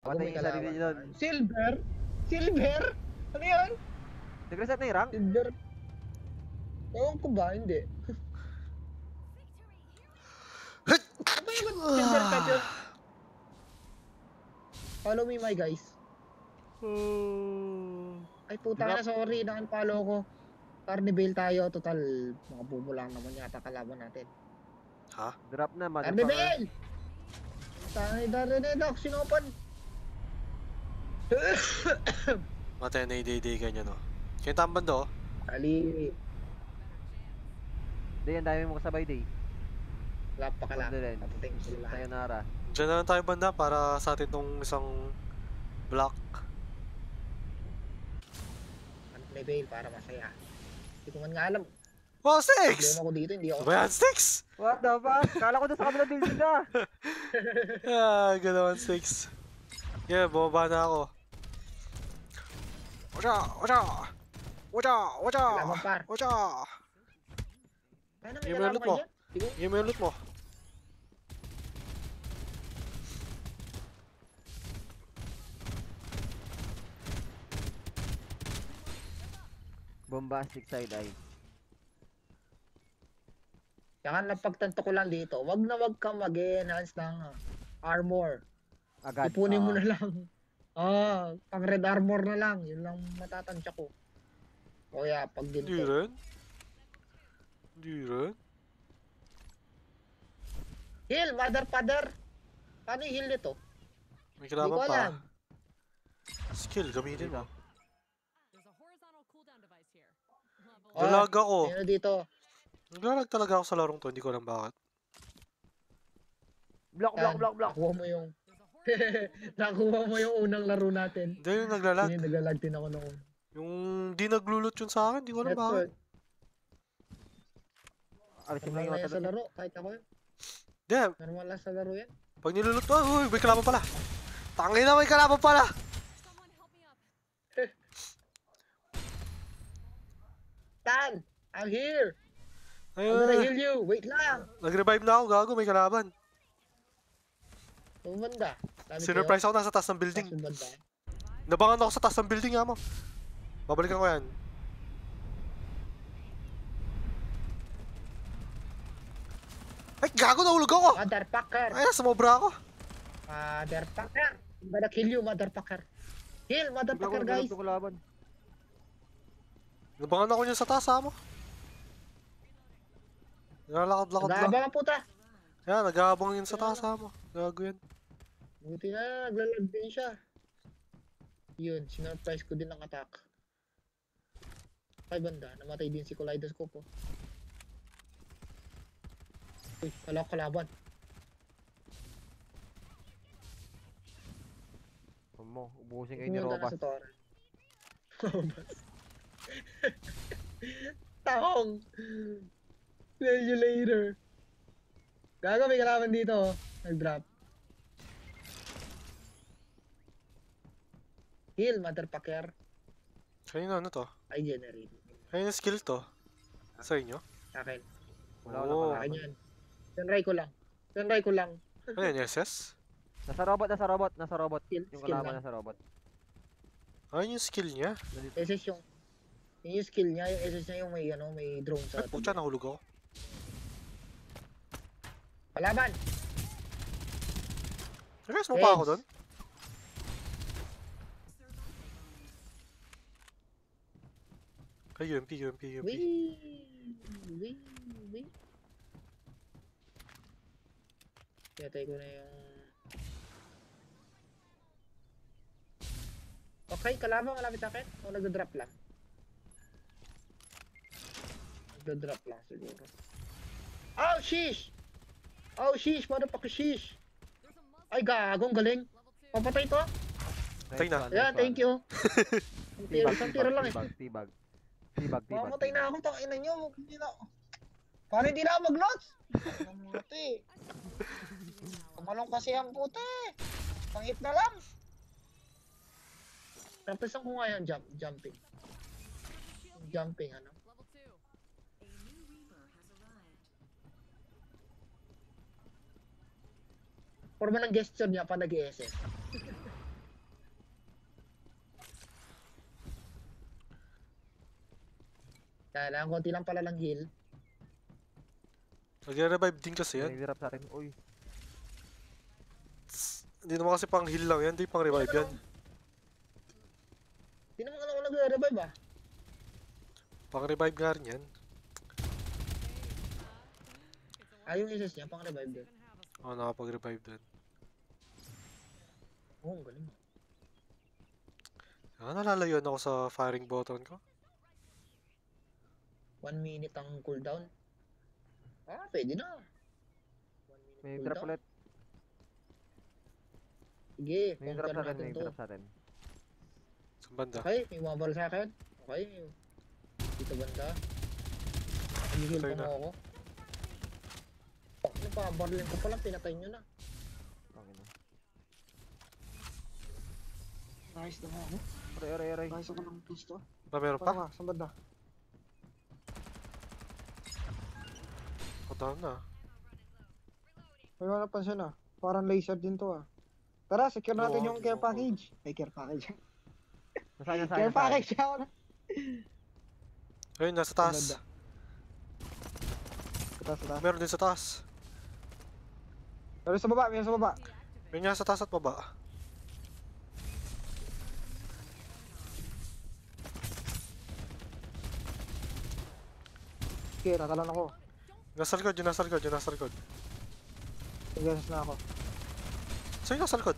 Patay yung sarili doon. Silver? Silver? Ano yan? Nag-reset na yung rank? Silver? Ewan ko ba? Hindi. Ano ba yung silver cut yun? Follow me, my guys. Ay, puta na, sorry. Nakan-follow ko. Carnival tayo. Total, mga bubo lang naman yata kalaban natin. Ha? Drop na, motherfucker. Carnival! Tayo na, sinopan. Matay na day ganyan, no? Kaya tamban do? Ali. Day, ang dami mo kasabay, Day. Wala pa kala. Condolence. Papating sila. Sayonara. Diyan na lang tayo banda para sa atin tong isang block. Carnival para masaya. Hindi ko man nga alam. Wow, Problema Sticks! ko dito, hindi ako. Ba yan, Sticks? What the fuck? Kala ko doon sa kabilang building ka. Ganawan, Sticks. Yeah, bumaba na ako. Wacha! Kailangan par. Wacha! Ano may Game kailangan ulit kayo mo. dyan? Sige. Game yung loot mo. Bombastic side eye. Kaya napagtanto ko lang dito, wag kang mag-enhance ng armor. Agad. Ipunin mo na lang. Pang red armor na lang. Yun lang matatansya ko. O kaya, pag Hindi ginto. rin. Hindi rin. Heal, mother father. Paano yung heal nito? May Hindi kalaban ko pa. alam. Skill, gamitin mo. There's a horizontal cooldown device here. Level Oh, Nalag ako. Ano dito? Naglalag talaga ako sa larong to, hindi ko alam bakit. Block. Nakuha mo yung... Nakuha mo yung unang laro natin. Hindi yung naglalag. Hindi, naglalag din ako noon. Yung di naglulot yun sa akin, hindi ko alam bakit. Alisin mo Normal yung na yan sa water. laro. Kahit ako yun. Hindi, Normal lang sa laro yan. pag nilulot mo, uy, may kalaban pala. Tangin na, may kalaban pala. someone help me up. Tan! I'm here! I'm Ayun, gonna heal you! Wait lang! nag-revive na ako, gago, may kalaban. Bumanda. Sinurprise ako nasa taas ng building. Bumanda. Nabangan ako sa taas ng building, mo. Babalikan ko yan. Ay, gago, nahulog ako. Motherfucker! Ay, sumobra ako. Motherfucker! I'm gonna kill you, motherfucker! Heal, motherfucker, guys! Guys. Kalaban. Nabangan ako niya sa taas, mo. Nalakad-lakad lang. Nag-aabang ang puta! Yan, nag-aabang yun sa taas, mo. Gago yan. Buti na, naglalag din siya. Yun, sinurprise ko din ang attack. Ay, banda. Namatay din si Kaleidoscope, oh. Uy, kala ko kalaban. Mo, ubusin kayo ni Pumunta na Robas. sa torre. Robas. Tahong! See you later. Gago, may kalaban dito, oh. Nag-drop. Heal, motherfucker. Kanina, ano to? Ay, generate. Kanina skill to. Sa inyo? Akin. Wala Oo. kalaban. Akin yan. Sunray ko lang. Sunray ko lang. Ano yan, SS? Nasa robot. Skill, Yung skill kalaban lang. nasa robot. Ayun yung skill niya. SS yung skill niya, yung SS niya yung may ano, may drone sa Ay, putya, nahulog ako. Palaban! Nag-guess mo pa ako doon? Ay, UMP. Wee! Yatay ko na yung... Okay, kalaban malapit sa akin. O nag-drop lang? Nag-drop lang siguro. Oh, sheesh! Oh, sheesh! Motherfucker, sheesh! Ay, gagong galing! Papatay to? Patay na. Ayan, thank you. Isang tiro lang eh. Tibag. Mamatay na ako, tangina nyo. Hindi na ako. Paano hindi na ako mag-lots? Namuti. Kamalong kasi ang puta eh. Pangit na lang. Practice ko nga yung jumping. Jumping, ano? Level 2. Forma ng gesture niya pa nag-ESS. Kailangan konti lang pala lang heal. Nagre-revive din kasi yan. Nag-drop sa akin. Uy. Hindi naman kasi pang heal lang yan, hindi pang revive yan. Hindi naman ako nag-revive ah. Pang revive nga rin yan. Yung isis niya, pang revive din. Oo, nakapag-revive din. Oo, ang galing. Nalalayuan ako sa firing button ko. 1 minute ang cooldown. Pwede na. 1 minute May cooldown. drop ulit. Sige, May drop counter sa atin. natin May to. drop sa atin. Sa banda. Okay, may bumabal sa akin. Okay. Dito banda. Nag-heal Patay pa na. mo ako. Ano pa, barlin ko palang pinatay nyo na. Okay na. Nice na ako. Aray. Nice ako ng gusto. Meron pa? Saan banda? Down na. May wala pansin ah. Parang laser din to ah. Tara, secure natin Oo, yung care oo. package. Ay, care package. Nasaan. Care package ako na. Ayun, nasa taas. Taas. Meron din sa taas. Pero sa baba, may sa baba. Meron nga sa taas at baba. Okay, tatalan ako. Nasa likod, yun nasa likod, yun nasa likod. Nag-guess na ako. Saan yung nasa likod?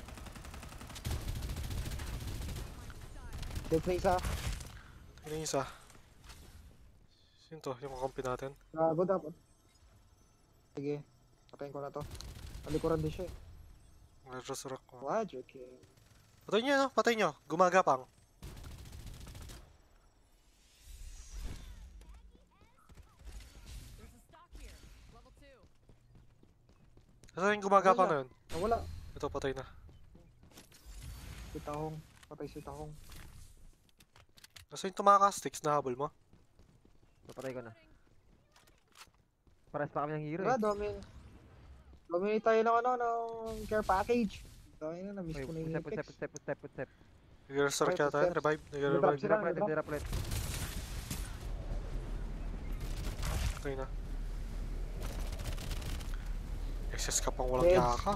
Dead na isa. Yun yung isa. Yun to, yung kakampi natin. Gago dapat. Sige, patayin ko na to. Malikuran din siya eh. Resurrect ko. What? Okay. Patay nyo, no? Patay nyo. Gumagapang. There's a stock here. Level 2. Saan yung gumagapang na yun? Nawala. Ito, patay na. Si Tahong. Patay si Tahong. Nasa yung tumakas, sticks na habol mo. Napatay ko na. Pares pa kami ng hero Tara, eh. Dominate tayo ng ng care package. Tayo na, na-miss Uy, ko na yung Apex. Step. Nag-resurrect Right, yata yun, steps. revive. Drop Nag-revive. sila. Drop ulit. Patay na. SS ka pang walang Dead. yaka.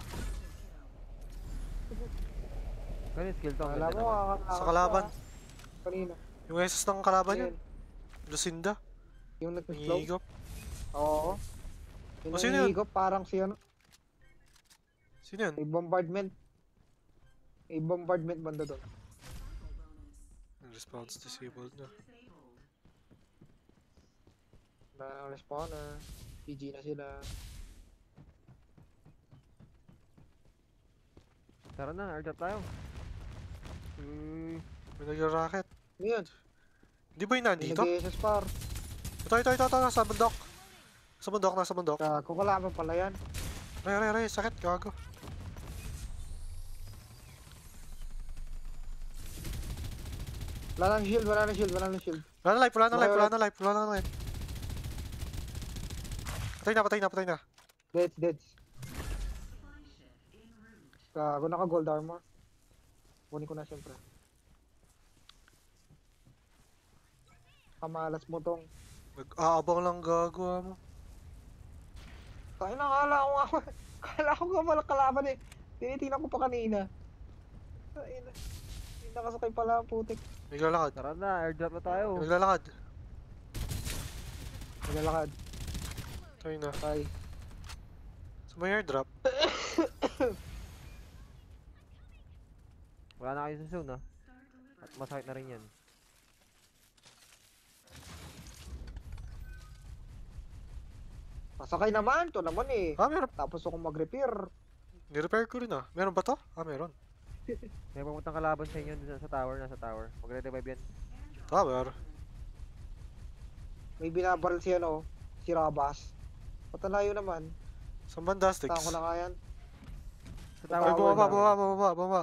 Ganun skill to. ang Alam ganda mo, naman. Sa kalaban. Kanina. Yung SS ng kalaban Ayun. yun. Lucinda. Yung nag-slow. Nangihigop. Oo. Yung O, sino yun? nangihigop, parang si ano. Sino yun? May bombardment. May bombardment banda doon. Response disabled na. Na respawner. PG na sila. Tara na, airdrop tayo. May nag-rocket. Ano yun? Di ba yung May nandito? nag-SS par. Ito, nasa bundok. Nasa bundok. Kung kalaban pala yan. Ray, sakit, gago. Wala nang shield. Wala na life. Patay na. Dead. Gago, naka gold armor. Kunin ko na siyempre. Kamalas mo tong. Nag-aabang lang gago mo. Tayo na, kala ko nga pala kalaban eh. Tinitingnan ko pa kanina. Tayo na. Hindi nakasakay pala ang putik. Naglalakad. Tara na, airdrop na tayo. Naglalakad. Naglalakad. Tayo na. Tay. So may airdrop. Wala na kayo sa zone ah. At masakit na rin yan. Masakay naman. To naman eh. Meron. Tapos ako mag-repair. Ni-repair ko rin ah. Meron ba to? Meron. May pumuntang kalaban sa inyo dun sa tower, nasa tower. Magre-revive yan. Tower. May binabaril si ano. Si Rabas. Patalayo naman. Saan banda sticks? Taka ko na nga yan. Sa Ay, tower. bumaba.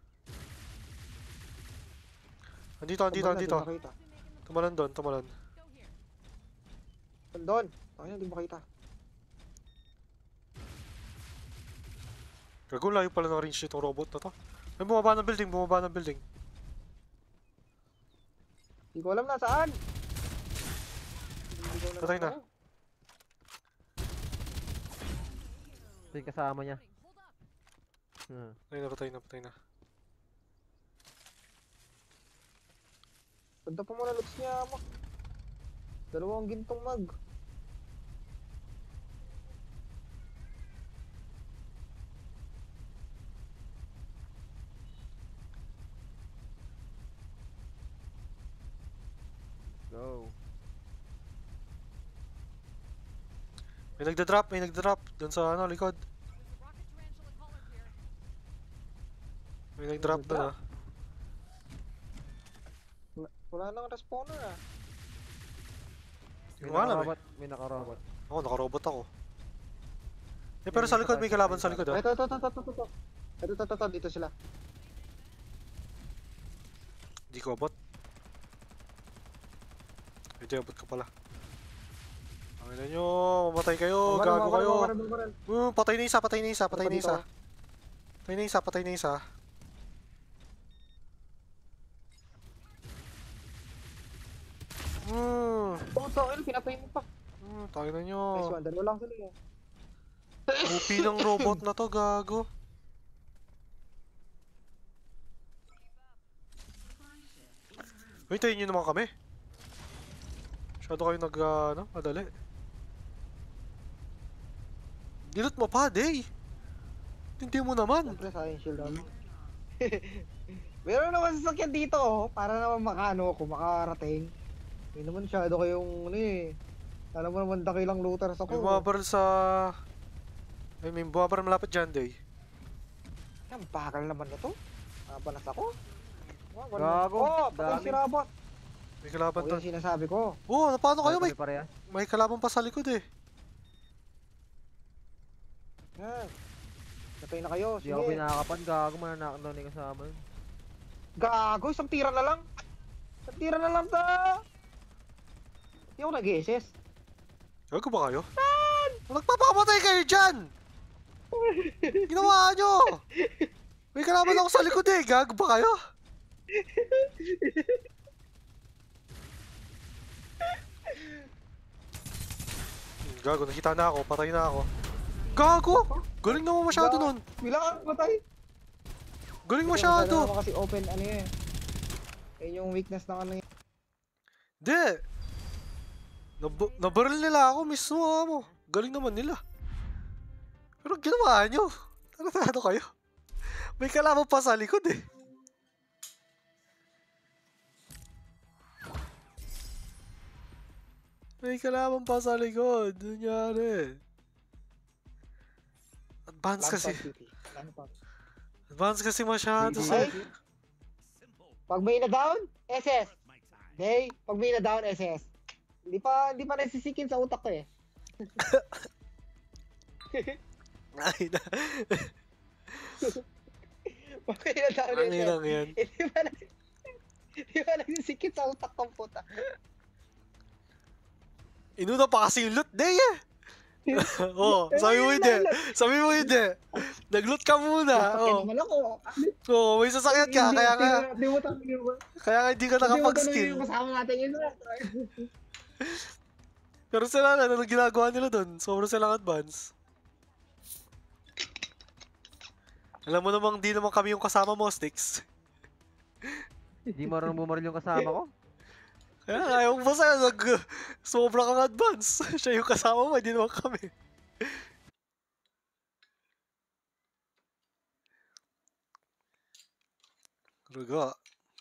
Andito. Nakita. Tumalon doon. Go here. Doon. Tayo na, hindi makita. Gago, layo pala ng range nitong robot na to. May bumaba ng building. Hindi ko alam na saan. Patay na. Ito yung kasama niya. Hold up. Patay na, patay na. Ganda pa muna looks niya mo. Dalawang gintong mag. Go. May nagda-drop doon sa ano, likod. There's a rocket tarantula collar here. May nag-drop doon ah. Wala nang respawner ah. Hindi ko alam eh. May nakarobot. Ako, nakarobot ako. Pero sa likod, may kalaban sa likod ah. Ito. Ito, dito sila. Hindi ko abot. Medyo abot ka pala. Ang ina nyo, mamatay kayo, gago kayo. Patay na isa. Patay na isa. Patay na isa. Puto, pinatay mo pa. Tayo na Nice nyo. one, dalawa lang sila. OP ng robot na to, gago. Hintayin nyo naman kami. Masyado kayo madali. Dilot mo pa, Day. Hindi mo naman. Siyempre sa akin shield namin. Meron naman sasakyan dito oh, para naman makarating. Hindi naman masyado kayong alam mo naman dakilang looters May ako. bumabaril sa... may bumabaril malapit dyan, Day. Ang bakal naman na to. Nabalas ako. Gago, Oh, patay dami. si Rabot. May kalaban O doon. yung sinasabi ko. Paano kayo? Pareha. May kalaban pa sa likod eh. Yan. Patay na kayo. Hindi ako Sige. pinakapan. Gago, mananakan daw na yung kasama yun. Gago, isang tira na lang. Isang tira na lang ta. Hindi ako nag-SS. Gago ba kayo? Nagpapakamatay kayo dyan! Ginawa nyo! May kalaban ako sa likod eh. Gago ba kayo? Gago, nakita na ako. Patay na ako. Gago! Galing naman masyado nun. Bilang patay. Galing masyado. Kasi open Yan yung weakness ng ano yun. Di. Nabaril nila ako mismo mo. Galing naman nila. Pero ginawa nyo. Taratado kayo. May kalaban pa sa likod eh. May kalaban pa sa likod. Ano nangyari? Advance kasi. Advance kasi masyado sa... Ay, pag may na-down, SS. Hey, pag may na-down, SS. Hindi pa nasisikin sa utak ko eh. Ay na. Pag may na-down, Ang SS. hirang yan. Hindi pa nasisikin sa utak ko, puta. Inuna pa kasi yung loot day eh. Oo, sabi mo hindi. Sabi mo hindi. Nag-loot ka muna. Oo. Naman ako. Oo, may sasakyan ka. Kaya nga hindi ka nakapag-skill. Yung kasama natin yun. Pero sila na, ano ginagawa nila doon? Sobrang silang advance. Alam mo namang di naman kami yung kasama mo, Sticks. Hindi marunong bumaril yung kasama ko. Kaya ayaw mo ba sa'yo, sobrang kang advance. Siya yung kasama mo, hindi naman kami. Rugo.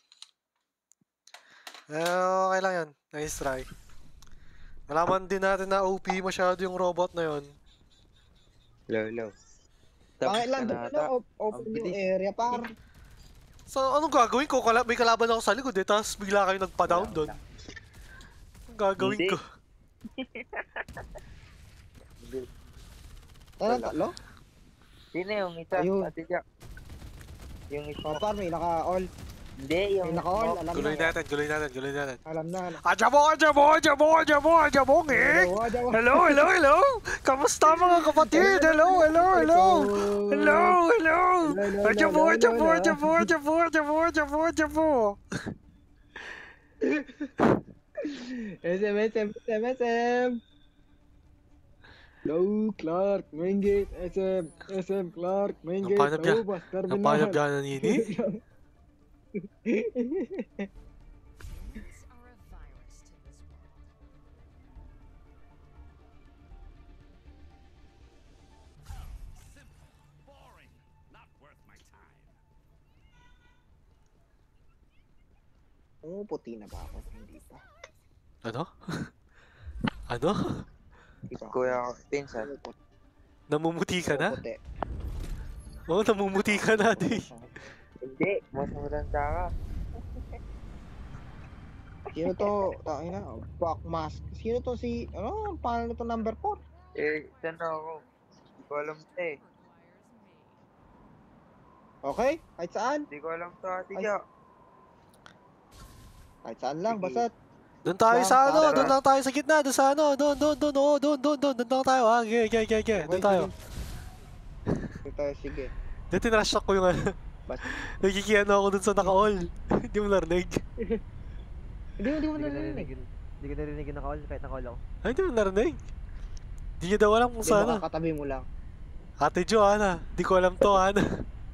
Okay lang yan. Nice try. Malaman din natin na OP masyado yung robot na yon. Low. Bakit lang doon? Open yung area par. So, anong gagawin ko? May kalaban ako sa likod eh, tapos bigla kayo nagpa-down doon. Anong gagawin Hindi. ko? Tatlo? Sino yung isa? Ayun. Ate Jack. Yung isa. O par, may naka-all. Hindi, yung May naka-all, alam Guloy na. natin. Alam na. Ajabong eh! Hello! Kamusta mga kapatid? Hello! Ajabo! SM, SM, SM, SM. Go, Clark, main gate, SM, SM, Clark, main gate, Napanap niya. Taubas, Napanap terminal. niya na nini? Humans are a virus to this world. Boring. Not worth my time. Puti na ba ako? Hindi pa. Ano? Ano? Hindi pa ako. Kuya ko, pinsan. Namumuti ka na? Puti. Oo, namumuti ka na, di. Hindi, mas matanda ka. Sino to? Tayo na. Back mask. Sino to si... Ano? Ang pangalan nito number 4? Eh, saan ako? Hindi ko alam to eh. Requires me. Okay? Kahit saan? Hindi ko alam to, Ate Ay. Jo. Kahit saan lang. Sige. Basta Doon tayo sa ano, Tara. doon lang tayo sa gitna, doon sa ano, doon lang tayo, ah, okay, doon tayo. Sige tayo, sige. Doon tinrush ko yung ano, Basta. nagkikiano ako doon sa naka-all. Hindi mo narinig. Hindi mo Hindi ko narinig. narinig yun. Hindi ko narinig yung naka-all kahit naka-all ako. Ay, hindi mo narinig. Hindi niya daw alam kung Hindi, saan. baka katabi mo lang. Ate Jo, Ana, di ko alam to, Ana.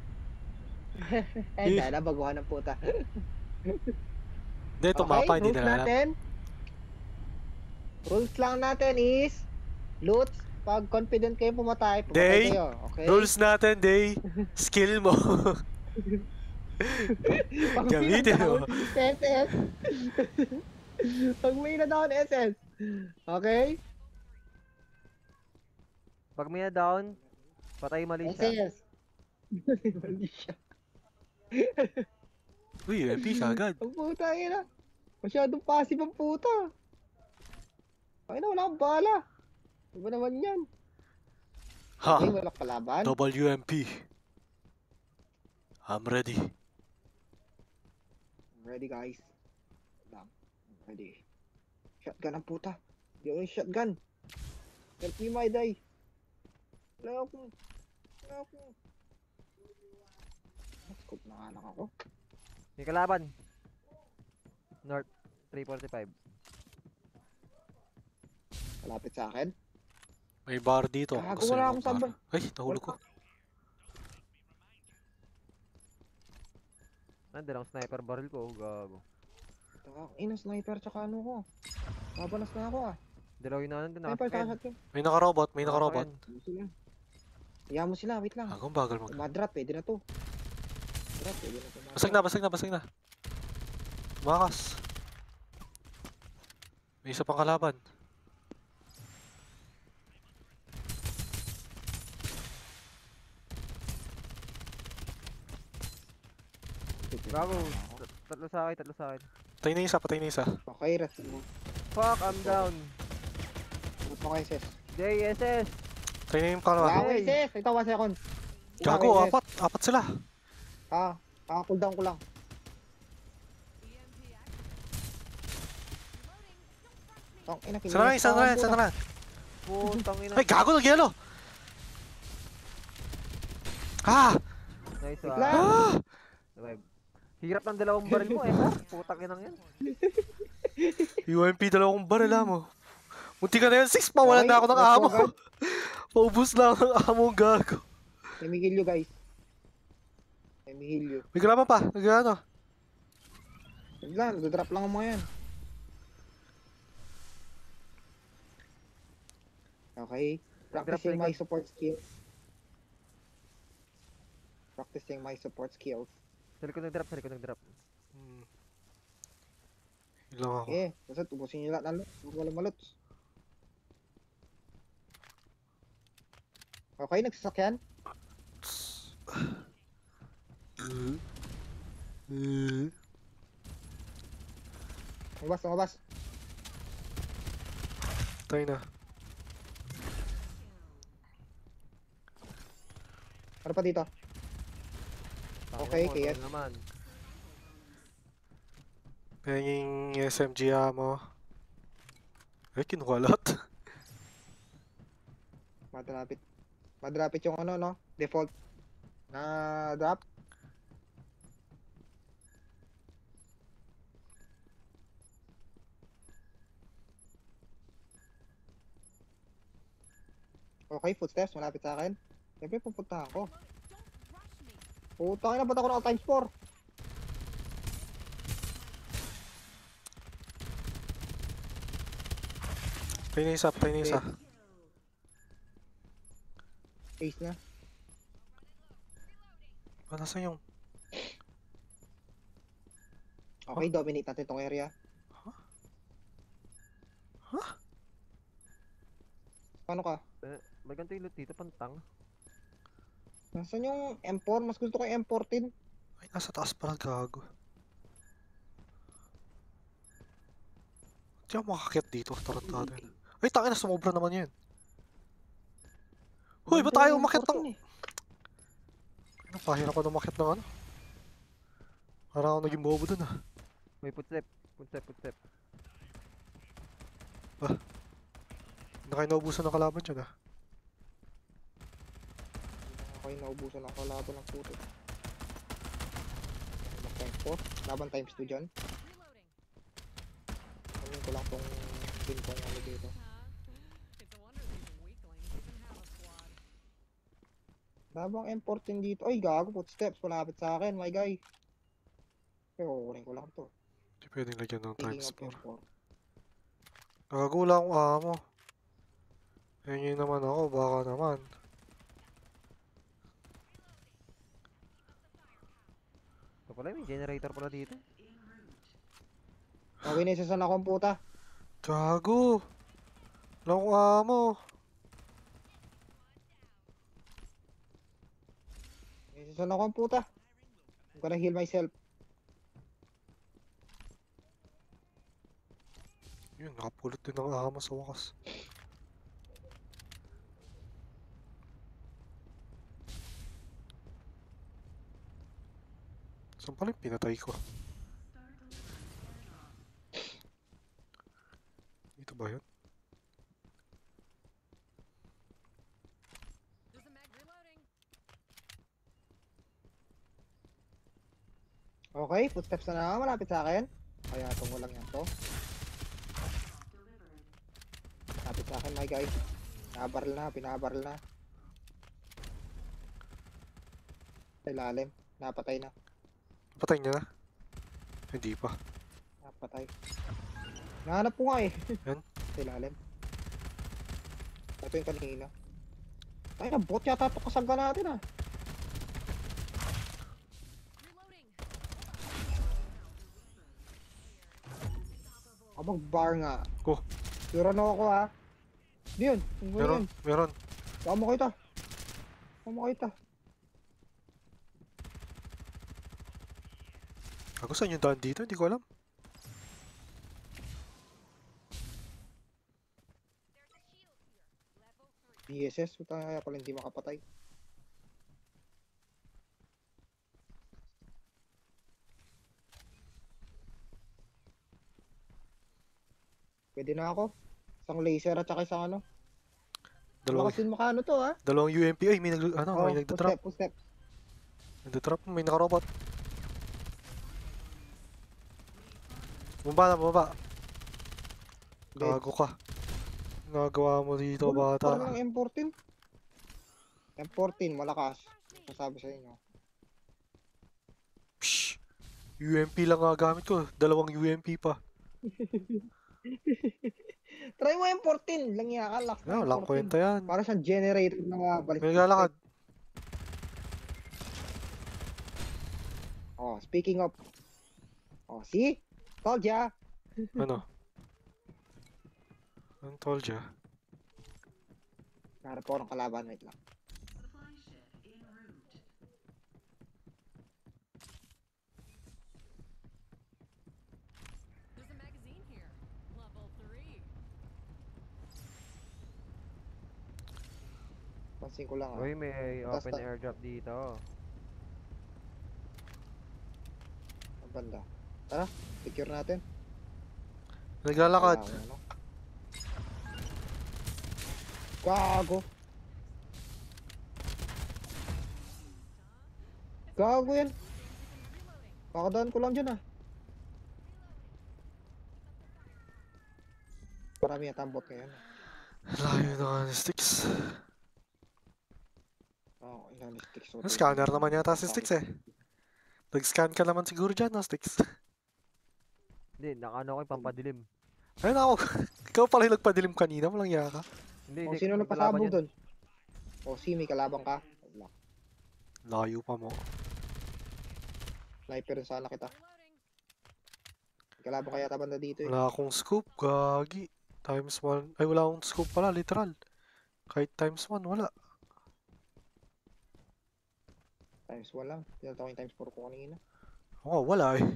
Eh, dala, baguhan ng puta. Hindi, itong mapa, hindi rules na alam. natin. Rules lang natin is loot. Pag confident kayo pumatay Day, kayo. Okay? Rules natin, Day, skill mo. Pag Gamitin mo. SS. Pag may na down SS. Okay? Pag may down, patay mali siya. SS. Mali siya. Uy, MP ka agad. Ang puta yun ah. Masyadong passive ang puta. Ay na, wala akong bala. Iba naman yan. Ha, Okay, wala kalaban. WMP. I'm ready. I'm ready guys. Lang. I'm ready. Shotgun ang puta. Hindi ako yung shotgun. Help me my day. Wala akong. Scope na nga lang ako. May kalaban. North 345. Malapit sa akin. May bar dito. Gago, Gusto wala niyo akong ng bar? sabay. Ay, nahulog ko. Nandun ang sniper barrel ko. Gago. Sniper tsaka ano ko. Babanas na ako ah. Dalaw yun na nandun. Sniper tsaka shotgun. May nakarobot, may nakarobot. Ano sila? Iyan mo sila, wait lang. Agong bagal mag... Madrat, pwede na to. Madrat, pwede na to. Basag na. Tumakas. May isa pang kalaban. Gago. Tatlo sa akin. Patay na isa. Okay, rest mo. Fuck, I'm down. Rest mo kayo, sis. JSS. Patay na yung pangalawa. Wala ko, sis. Ito, 1 second. Gago, Okay, sis. apat sila. Cooldown ko lang. EMP active. Reloading. Tong ina, Sana na. Putang ina. Ay, gago, nag-yellow. Ah! Nice Wait ah. lang. Ah! Revive. Hirap ng dalawang baril mo eh. Ha? Putang inang yan. UMP, dalawang baril mo. Munti ka na yun, 6 pa, wala na ako ng let's go, ammo. guys. Paubos lang ng ammo, gago. Let me heal you, guys. Let me heal you. May kalaban pa, nag-ano. Wait lang, nagdodrop lang ang mga yan. Okay. Practicing my support skills. Sa likod nag-drop. Ilang ako. Okay, basta ubusin nyo lahat ng loot. Huwag walang malots. Okay, nagsasakyan. Lumabas. Tayo na. Ano pa dito? Okay, Tangina mo, KS. tol naman. Penging SMG ammo. Ay, kinuha lahat. Madrapit yung ano, no? Default na drop. Okay, footsteps, malapit sa akin. Siyempre, pupuntahan ko. Don't rush me. Putang ina, ba't ako naka times 4? Patay na isa, patay na isa. Ace na. Ah, nasaan yung... Okay, dominate natin tong area. Huh? Paano ka? May ganito yung loot dito, pantang. Nasaan yung M4? Mas gusto ko yung M14. Ay, nasa taas pala, gago. Hindi ako makakit dito, tarantado yun. Ay, tangin na, sumobra naman yun. Hoy, ba't tayo umakit ng... Napahirap ako umakit ng ano. Parang ako naging bobo dun ah. May footstep. Footstep. Hindi na kayo naubusan ng kalaban dyan ah. Okay, naubusan ang kalaban ng puto. Times 4. Laban times 2 dyan. Reloading. Ano ko lang tong pin kong ano dito. It's a wonder these weaklings even have a squad. Labang M14 dito. Ay, gago, footsteps. Malapit sa akin, my guy. Pero kukunin ko lang to. Hindi pwedeng lagyan ng Picking times up 4. M4. Gago, wala akong amo. Hingin naman ako, baka naman. Ito pala, may generator pala dito. Okay na isa sa nakomputa. Gago! Wala akong amo. Isa sa nakomputa. I'm gonna heal myself. Yun, nakapulot din ng amo sa wakas. Saan pala yung pinatay ko? Dito ba yun? There's a mag reloading. Okay, footsteps na naman. Malapit sa akin. Kaya tungo lang yan to. Malapit sa akin, my guy. Pinabaril na. Sa ilalim. Napatay na. Patay niya na? Hindi pa. Napatay. Nahanap ko nga eh. Yan? Sa ilalim. Ito yung kanina. Ay, na bot yata ito kasangga natin ah. Reloading. Mag-bar nga. Oh. Sure ano ako ha. Di yun. Meron, meron. Baka mo kita. Ako saan yung daan dito? Hindi ko alam. DSS, puta kaya pala hindi makapatay. Pwede na ako. Isang laser at saka isang ano. Dalawang, Lakasin makano to ha. dalawang UMP. Ay, may Oh, may nagda-drop. footstep. Nagda-drop, may nakarobot. Bumaba. Gago ka. Nagawa mo dito, bata. Parang M14. M14, malakas. Sasabi sa inyo. Psh! UMP lang nga gamit ko. Dalawang UMP pa. Try mo M14. Langya ka, lock Ah, walang kwenta yan. Para sa generator na balik. May naglalakad. Oh, speaking of. Oh, see? Told ya. Ano? Anong told ya? Narap ako ng kalaban. Wait lang. There's a magazine here. Level 3. Pansin ko lang Uy, may open Basta- airdrop dito. Ang banda. Tara, secure natin. Naglalakad. Wala, ano. Gago. Gago yan. Kakadaan ko lang dyan ah. Marami yata ang bot ngayon. Layo na nga ng sticks. Ilan sticks mo? Scanner naman yata si Sticks eh. Nag-scan ka naman siguro dyan, no, Sticks? Hindi, nakaano ko yung pampadilim. Ayun ako. Ikaw pala yung nagpadilim kanina, walang yaka. Hindi, O, hindi. sino may nagpasabog kalaban yan. doon? O, si may kalabang ka. Wala. Layo pa mo. Sniper sana kita. Reloading. May kalabang kaya banda dito eh. Wala akong scoop, gagi. Times 1. Ay, wala akong scoop pala, literal. Kahit times 1, wala. Times 1 lang. Pinalta ko yung times 4 ko kanina. Oo, wala eh.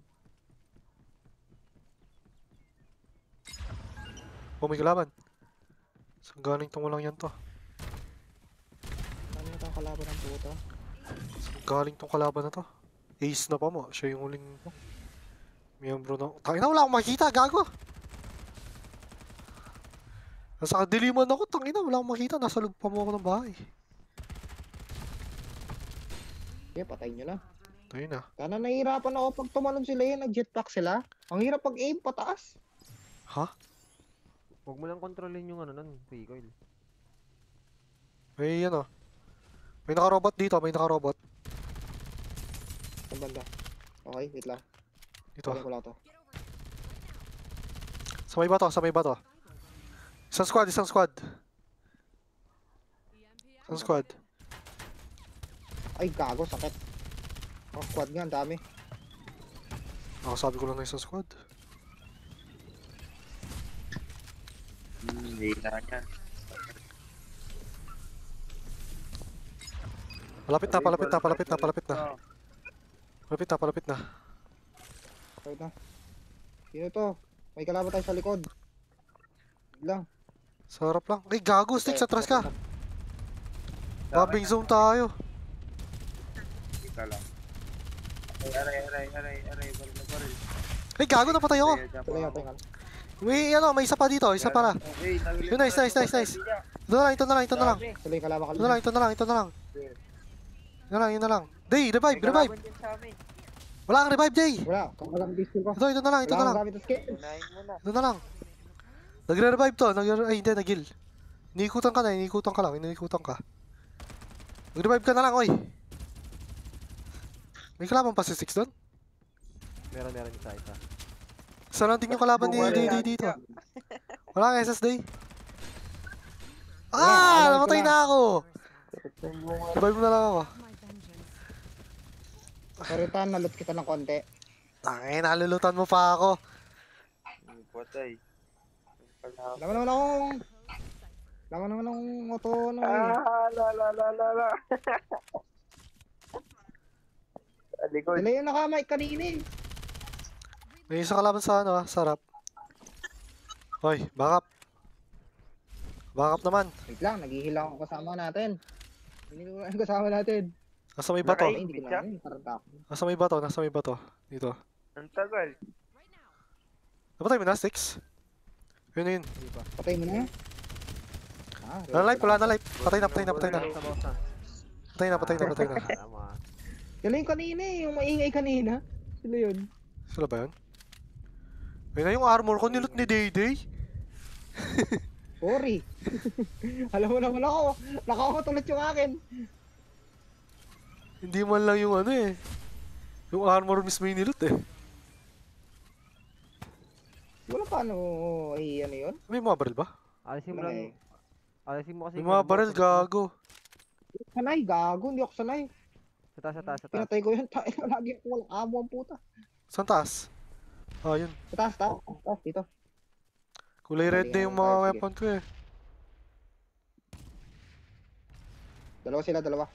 Oh, may kalaban. Saan galing tong walang yan to? Ano yung kalaban ng puta? Saan galing tong kalaban na to? Ace na pa mo. Siya yung huling miyembro na... Tangina, wala akong makita, gago! Nasa kadiliman ako, tangina, wala akong makita. Nasa loob pa mo ako ng bahay. Yeah, patayin nyo na. Tayo na. Sana nahihirapan ako pag tumalon sila yun, nag-jetpack sila. Ang hirap pag aim pataas. Ha? Huwag mo lang kontrolin yung ano nun, recoil. May ano. May nakarobot dito, may nakarobot. Sa banda. Okay, wait lang. Dito. Kunin ko lang to. Sa may bato, sa may bato. Isang squad, isang squad. EMP Isang squad. Ay, gago, sakit. Ang squad nga, ang dami. Nakasabi ko lang na isang squad. Hindi na yan. Palapit na, palapit na, palapit na, palapit na. Palapit na, palapit na. Wait na. Sino to? May kalaban tayo sa likod. Wait lang. Sarap lang. Ay, gago, Sticks, atras ka. Bombing zone tayo. Ika lang. Aray, baril na baril. Ay, gago, napatay ako. Tuloy natin nga. May, ano, may isa pa dito, isa pa na. Yun, nice, nice, nice, nice. Ito na lang, ito na lang, ito na lang. Tuloy yung kalaban Ito na lang, ito na lang, ito na lang. Yun na lang, yun na lang. Day, revive, revive. Wala kang revive, Day. Wala, kakalang pistol ko. Ito na lang, ito Wala na lang. akong gamit na skill. Unahin mo na. Ito na lang. Nagre-revive to. Ay, hindi, nag-heal. Iniikutan ka na, iniikutan ka lang, iniikutan ka. Mag-revive ka na lang, oy. May kalaban pa si Six doon? Meron isa. Saan natin yung kalaban ni Day dito? Wala kang SSD. Ah! Namatay na ako! Revive mo na lang ako. My vengeance. Sorry tan, nalot kita ng konti. Tangin, nalulutan mo pa ako. Patay. Alam mo naman akong... Alam mo naman akong auto ano eh. La. Alikod. Sila yung nakamay kanina eh. May isa kalaban sa ano, sarap. Hoy, backup. Backup naman. Wait lang, naghihila ako kasama natin. Hindi ko lang kasama natin. Nasa may bato. Ay, hindi ko na yun, parang tako. Nasa may bato, nasa may bato. Dito. Ang tagal. Right now. Napatay mo na, Six? Yun na yun. Patay mo na. Ah, Wala na life, wala na life. Patay na, patay na, patay na. Sa boss na. Patay na, patay na, patay na. Tama. Sila yung kanina eh, yung maingay kanina. Sila yun. Sila ba yun? Ayun na yung armor ko, nilot ni Dayday. Sorry. Alam mo naman ako, nakakatulad yung akin. Hindi man lang yung ano eh. Yung armor mismo yung nilot eh. Wala pa ano, ay ano yun? May mga baril ba? Alisin mo Wala lang. eh. Alisin mo kasi. May mga baril, gago. Sanay, gago, hindi ako sanay. Sa taas. Pinatay ko yun, tayo lagi ako walang amo ang puta. Saan taas? Ah, yun. Sa taas, dito. Kulay red na yung mga weapon ko eh. Dalawa sila, dalawa.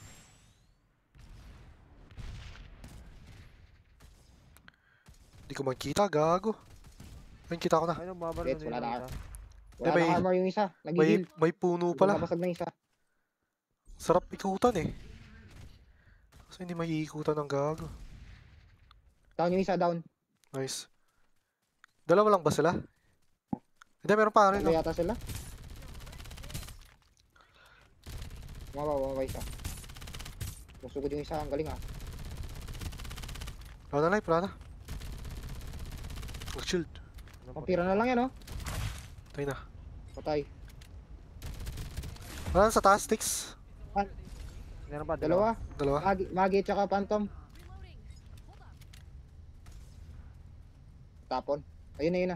Hindi ko makita, gago. Ayun, kita ko na. Ayun, babaril Gets, wala na. Wala Eh, may- na armor yung isa, nag-heal. May puno pala. Nabasag na isa. Sarap ikutan eh. Kasi hindi maiikutan ng gago. Down yung isa, down. Nice. Dalawa lang ba sila? Hindi, meron pa rin. Ano No? yata sila? Bumaba isa. Masugod yung isa, ang galing ah. Wala na life, wala na. Mag-shield. Pampira na lang yan oh. Tayo na. Patay. Wala na sa taas, Sticks. Meron pa, Dalawa. Dalawa. Magi tsaka Phantom. Reloading. Hold up. Tapon. Ayun na, yun na.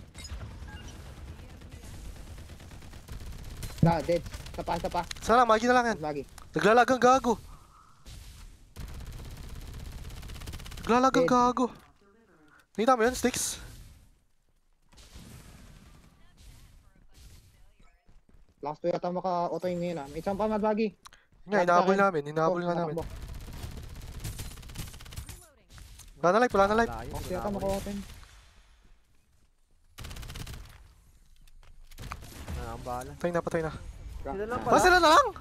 Dead. Isa pa. Sana, magi na lang yan. Magi. Naglalagang gago. Naglalagang Dead. gago. Nakita mo yun, Sticks? Last 2 yata maka-auto yung ngayon ah. May isang pa Magi. Nga, hinahabol namin. Hinahabol nga namin. Reloading. Wala na life, wala na life. Layo, Okay yata wala maka-auto yun. ang bala. Patay na. Sila lang Ba, pala. sila na lang?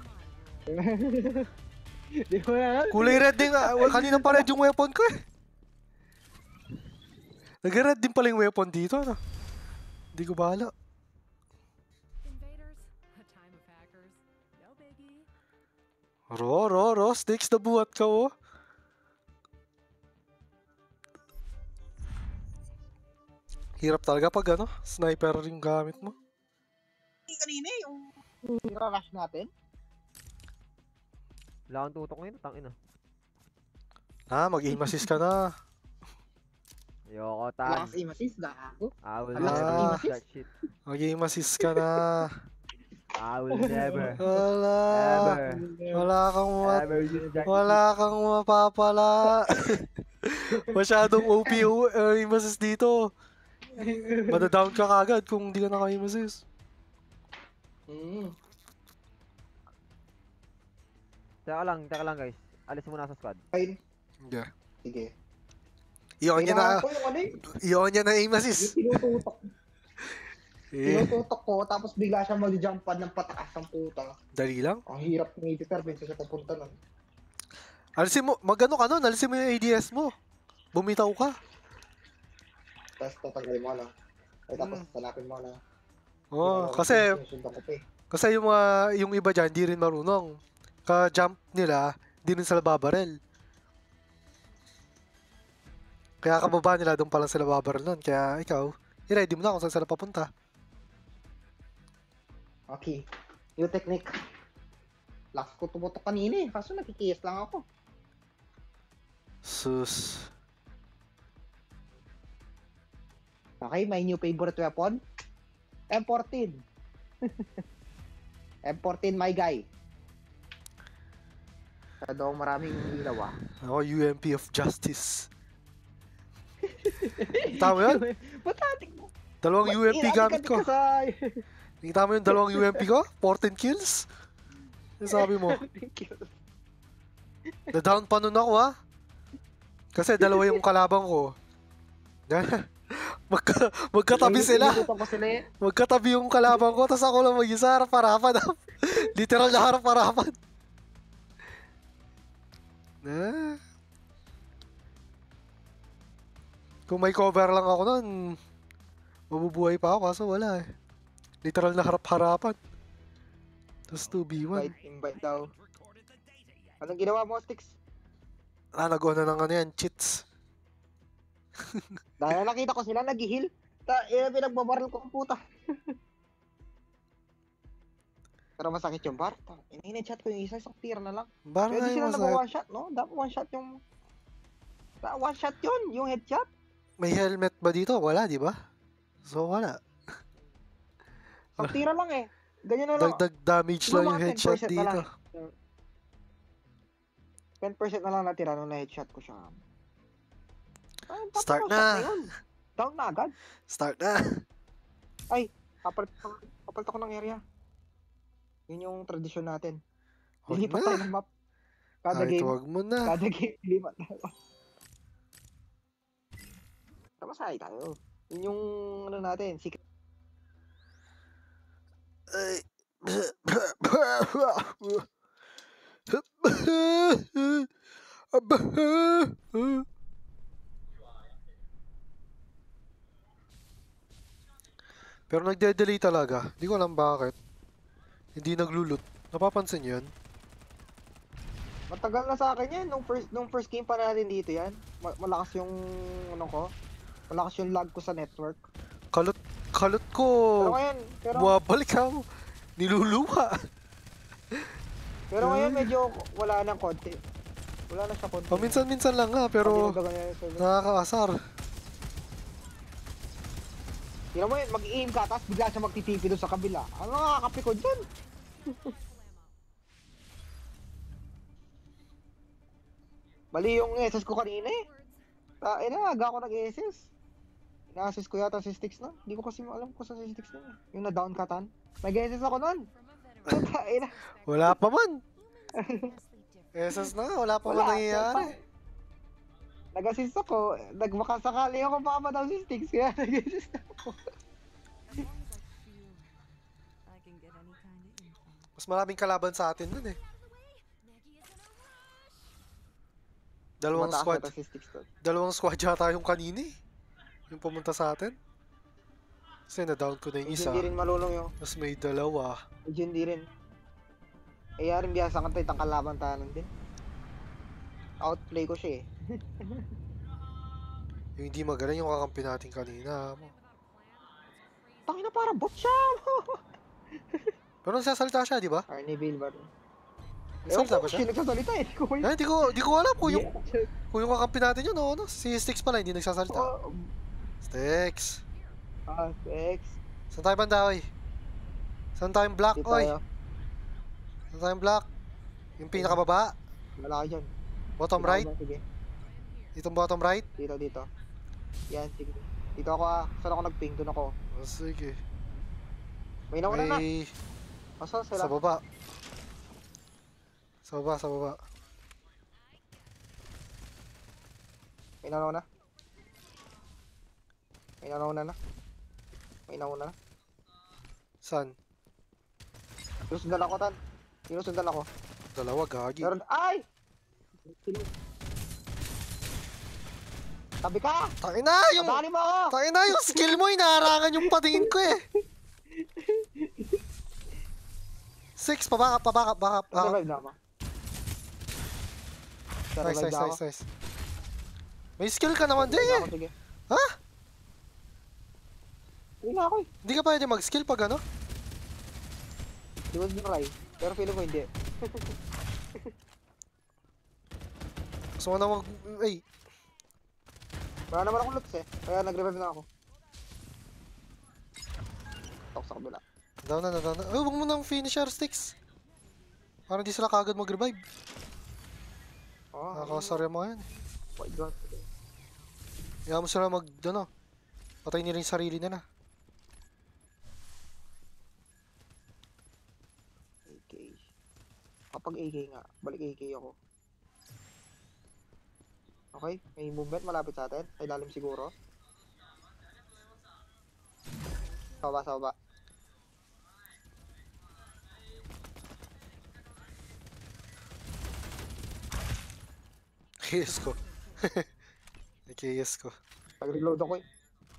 Di ko na. Kulay red din nga. Kanina pa red yung weapon ko eh. Nag-red din pala yung weapon dito, ano? Hindi ko bahala. Invaders. A time of hackers. No biggie. Ro, Sticks, nabuhat ka, oh. Hirap talaga pag ano, sniper yung gamit mo. Kanina yung rush natin. Wala akong tutok ngayon, tangina. Mag-aim assist ka na. Ayoko, tan. Last aim assist, gago. I will Last never aim do assist? that shit. Mag-aim assist ka na. I will never, Wala. ever, Wala ever do that Wala kang mapapala. Masyadong OP aim assist dito. Madadown ka kagad kung hindi ka naka-aim assist. Teka lang guys. Alis muna sa squad. Fine. Hindi. Sige. Iyon niya na, Kailangan ko yung ano eh. iyon niya na aim Yung assist. tinututok. Eh, Tinututok ko, tapos bigla siya mag-jump pad ng pataas ng puta. dali lang. Ang hirap ng i-determine siya papunta nun. Alisin mo, magano ka nun, alisin mo yung ADS mo. Bumitaw ka. Tapos tatanggalin mo na. Ay tapos tanapin mo na. Oh, kasi Sinusundan ko pa eh. yung mga yung iba diyan di rin marunong. Ka-jump nila, di rin sila babarel. Kaya kababa nila doon pa lang sila babarel nun. Kaya ikaw, i-ready mo na kung saan sila papunta. Okay. New technique. Last ko tumutok kanina eh. Kaso nakikiyas lang ako. Sus. Okay, my new favorite weapon. M14. M14, my guy. Masyadong maraming ilaw ah. Ako, UMP of Justice. Tama yun? Ba't natin mo? Dalawang UMP gamit ko. Kasay. Nakita mo yung dalawang UMP ko? 14 kills? Ano sabi mo? Na-down pa nun ako ha? Kasi dalawa yung kalabang ko. Magkatabi sila. Inututok ko sila eh. Magkatabi yung kalabang ko, tapos ako lang mag-isa, harap-harapan. Literal na harap-harapan. Kung may cover lang ako nun, mabubuhay pa ako, kaso wala eh. Literal na harap-harapan. Tapos 2v1. Invite daw. Anong ginawa mo, Sticks? Nagawa na ng ano yan, cheats. Dahil nakita ko sila nag-heal. Pinagbabaril ko ang puta. Pero masakit yung bar. Ina-chat ko yung isa, isang tier na lang. Parang Pwede nga sila yung nag-one shot, no? Dapat one shot yung... One shot yun, yung headshot. May helmet ba dito? Wala, di ba? So, wala. Isang tira lang eh. Ganyan na lang. Dagdag damage lang yung headshot 10% na dito. lang. 10% na lang natira nung na-headshot ko siya. Ay, Start tapos, na. yun. Down na agad. Start na. Kapalit ako ng area. Yun yung tradisyon natin. Huwag Lilipat na. tayo ng map. Kada Kahit game, wag mo na. kada game, lilipat tayo. Masaya tayo. Yun yung ano natin, secret. Ay. Pero nagde-delay talaga. Hindi ko alam bakit. Hindi naglulot. Napapansin yun? Matagal na sa akin yan. Nung first game pa natin dito yan. Malakas yung ano ko. Malakas yung lag ko sa network. Kalot ko. Pero ngayon, Bumabalik ako. Niluluwa. Pero ngayon medyo wala nang konti. Wala na siya konti. Paminsan-minsan lang nga, pero Pag dinagdagan niya yung server. nakakaasar. Tingnan mo yun, mag-aim ka, tapos bigla siya magtitipi doon sa kabila. Ano nakakapikon dyan? Mali yung SS ko kanina eh. Aga ako nag-SS. Na-assist ko yata si Sticks nun. Hindi ko kasi alam kung sa si Sticks nun eh. Yung na-down katan. Nag-SS ako nun. Ina. Wala pa man. SS na nga, wala pa man nangyayari. Nag-assist ako. Nagmakasakali ako baka madaw si Sticks. Kaya nag-SS ako. As long as I feel I can get any kind of info. Mas maraming kalaban sa atin dun eh. Dalawang Mataas squad. na to si Sticks doon. Dalawang squad yata yung kanina eh. Yung pumunta sa atin. Kasi na-down ko na yung isa. Hindi rin malulong yung. Tapos may dalawa. Medyo hindi rin. Eh, yarin biyasa ka tayo, itang kalaban tayo din. Outplay ko siya eh. Yung hindi magaling yung kakampi natin kanina. Tangina para bot siya! Pero nagsasalita siya, di ba? Arnie Bilbar. Nagsasalita ba siya? Siya nagsasalita eh. Hindi ko alam kung yung kakampi natin yun, no? Si Sticks pala, hindi nagsasalita. Sticks. X. Saan tayo banda, oy? Saan tayong block, Dito oy? tayo. Saan tayong block? Yung pinakababa? Malaki dyan. Bottom right? Sige. Itong bottom right? Dito. Yan, sige. Dito ako Saan ako nag-ping? Doon ako. Oh, sige. May nauna na. May... Asa Sa sila? baba. Sa baba. May nauna na. May nauna na. Saan? Sinusundan ako, Tan. Sinusundan ako. Dalawa, gagi. Meron, ay! Tabi ka! Tangina yung... Padali mo ako! Tangina yung skill mo, inaharangan yung patingin ko eh. 6, pabakap. Survive na ako. Nice. May skill ka naman din eh. Sige. Ha? Hindi na ako eh. Hindi ka pwede mag-skill pag ano? Di ba try? Pero feeling ko hindi. Gusto mo na mag... Ay, Wala naman akong loots eh. Kaya nag-revive na ako. Talk sa kabila. down na. Ay, huwag mo nang finisher sticks. Parang di sila kagad mag-revive. Oh, Nakakasarya mo yan. my god. Kaya mo sila ano, patay nila yung sarili nila. AK. Kapag AK nga, balik AK ako. Okay, may movement malapit sa atin. Ay lalim siguro. Sa baba. KS ko. KS ko. Pag-reload ako eh.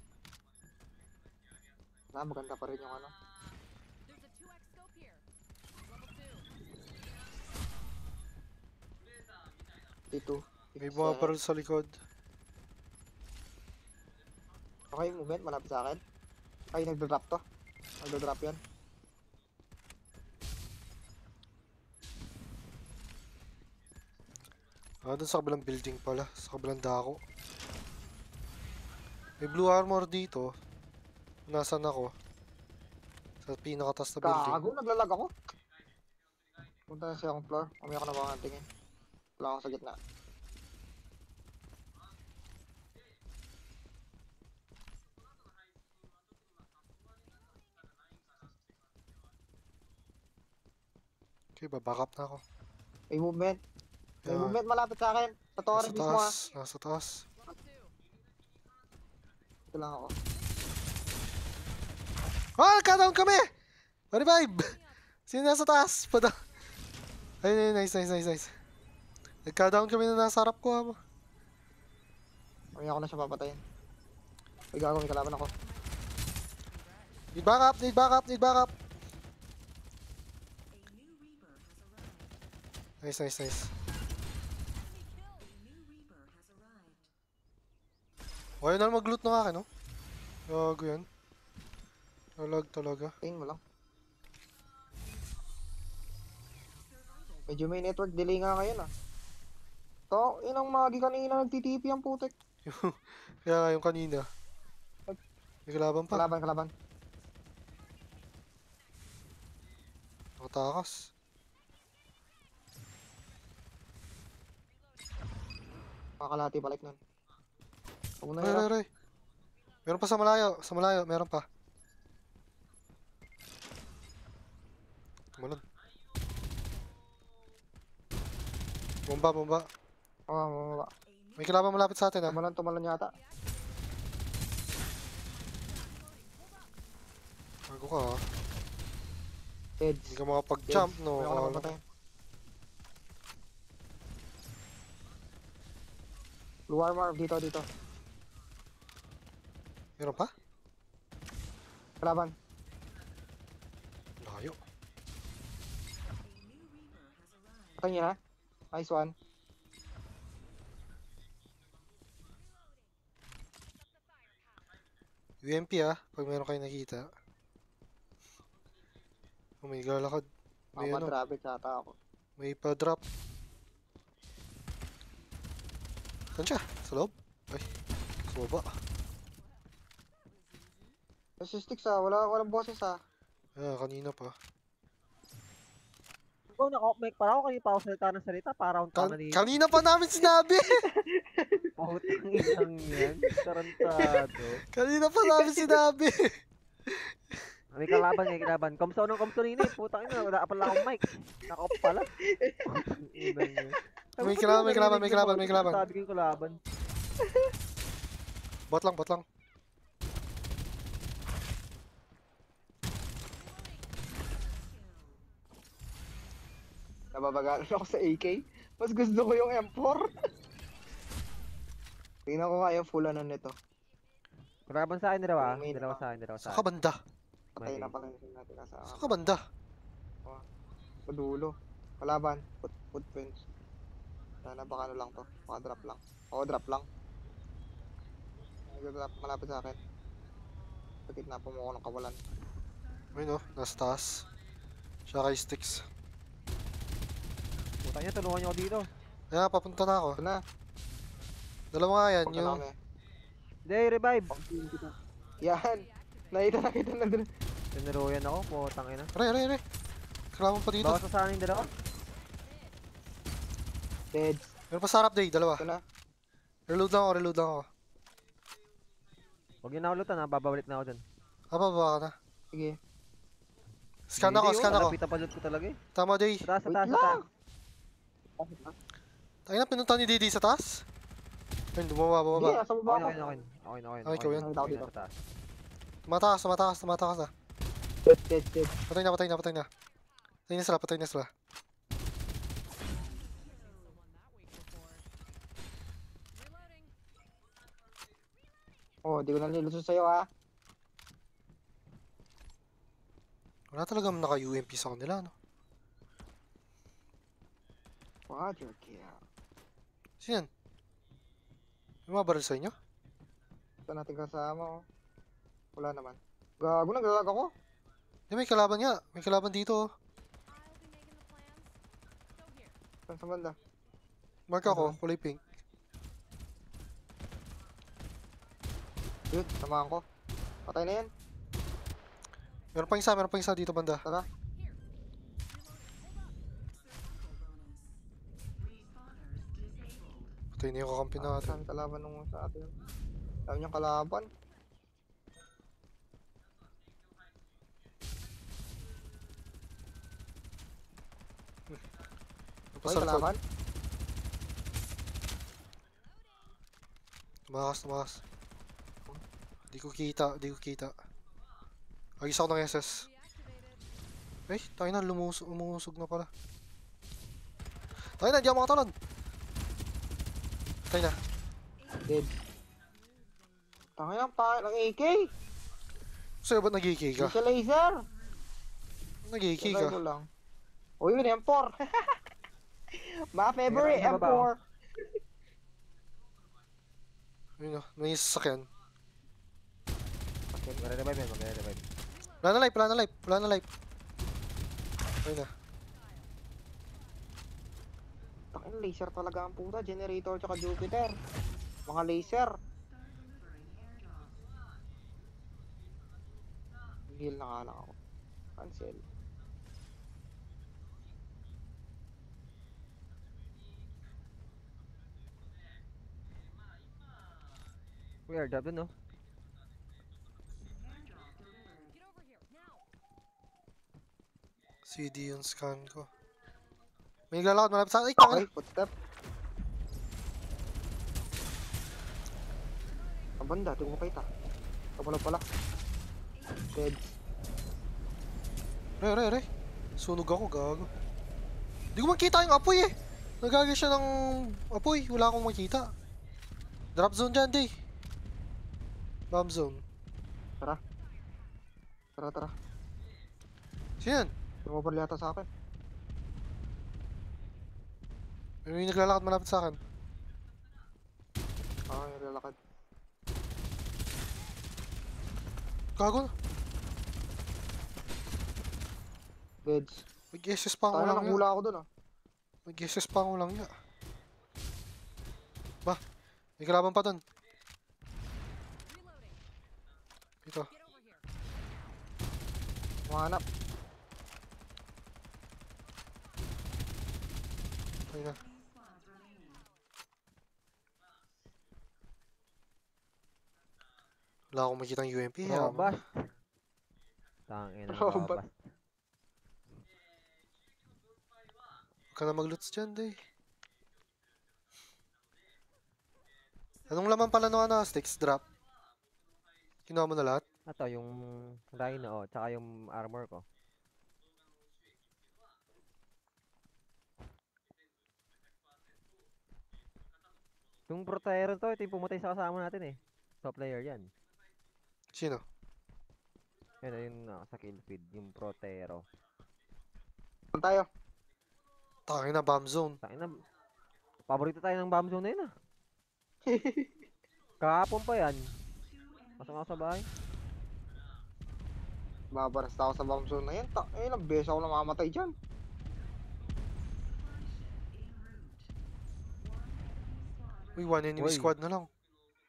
Maganda pa rin yung ano. There's a 2x scope here. Level 2. Dito. May mga parol sa likod. Okay, movement malapit sa akin. Ay, nagdo-drop to. Nagdo-drop yan. Doon sa kabilang building pala. Sa kabilang dako. May blue armor dito. Nasaan ako? Sa pinakatas na building. Gago, naglalag ako. Punta na siya akong floor. Mamaya ko na baka tingin. Wala ako sa gitna. Okay, babackup na ako. May movement. May Yeah. movement malapit sa akin. Sa torrent Nasa mismo taas. Nasa taas. Ito lang ako. Ah! Nagka-down kami! Pa-revive! Sino nasa taas? Ayun, nice. Nagka-down kami na nasa harap ko ha. Mamaya ko na siya papatayin. Ay gago, may kalaban ako. Need backup! Nice. Ayaw na mag-loot ng akin, no? Gago yan. Talag talaga. Tingin mo lang. Medyo may network delay nga ngayon ah. To, inang magi kanina nagtitipi ang putik. Kaya nga yung kanina. May kalaban pa. Kalaban. Nakatakas. Kakalati balik nun. Huwag mo na Ray, hirap. ray, ray. Meron pa sa malayo. Sa malayo, meron pa. Tumalon. Bomba. Oo, mababa. May kalaban malapit sa atin ah. Tumalon yata. Bago ka ah. Heads. Hindi ka makapag-jump no. Wala ka na mapatay. Blue armor, dito. Meron pa? Kalaban. Layo. Patay niya na. Nice one. UMP ah. Pag meron kayo nakita. Oh may galakad. May ano. Traffic yata ako. May pa-drop. Saan siya? Sa loob? Ay. Sa baba. Sa sticks ah, walang boses ah. Ah, kanina pa. Ikaw, naka-mic para ako. Kanina pa ako salita para akong tama ni... Kanina pa namin sinabi! Pahutang isang yan. Tarantado. Kanina pa namin sinabi! May kalaban. Komso nina eh. Putang ina, wala pala akong mic. Naka-off pala. May kalaban. Sabi ko yung kalaban. Bot lang. Nababagalan ako sa AK. Mas gusto ko yung M4. Tingnan ko nga yung full ano nito. Kalaban sa akin, dalawa. May Dalawa sa akin. Saan ka banda? Patay na pala yung natin nasa Saan ka banda? dulo. Kalaban. Footprints. Sana baka ano lang to. Baka drop lang. Oo, drop lang. Drop malapit sa akin. Bakit na po mo ako ng kawalan. Ayun oh, nasa taas. Siya kay sticks. Putang ina, tulungan niyo ako dito. Kaya papunta na ako. Ito na. Dalawa nga yan, Punta na yung... kami. Hindi, revive. Yan. Nakita na dun. Tinaruyan ako, putang ina. Ray. Kalaban pa dito. Bawas na sa akin dalawa. Dead. Meron pa sa harap day, dalawa. Ito na. Reload lang ako. Huwag niyo na ulutan ha, babalik na ako dun. Baba ka na. Sige. Scan ako. Lapitan pa ko talaga eh. Tama day. Sa taas. Wait lang. Tayo na, pinunta ni Didi sa taas. Ayun, Hindi, bumaba. nasa baba ako. Okay. ikaw yan. Nakita ko dito. Sa taas. Tumatakas na. Dead. Patay na. Patay na sila. Oh, di ko na nilusot sa'yo ha. Wala talagang naka-UMP sa kanila, no? Roger, kill. Sino yan? May mga baril sa inyo? Ito natin kasama oh. Wala naman. Gago na, galag ako. May kalaban nga. May kalaban dito, oh. Saan sa banda? Mark ako, kulay pink. Dude, samahan ko. Patay na yan. Meron pa isa dito banda. Tara. Patay na yung kakampi natin. Saan kalaban nung sa atin? Dami niyang kalaban. Ay, Pasal ko. kalaban? Tumakas. Di ko kita. Agis ako ng SS. Eh, tayo na, lumusog na pala. Tayo na, di ako makatalon. Tayo na. Dead. Tangin ang pangit ng AK. Sa'yo ba't nag-AK ka? Hindi siya laser. Nag-AK Try ka? ko lang. Uy, yun, M4. My favorite Meron sa baba, M4. Yun o, may sasakyan. Magre-revive yan, magre-revive. Wala na life. Tayo na. Ang laser talaga ang puta. Generator tsaka Jupiter. Mga laser. Heal na nga lang ako. Cancel. May airdrop dun, no? CD yung scan ko. May naglalakad malapit sa akin. Ay, tanga! Okay, footstep. Ang banda, di ko makita. Kapalag pala. Dead. Re. Sunog ako, gago. Di ko makita yung apoy eh. Nagagay siya ng apoy. Wala akong makita. Drop zone dyan, day. Bomb zone. Tara. Sino yan? Tumabal yata sa akin. May naglalakad malapit sa akin. Yung lalakad. Gago. Deads. Mag-SS pa ako Sana lang nakula ako dun ah. Mag-SS pa ako lang niya. Ba? May kalaban pa dun. Ito. Mahanap. Ayun na. Wala akong makitang UMP. Robust. Tangin ang Robust. robust. Huwag ka na mag-loots dyan, day. Anong laman pala nung ano, sticks drop? Kinuha mo na lahat? Ito, yung Rhino, tsaka yung armor ko. Yung Protero to, ito yung pumatay sa kasama natin eh. Top player yan. Sino? Yan yung sa kill feed, yung Protero. Saan tayo? Tangin na, bomb zone. Tangin na, paborito tayo ng bomb zone na yun ah. Kahapon pa yan. Pasok ako sa bahay. Babarasta ako sa bomb zone na yan. Ilang beses ako namamatay dyan. Uy, one enemy Uy. squad na lang.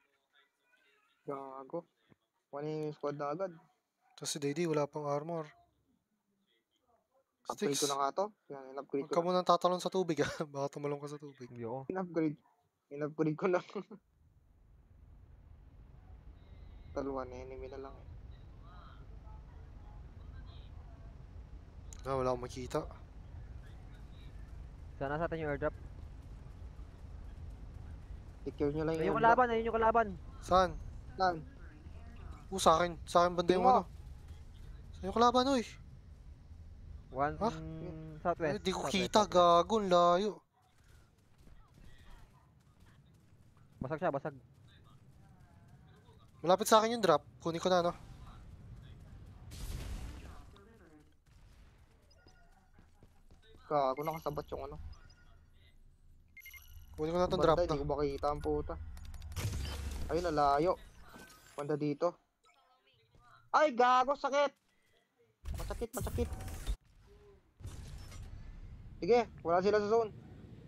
Gago. One enemy squad na agad. Tapos si Dayday, wala pang armor. Upgrade Sticks. ko na nga to. Yan, in-upgrade Huwag ko ka na. munang tatalon sa tubig ha. Baka tumalong ka sa tubig. Hindi ako. In-upgrade ko na. One enemy na lang eh. Wala akong makita. Sana sa atin yung airdrop. Secure nyo lang Ayun yung airdrop. kalaban, ayun yung kalaban. Saan? Saan? Sa akin. Sa akin banda yung Tingin mo. ano. Saan yung kalaban, uy? One Ha? southwest. Ay, di ko southwest, kita, southwest. gago, ang layo. Basag siya, basag. Malapit sa akin yung drop. Kunin ko na, no? Gago, nakasabat yung ano. Kunin ko na itong Banda, drop, hindi no? ko makita ang puta. Ayun, nalayo. Banda dito. Ay, gago, sakit! Masakit. Sige, wala sila sa zone.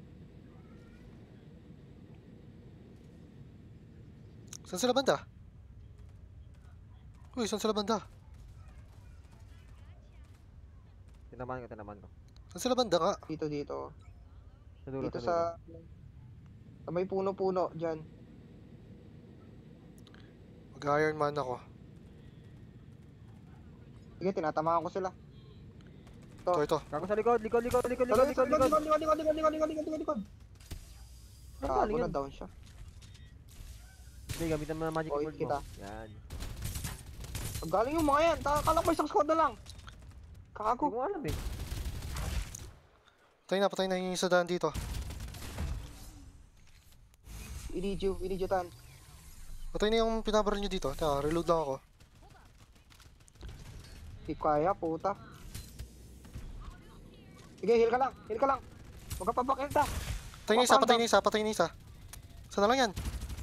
Saan sila banda? Uy, saan sila banda? Tinaman ko. Saan sila banda nga? Dito. Sa dulo, Dito sa dulo. sa may puno-puno, dyan. Mag-Iron Man ako. Sige, tinatamaan ko sila. Ito. Gago sa likod. Likod. Ano Gago galing na, yun? down siya. Hindi, gamitan mo na magic Void word mo. kita. Yan. Ang galing yung mga yan. Kala ko isang squad na lang. Hindi Kago. ko alam eh. Patay na yung isa daan dito. We need you, Tan. Patay na yung pinabaril nyo dito. Teka, reload lang ako. Di kaya, puta. Sige, heal ka lang. Huwag ka papakita. Patay na isa. Saan na lang yan?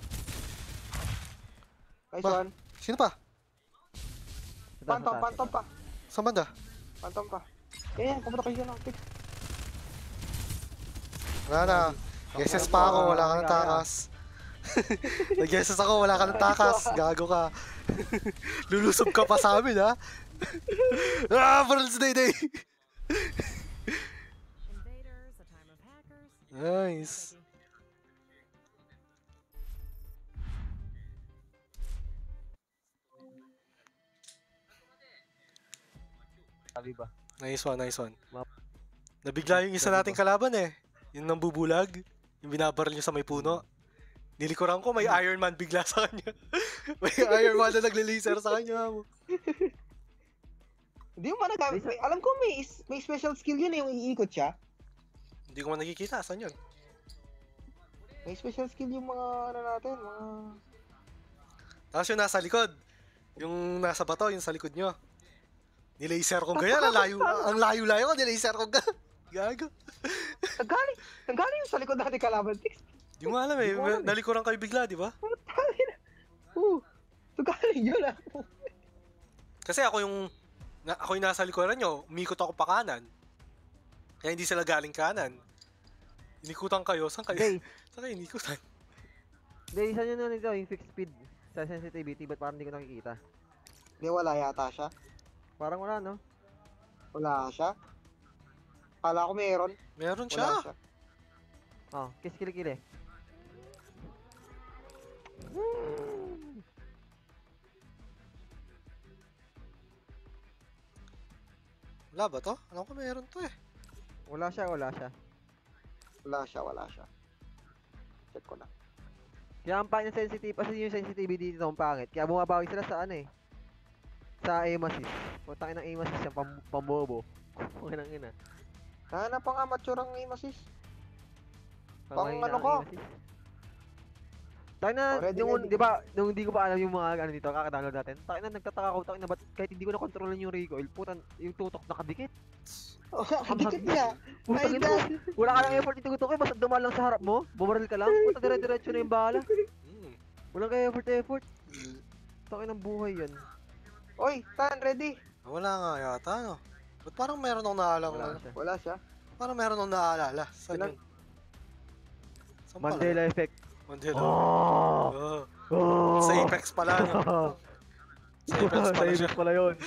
Nice Ba? one. Sino pa? Sa taas, Phantom pa. Saan banda? Phantom pa. Yan, pumunta kayo ng fix. Wala na. Yeses pa ako, wala ka ng takas. Nag-yeses ako, wala ka ng takas. Gago ka. Lulusob ka pa sa amin, ha? Pearls Day! Invaders, a time of hackers. Nice. Sabi ba? Nice one, nice one. Map. Nabigla yung isa nating kalaban eh. Yung nambubulag. Yung binabaril niya sa may puno. Nilikuran ko, may Iron Man bigla sa kanya. May Iron Man na nagle-laser sa kanya. Hindi mo nagamit. Alam ko may special skill yun eh, yung iikot siya. Hindi ko man nakikita. Saan yun? May special skill yung mga ano natin, mga... Tapos yung nasa likod. Yung nasa bato, yung sa likod nyo. Nilaser ko ganyan. Ang layo-layo ko. Nilaser ko ganyan. Gago. Nanggaling yung sa likod natin kalaban, Tix. Di mo alam eh. Di ko alam eh. Nalikuran kayo bigla, di ba? Nanggaling yun ah. Kasi ako yung nasa likuran nyo. Umikot ako pa kanan. Kaya hindi sila galing kanan. Inikutan kayo. Saan kayo? Hindi. Saan kayo inikutan? Hindi, isa nyo na nito, yung fixed speed sa sensitivity, ba't parang hindi ko nakikita? Hindi, wala yata siya. Parang wala, no? Wala siya. Kala ko meron. Meron Wala siya. siya. Oh, kiss kilikili. Wala ba to? Alam ko meron to eh. Wala siya, wala siya. Wala siya. Check ko na. Kaya ang pangit ng sensitive, kasi yung sensitivity dito ang pangit. Kaya bumabawi sila sa ano eh. Sa aim assist. Putangin ng aim assist yung pambobo. Putangin ng ina. Hanap pa nga mature ang aim assist. Pang Pangmahina ano ang ko? aim assist. Tayo na, Already nung, ready. di ba, nung hindi ko pa alam yung mga ano dito, kaka-download natin. Tayo na, nagtataka ko, tayo na, ba't kahit hindi ko na kontrolin yung recoil, putan, yung tutok nakadikit. Dikit niya. Putang ina, wala ka ng effort itutok eh, basta dumaan lang sa harap mo, bumaril ka lang, puta dire-diretso na yung bala. Hmm. Walang kaya effort. Takin ng buhay yan. Oy, Tan, ready? Wala nga yata no. Ba't parang meron akong naalala? Wala siya. Wala siya. Parang meron akong naalala. Saan Sila- yun? Saan pala? Mandela effect. Mandela. Oh! Oh. Oh! Sa Apex pala no. Sa Apex Sa pala siya. Apex pala yun.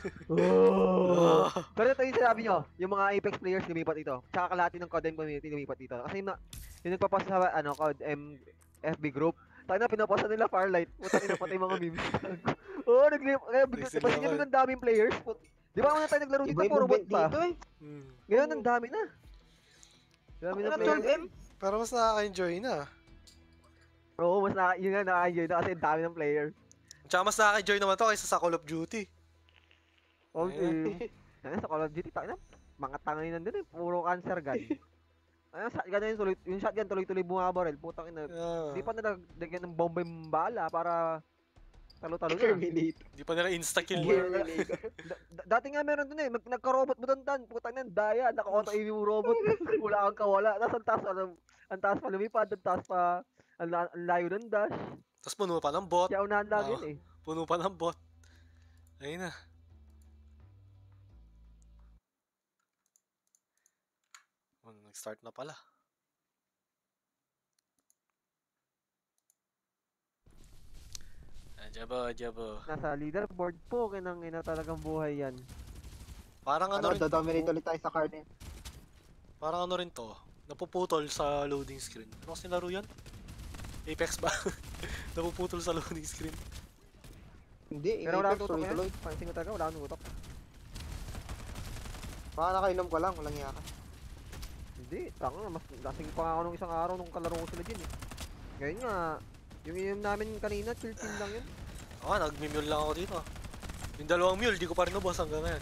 Oh! Oh. Pero ito yung sinabi nyo, yung mga Apex players lumipat dito. Tsaka kalahati ng COD M community lumipat dito. Kasi yung nagpapost sa COD M FB group, tayo na pinaposta nila Farlight. Putang ina pati mga memes. Oo, kaya Nagsilawan. kasi biglang daming players. Di ba una tayo naglaro dito, puro bot pa. dito eh. Hmm. Ngayon ang dami na. Dami na Ano, players. 12M? Pero mas nakaka-enjoy na. Oo, mas yun nga nakaka-enjoy na kasi ang dami ng players. Tsaka mas nakaka-enjoy naman to kaysa sa Call of Duty. Okay. Ayun, sa Call of Duty, tayo na. Mga tangay nandun eh, puro cancer gun. Ayun, shotgun na yung shotgun tuloy-tuloy bumabaril. Putang ina. Di pa nalagyan ng bomba yung bala para talo-talo na. Terminator. Hindi pa nila insta-kill. Terminator. Dati nga meron dun eh, nagka-robot mo dun tan. Putang ina, daya, naka-auto-aim yung robot. Wala kang kawala. Tapos ang taas pa lumipad, ang taas pa, ang layo ng dash. Tapos puno pa ng bot. Kaya unahan lang Oo. yun eh. Puno pa ng bot. Ayun na. Oh, nag-start na pala. Jabo. Nasa leaderboard po, kinang ina talagang buhay yan. Parang ano Ano, rin, dodominate ulit tayo sa card eh. parang ano rin to. Napuputol sa loading screen. Ano kasi laro yan? Apex ba? Napuputol sa loading screen. Hindi, Pero wala Apex, akong tutok tuloy-tuloy. yan. Pansin ko talaga, wala akong tutok. Baka nakainom ko lang, walang yaka. Hindi, tanga nga, mas lasing pa nga ako nung isang araw nung kalaro ko sila dyan eh. Ngayon nga, yung inom namin kanina, chill lang yun. Ah, nagmi-mule lang ako dito. Yung dalawang mule, di ko pa rin nabos hanggang ngayon.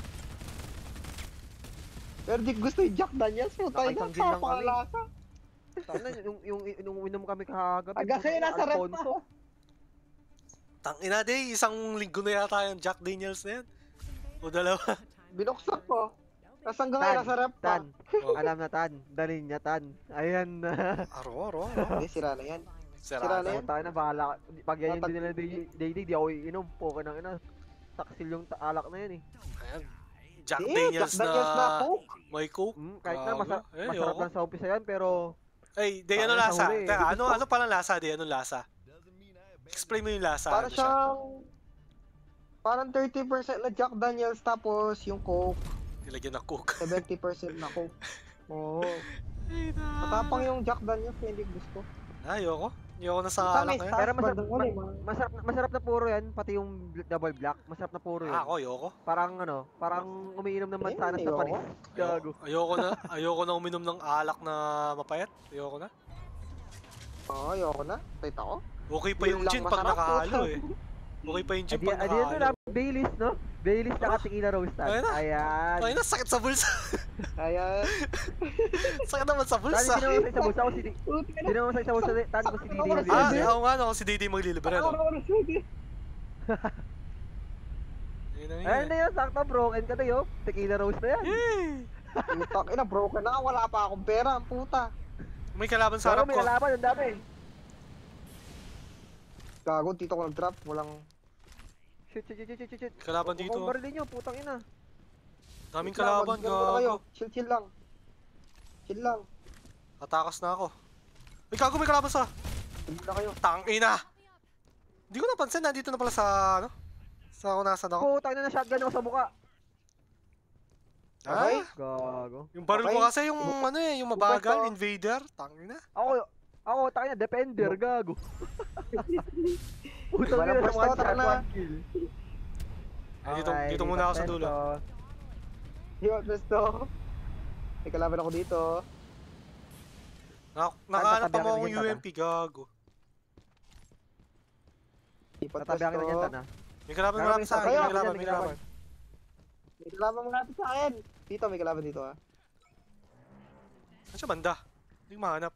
Pero di ko gusto yung Jack Daniels, putay na, Nakaisang din lang kami. kapangalasa. Tanga yung inom kami kahagabi. Aga kayo nasa rep Alfonso. pa. Tangina day, isang linggo na yata yung Jack Daniels na yan. O dalawa. Binuksak ko. Tapos hanggang ngayon nasa rep pa. Tan, alam na Tan, dalhin niya Tan. Ayan na. Aro. Hindi, sira na yan. Sira na na. yan. Tayo na bahala. Pag yan yung dinala day, di ako iinom. Poke ng ina. Taksil yung alak na yan eh. Ayan. Jack Hindi, Daniels Jack Daniels na na Coke. may coke. Kahit na Gago. masarap ayoko. lang sa umpisa yan, pero Ay, Day, ano Parang lasa? nahuli eh. Teka, ano palang lasa, Day? Anong lasa? Explain mo yung lasa. Para Ano siya? siyang... Parang 30% na Jack Daniels tapos yung Coke, Nilagyan ng coke. 70% na Coke. Oo. Ay, Matapang yung Jack Daniels, hindi gusto. Ayoko. Ayoko na sa Sa alak may na yan. Pero stars bandang uli. masarap na puro yan, pati yung double black. Masarap na puro yan. Ako, ayoko. Parang umiinom ng mansanas na ayoko. panis. Gago. Ayoko na uminom ng alak na mapayat. Ayoko na. Oo, ayoko na. Wait ako. Okay pa Yun yung lang gin pag masarap, nakahalo puta. eh. Okay pa yung gin Adi pag ano na, nakahalo. Baileys, no? Baileys na tequila roasted. Ayun na. Ayan. Ay na, sakit sa bulsa. Kaya... Sakit naman sa Tani, bulsa. di naman sa isa bulsa ko si Di naman sa isa bulsa, tani ko si Didi. yung Ah, libre. ako nga, ako si Didi maglilibre, no? Ayun na Ayun yun. na yun, sakto broken ka na yun. Tequila roast na yan. Yay! Putak ina, broken na. Wala pa akong pera, ang puta. May kalaban sa Pero harap may ko. kalaban, ang dami. Gago, dito ko nag-drop. Walang... Shit. Kalaban dito. Huwag barilin nyo, putang ina. Daming Wait lang, kalaban, mag-ganun muna kayo. gago. Chill lang. Chill lang. Tatakas na ako. May gago, may kalaban sa... Chill na kayo. Tangina! Hindi ko napansin, nandito na pala sa, ano? Sa kung nasan ako. Putang ina na shotgun ako sa mukha. Okay. Ah? Gago. Yung baril ko Okay. kasi yung ano eh, yung mabagal, Ubay to. invader. Tangina. Ako, tangina, defender, gago. Putang Iba na ina, pwesto, one shot, tara na. one kill. Ay, dito, Okay, dito muna ako sa dulo. Yo, besto. May kalaban ako dito. Nakahanap pa tatabi mo akin akong ng genta, UMP, gago. Ipat Tatabi akin ng besto. genta na. May kalaban Meron malapit sa akin, kayo, may kalaban, may may kalaban. kalaban. May kalaban malapit sa akin. Dito, may kalaban dito ah. Saan siya banda? Hindi ko mahanap.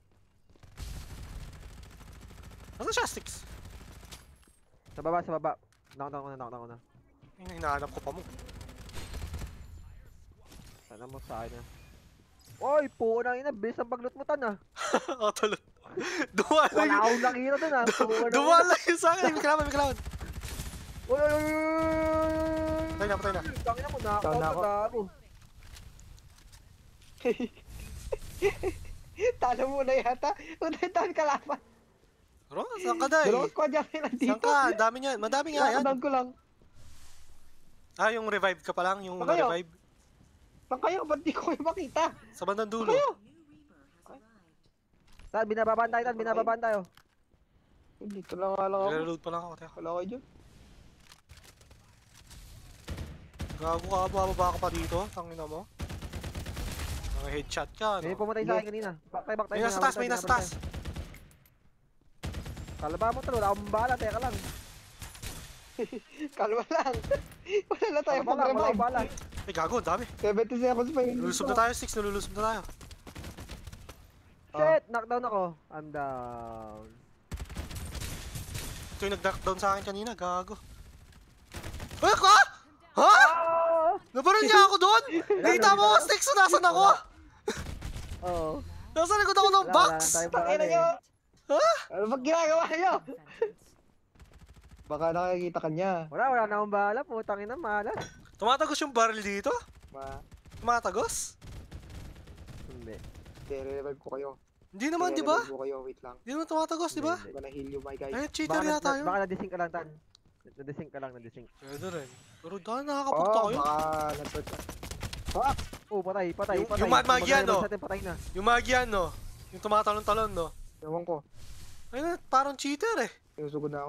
Nasaan siya, Sticks? Sa baba. Knock na. Ay, hinahanap ko pa mo. Sana mo sa akin na. Oy, puo na ina, bilis ang paglut mo tan ah. Oh, tulad. Duwala Wala yun. akong nakita dun ah. Puo na Duwala yun sa akin. May kalaban, may kalaban. Oy. Patay na. Tangina mo, Down na nakakaw ako. na gago. Talo muna yata. Unay tayo kalaban. Bro, saan ka, Day? Dalawang squad yan sila Saan dito. ka? Ang dami niyan. Madami nga yan. Nakadown ko lang. Ah, yung revive ka pa lang, yung Saan kayo? revive. Saan kayo? Ba't di ko kayo makita? Sa bandang dulo. Kayo? Tan, binababaan tayo. Dito lang nga lang ako. Reload pa lang ako. Teka. Wala kayo dyan. Gago ka, bababa ka pa dito. Tangina mo. Mga headshot ka, May no? pumatay sa akin kanina. Back tayo. May nasa taas, may nasa taas. Kalaba mo talo, wala akong bala, teka lang. Kalma lang. Wala na tayo Kalaba lang, wala akong pag-revive. bala. Ay, gago, ang dami. 70 seconds pa yun. Nalulusob na tayo, Sticks. Nalulusob na tayo. Shit, knockdown ako. I'm down. Ito yung nag-knockdown sa akin kanina, gago. Ay, ka? Ha? Oh! Nabaril niya ako doon? Nakita mo ako, Sticks, nasan ako? Oo. Nasa likod ako ng box? Pakina nyo! Ano bang ginagawa nyo? Baka nakikita ka niya. Wala na akong bala, putang ina, malas. Tumatagos yung barrel dito? Tumatagos? Hindi. Re-revive ko kayo. Hindi naman, di ba? Re-revive ko kayo, wait lang. Hindi naman tumatagos, di ba? Hindi ko na-heal you, my guys. Ay, cheater yata yun. Baka na-desync ka lang, Tan. Na-desync ka lang. Pwede rin. Pero dahil nakakapunta kayo. Baka nag-search ka. Oh, patay. Yung Mad yan, no? Natin, patay na. Yung Magian, no? Yung tumatalon-talon, no? Ewan ko. Ay, parang cheater eh. Sinusugod na ako.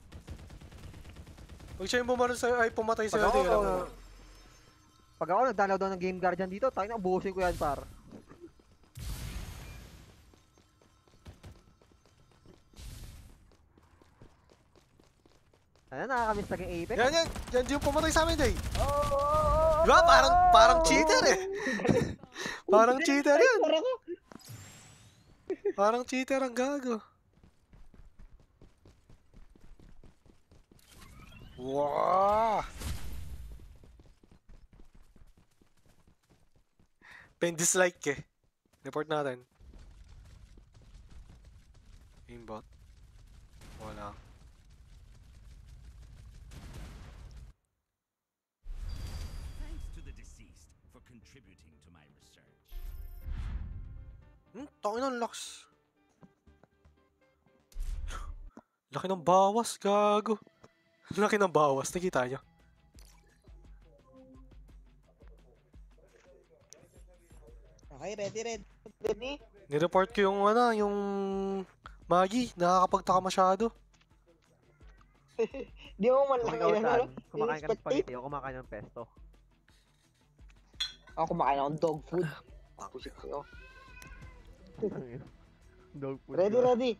Pag siya yung bumaril sa'yo, ay pumatay sa'yo, Pag di ako, alam mo. pag ako nagdalaw daw ng Game Guardian dito, tayo na, ubusin ko yan, par. Ano, nakakamiss naging Apex? Yan yung pumatay sa amin, Day. Oh! Di ba? Parang cheater eh. Parang cheater yan. Parang cheater ang gago. Wow! Pen-dislike eh. Report natin. Aimbot. Wala. Thanks to the deceased for contributing to my research. Tangin ang lakas. Laki ng bawas, gago. Laki ng bawas, nakita nyo. Okay, ready. Ready? Nireport ko yung yung Magi, nakakapagtaka masyado. Di mo man lang Kung ikaw yun, ano? saan, kumakain ka ng Spectate? spaghetti o kumakain ng pesto. Ako kumakain akong dog food. Pusit kayo. Dog food. Ready.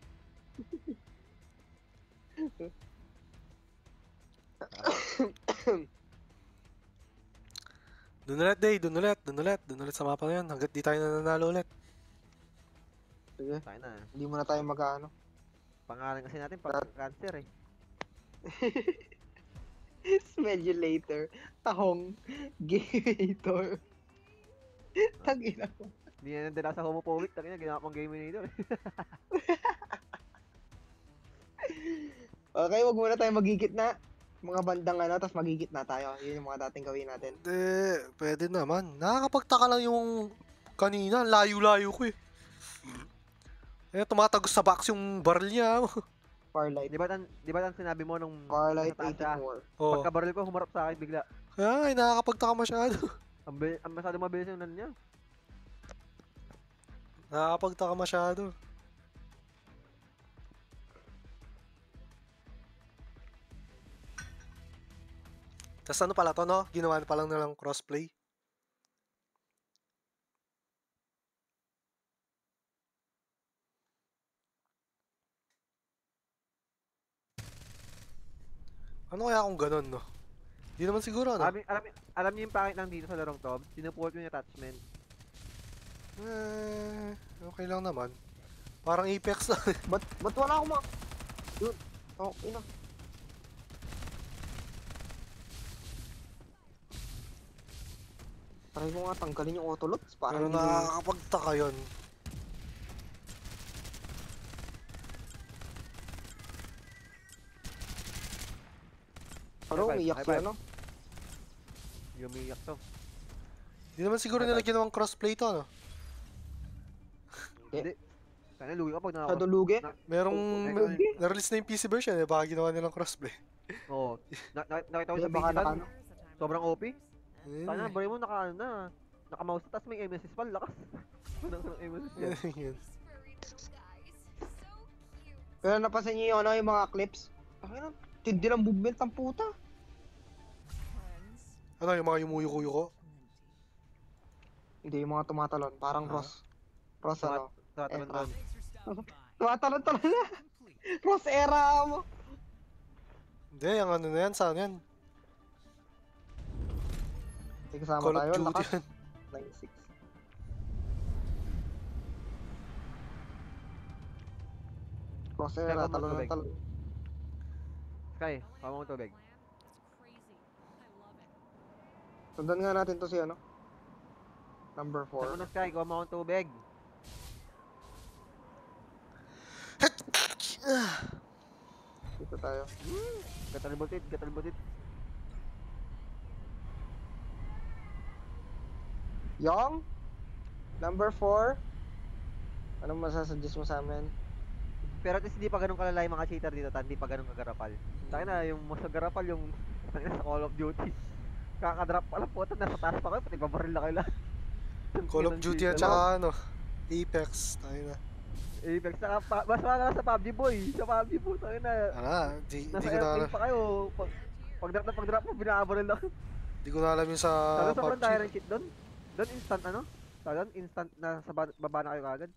Dun ulit sa mapa na yan, hanggat di tayo nananalo ulit. Sige, Tayo na. hindi muna tayo mag-ano. Pangalan kasi natin pag cancer eh. Smell you later. Tahong. Gator. Tag-ina mo. Hindi na nandala sa homophobic. Tangina, ginawa pang game nito. Okay, wag muna tayo magigit na. Mga bandang tapos magigit na tayo. Yun yung mga dating gawin natin. Pwede naman. Nakakapagtaka lang yung kanina, layo-layo ko eh. Tumatagos sa box yung barrel niya. Farlight. Di ba tan sinabi mo nung Farlight nasa taas siya? 84. Oh. Pagka-barrel ko, humarap sa akin bigla. Kaya nga, nakakapagtaka masyado. Ang masyado mabilis yung nan niya. Nakakapagtaka masyado. Tapos ano pala to, no? Ginawa pa lang nilang crossplay. Ano kaya kung ganun, no? Di naman siguro, no? Alam niyo yung pangit lang dito sa larong to? Sinupport yung attachment. Okay lang naman. Parang Apex lang. Ba't wala akong mga... Yun. Oh, ina. Try mo nga tanggalin yung autolots para Pero hindi... nakakapagtaka yun. Pero umiyak High siya, five. no? Yumiyak to. Di naman siguro nila ginawang crossplay to, no? Hindi. Kaya lugi ka pag Sa nakakos. dulugi. Merong Okay. na-release na yung PC version eh, baka ginawa nilang crossplay. Oo. Nakita ko Hindi, sa baka PC lang. naka- Sobrang OP. Ayun Sana, eh. bari mo naka-mouse tapos may MSS pa, lakas. Walang MSS yan. Yun. Pero napansin niyo yung, yung mga clips? Ay, tindi lang movement ng puta. Ano, yung mga yumuyuko-yuko? Hindi, yung mga tumatalon. Parang Ah. Ross. Ross ano? Tatalon. Tumatalon na. Ross era mo. Hindi, yung ano na yan, saan yan? May kasama Call of tayo. Duty Lakas. yan. 9-6. Ross era. Second Talon tubig. ng talon. Sky, pama mo tubig. Sundan nga natin to si ano? Number Saan mo 4. na Sky, kuha mo akong tubig. Dito tayo. Gatalbutit. Young? Number 4? Anong masasuggest mo sa amin? Pero at least hindi pa ganun kalalay mga cheater dito, hindi pa ganun kagarapal. Tayo na, yung mas garapal yung sa Call of Duty. Kakadrop pa lang po, nasa taas pa kayo, pati babaril na kayo lahat. Call of Duty at saka ano, Apex, tayo na. Apex, saka mas wala ka sa PUBG boy, sa PUBG po, tayo na. Di Nasa ko na alam. airplane pa kayo, pag-drop mo, binabaril lang. Di ko na alam yung sa Sabi sa front PUBG. tire kit doon, instant ano? Doon instant na sa baba na kayo kagad.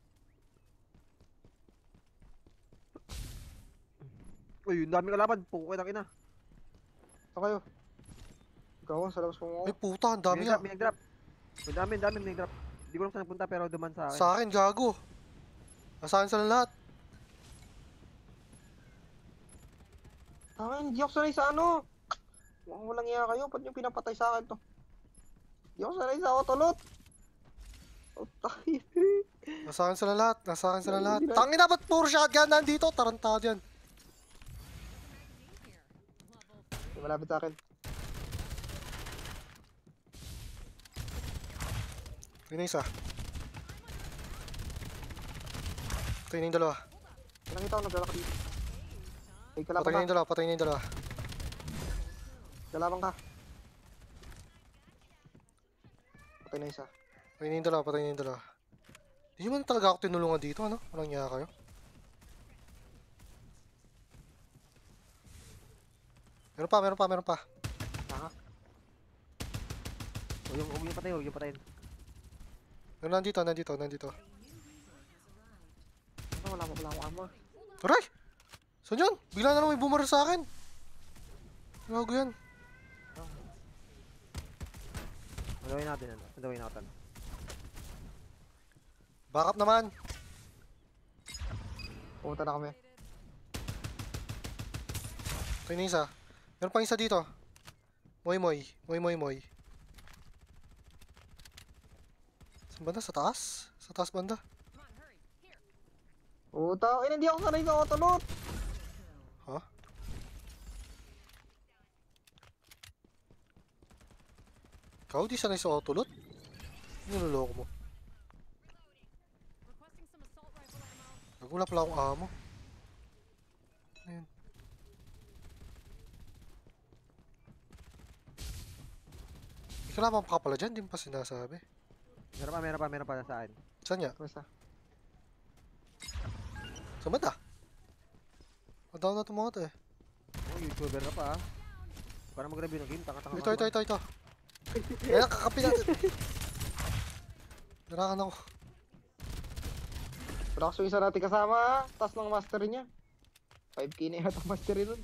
Uy, yung dami kalaban, puko kayo ina. Ito kayo. Ikaw, sa labas mo Ay puta, ang dami nga. May nag-drop. May dami nag-drop. Hindi ko lang saan napunta pero duman sa akin. Sa akin, gago. Sa akin sila lahat. Hindi ako sanay sa ano. Mukhang walang iya kayo. Ba't yung pinapatay sa akin to? Hindi ako sanay sa autolot. Oh, tayo. Nasa akin sila lahat. Tangin na, ba't puro shotgun nandito? Tarantado yan. Malapit sa akin. Yun na isa. Patay na yung dalawa. Nakita ko naglalak dito. Ay, kalaban Patay na ka. yung dalawa, patay na yung dalawa. Kalaban ka. Patay na isa. Patay na yung dalawa, patay na yung dalawa. Hindi man talaga ako tinulungan dito, ano? Walang niya kayo. Meron pa, meron pa, meron pa. Huwag yung patayin, huwag yung patayin. Meron nandito, nandito, nandito. Ano, wala akong armor. Aray! Saan yun? Bigla na lang may bumaril sa akin. Gago yan. Gawin natin, ano? Gawin natin. Backup naman. Pumunta na kami. Patay na isa. Meron pang isa dito. Moy moy. Moy moy moy. Saan banda? Sa taas? Sa taas banda? Puta, hindi ako sanay sa autolot. Ha? Ikaw di sanay sa autolot? Niloloko mo. Nagula pala akong amo. Ayun. May kalaban pa pala dyan, di mo pa sinasabi. Meron pa sa akin. Saan niya? Basta. Sa banda? Madaw na itong mga to eh. Oh, YouTuber ka pa, ah. Para mag-review ng game, tanga-tanga Ito, ito, ito, ito. Kaya kakapi natin. Narakan ako. Products yung isa natin kasama, taas ng mastery niya. 5k na yata ang mastery nun.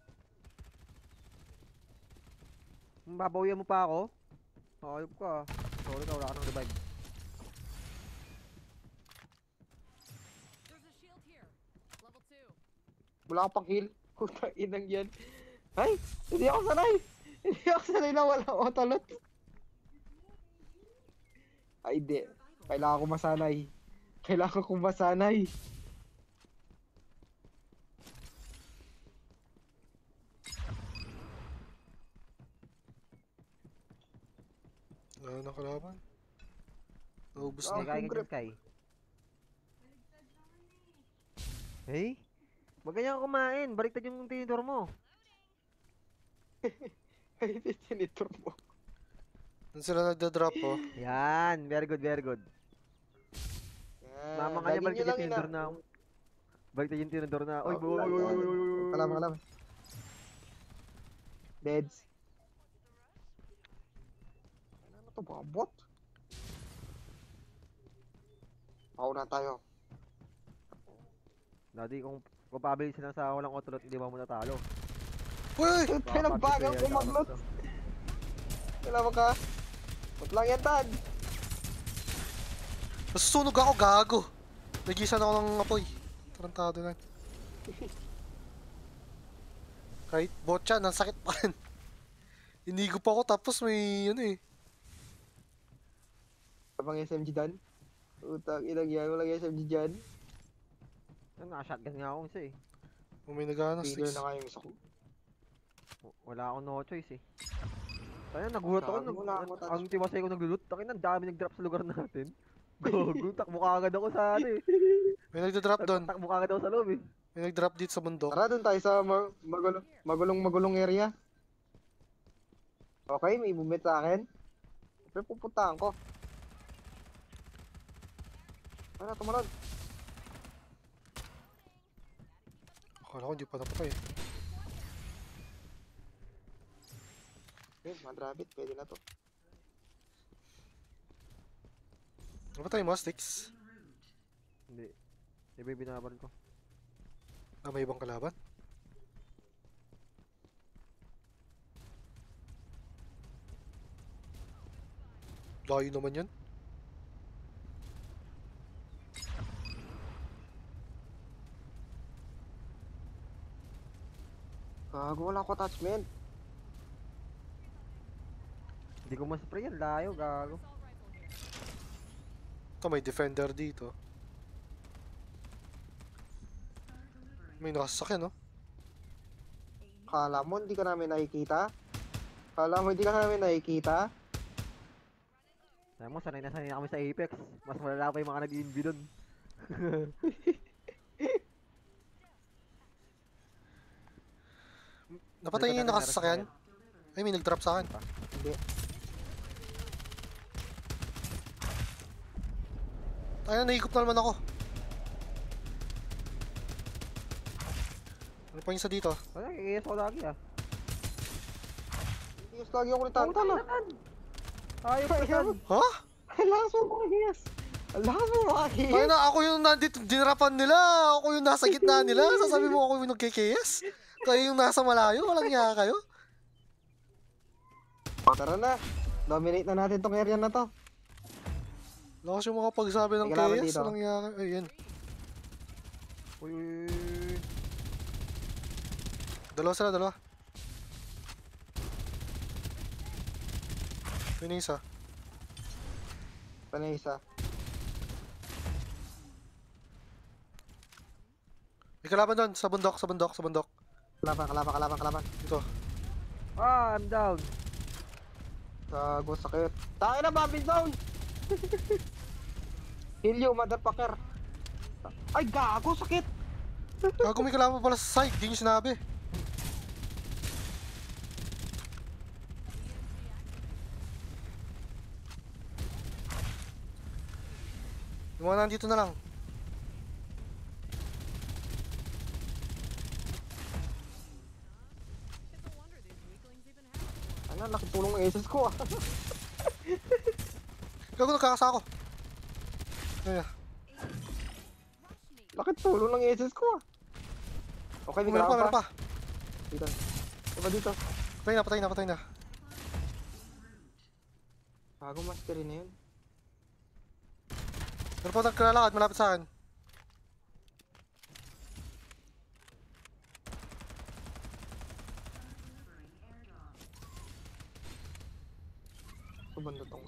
Babawian mo pa ako? Ayop ka. Sorry ka, wala ka ng revive. Wala akong pang heal. Puta, inang yan. Ay, hindi ako sanay. Hindi ako sanay na wala autolot. Ay, di. Kailangan ko masanay. Kailangan kong masanay. Wala na kalaban. Naubos Ah, na. Kaya grip. Sky. Hey? Wag ganyan ka kumain. Baliktad yung tinidor mo. Ay, tinitor mo. Doon sila nagda-drop oh. Yan. Very good, very good. Yan. Mama kanya Lagi baliktad nyo yung lang tinidor na. Baliktad yung tinidor na. Uy, Oh, boy, lagi. boy, boy, boy, boy, boy. Kalam, kalam. Deads. Ano to, mga bot? Pauna tayo. Daddy, kung pabili sila sa walang autolot, hindi ba mo natalo? Uy! Pinagbagang kumaglot. Kailangan ka. Ba't lang yan, Tad? Nasusunog ako, gago. Nagisan ako ng apoy. Tarantado lang. Kahit botcha, ang sakit pa rin. Inigo pa ako tapos may ano eh. Abang SMG dan. Utang ilang yan. Walang SMG dyan. Naka-shotgun nga ako isa eh. Kung may nagana, Figure sticks. na kayo isa ko. Wala akong no choice eh. Kaya nagulat ako. Wala akong touch. Ang tiwasay ko naglulot. Takin ang dami nag-drop sa lugar natin. Gogo, takbo ka agad ako sa ano eh. May nagda-drop doon. Takbo ka agad ako sa loob eh. May nag-drop dito sa bundok. Tara, dun tayo sa magulong area. Okay, may movement sa akin. Pero pupuntahan ko. Tara, tumalon. Akala ko hindi pa napatay. Okay, Mad Rabbit, pwede na to. Napatay mo, sticks. Hindi. Iba yung binaban ko. Ah, may ibang kalaban. Layo naman yun. Gago, wala ko attachment. Hindi ko ma-spray yan. Layo, gago. Ito, may defender dito. May nakasasakyan, no? Kala mo hindi ka namin nakikita? Kala mo hindi ka namin nakikita? Sabi mo, sanay na kami sa Apex. Mas malala pa yung mga nag-invi dun. Napatay niyo yung Meron nakasasakyan? Ay, may nag-drop sa akin. Hindi. Ay, naikot na naman ako. Ano pa yung isa dito? Wala, kikiyas ko lagi ah. Yes, lagi ako nagtanta na. Ayos ka yan. Ha? Ang lakas mo makahiyas. Ang lakas mo Ay makahiyas. na, ako yung nandito, dinarapan nila. Ako yung nasa gitna nila. Sasabi mo ako yung nagkikiyas? Kayo yung nasa malayo? Walang niya kayo? Tara na. Dominate na natin tong area na to. Lakas yung mga pagsabi ng May kalaban kiyas. dito. Walang niya kayo. Ayun. Uy, uy, uy. Dalawa sila, dalawa. Yun yung isa. Panay isa. May kalaban doon, sa bundok, sa bundok, sa bundok. Kalaban. Dito. Ah, I'm down. Gago, sakit. Tayo na, Bobby Zone! Heal you, motherfucker. Ay, gago, sakit! Gago, may kalaban pala sa side. Di nyo sinabi. Yung mga nandito na lang. Ano, laking tulong ng SS ko ah. Gago, nagkakasa ako. Ayun. Laking tulong ng SS ko ah. Okay, may Meron pa, kalaban meron pa. pa. Dito. Diba dito? Patay na. Gago, mastery na yun. Meron pa nagkalalakad, malapit sa akin. Ito banda tong.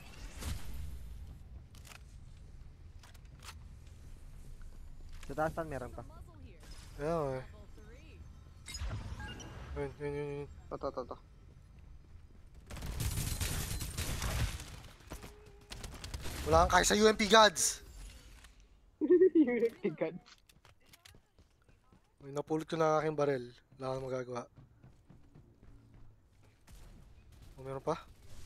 Sa taas tan meron pa. Ayun, eh. Yun. Ito. Wala kang kaya sa UMP gods. God. May napulot ko na ang aking barel. Wala kang magagawa. O, meron pa?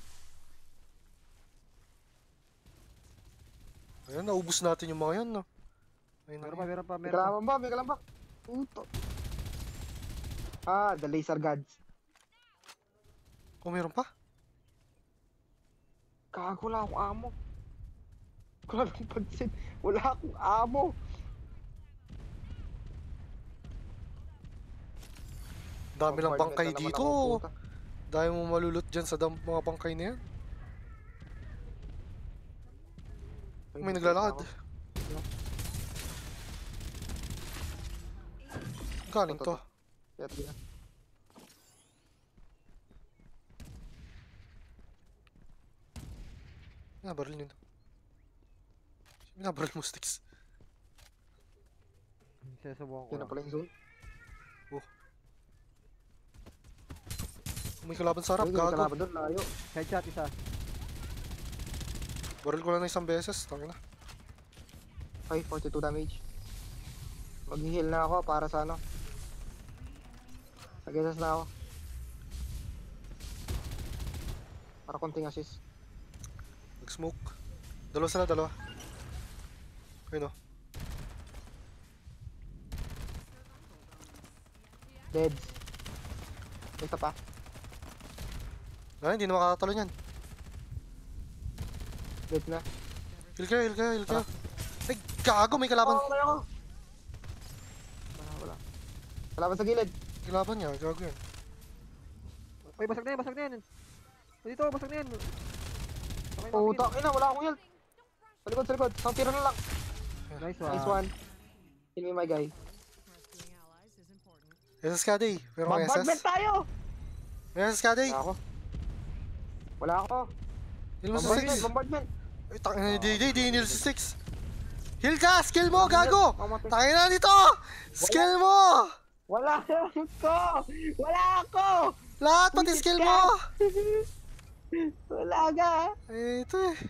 Ayan, naubos natin yung mga yan, no? Ayun na. Meron pa. May kalaban ba? Puto. Ah, the laser gods. O, meron pa? Gago, wala akong amo. Wala akong pansin. Wala akong amo. Dami lang Compartment bangkay na naman dito. ako, puta. Dahil mo malulot dyan sa mga bangkay na yan. May naglalakad. Galing to. Kaya ito yan. Binabaril nito. Binabaril mo sticks. Sinusubukan ko Yan na lang. pala yung zone. May kalaban sa harap, Ay, may gago. kalaban doon, layo. Headshot isa. Baril ko lang na isang beses. Tangina. Ay, 42 damage. Mag-heal na ako para sa ano. Nag-assess na ako. Para konting assist. Nag-smoke. Dalawa sila, dalawa. Ayun o. Deads. May isa pa. Ay, hindi na makakatalo niyan. Dead na. Heal kayo. Ay, gago, may kalaban. Oh, ako. Wala. Kalaban sa gilid. Kalaban niya, gago yan. Uy, basag na yan. Dito, basag na yan. Okay, Puta, ina, wala akong heal. Sa likod. Isang tiro na lang. Nice one. Nice one. Kill me my guy. SS ka, day. Pero may Bombardment SS. tayo! May SS ka, day. Wala ako. Heal mo sa 6. Bombardment. Ay, tangina, di heal sa 6. Heal ka! Skill mo, gago! Mamatay. Tangina dito! Skill mo! Wala ako! Wala ako! Lahat, pati skill mo! Wala ka! Ay, ito eh.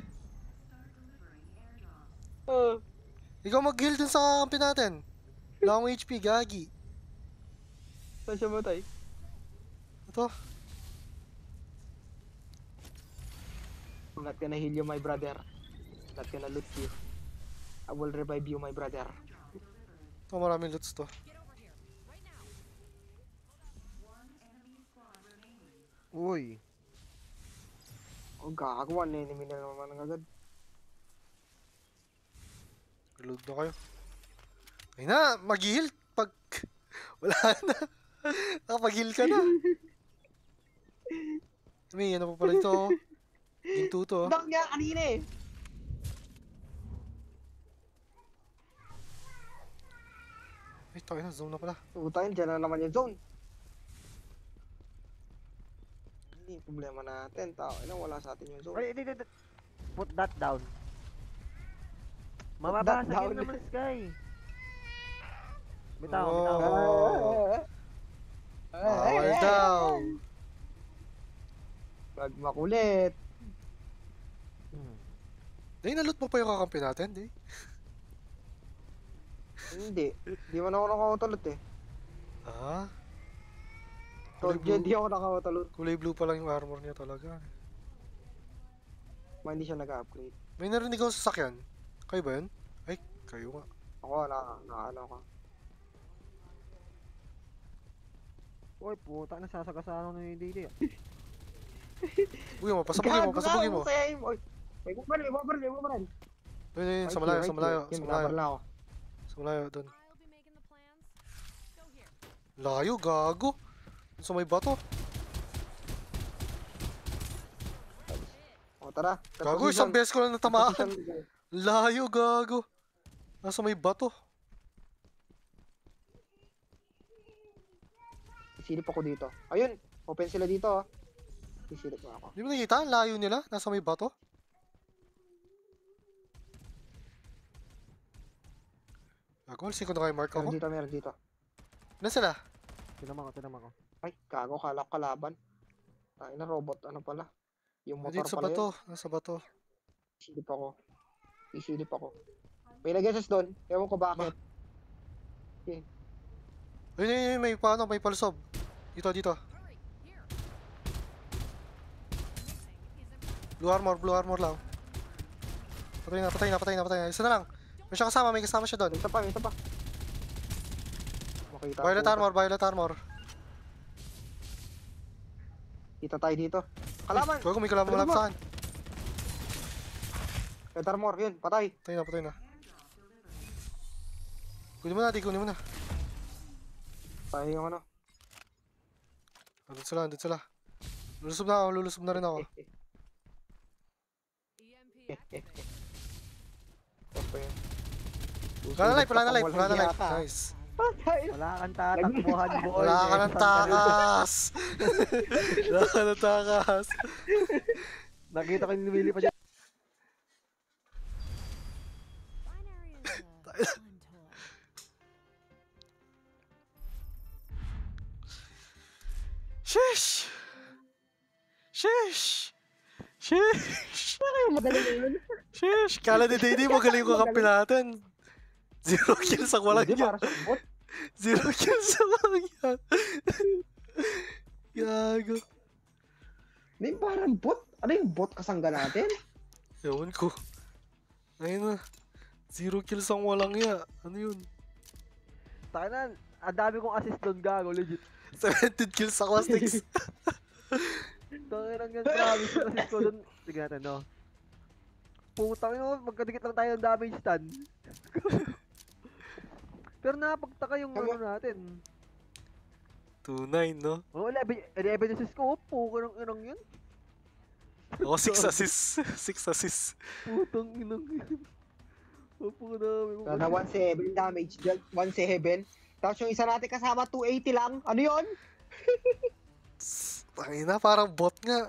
Oh. Ikaw mag-heal dun sa kampi natin. Wala akong HP, gagi. Saan siya matay? to. I'm not gonna heal you, my brother. Not gonna loot you. I will revive you, my brother. Ito, maraming loots to. Uy. Oh, gago. One enemy na naman agad. Reload na kayo. Ay na, mag-heal pag wala na. Nakapag-heal ka na. May ano pa pala ito. Oh. Ginto to. Oh. Down nga kanina eh. Ay, tayo na. Zone na pala. Tayo, dyan na naman yung zone. Hindi yung problema natin. Tao, wala sa atin yung zone. Ay, hindi. Put that down. Mababasag down. yun naman, Sky. Bitaw, Oh. bitaw. Bawal daw. Pag makulit. Day, naloot mo pa yung kakampi natin, Day. Hindi. Di man ako nakakautalot eh. Ah? So, Kulay blue. di ako nakakautalot. Kulay blue pa lang yung armor niya talaga. Ma, hindi siya nag-upgrade. May narinig ako sa sasakyan. Kayo ba yun? Ay, kayo nga. Ako, ano ka. Uy, puta na sasagasaan ako ng DD. Bugin mo, pasabugin mo, pasabugin mo. Oy, may bumaran. Ayun, sa malayo, sa malayo, sa malayo. Lang ako. Sa malayo, doon. I'll be making the plans. Go here. Layo, gago. Sa may bato. O, tara. Gago, isang beses ko lang natamaan. Layo, gago. Nasa may bato. Isilip ako dito. Ayun, open sila dito oh. Isilip mo ako. Di mo nakita? Ang layo nila. Nasa may bato. Gago, alisin ko na kayo mark ako. Meron dito. Ilan sila? Tinama ko. Ay, gago, kala ko kalaban. Ay, na robot, ano pala? Yung motor Dito sa pala bato. Nasa bato. yun. Isilip ako. May nag-SS doon. Ewan ko bakit. Ayun, may paano, may palusob. Dito. Hurry. Here. Missing isn't Blue armor lang. Patay na. Isa na lang. May siya kasama, may kasama siya doon. May isa pa. Makita Violet armor. Kita tayo dito. Kalaban! Gago, may kalaban Ano ba? malapsan. Red armor, yun, patay. Patay na. Kunin mo na. Tayo yung ano. Andun sila. Lulusob na rin ako. EMP activated. Basta yun. Wala na life. Yata. Nice. Patay. Wala kang tatakbuhan, boy. Wala ka ng takas. Nakita ko yung lumili pa dyan. Binary is a fun toy. Sheesh. Magaling yun. Sheesh. Kala ni Dayday magaling yung kakampi natin. 0 kills ang walang Hindi, yan. para sa bot. 0 kills ang walang yan. Gago. Hindi, parang bot. Ano yung bot kasangga natin? Ewan ko. Ayun na. 0 kills ang walang yan. Ano yun? Tayo na, ang dami kong assist doon, gago, legit. 17 kills sa Quastix. Tayo lang yan, promise yung assist ko doon. Sige natin, no? Putang ino, magkadikit lang tayo ng damage stun. Pero napagtaka yung ano natin. 2-9, no? Oh, 11 assist ko, puko ng inang yun. Ako 6 assists. 6 assists. Putang inang yun. Puko dami ko. Nasa 1-7 damage. 1-7. Tapos yung isa natin kasama 280 lang. Ano yun? Tangina, parang bot nga.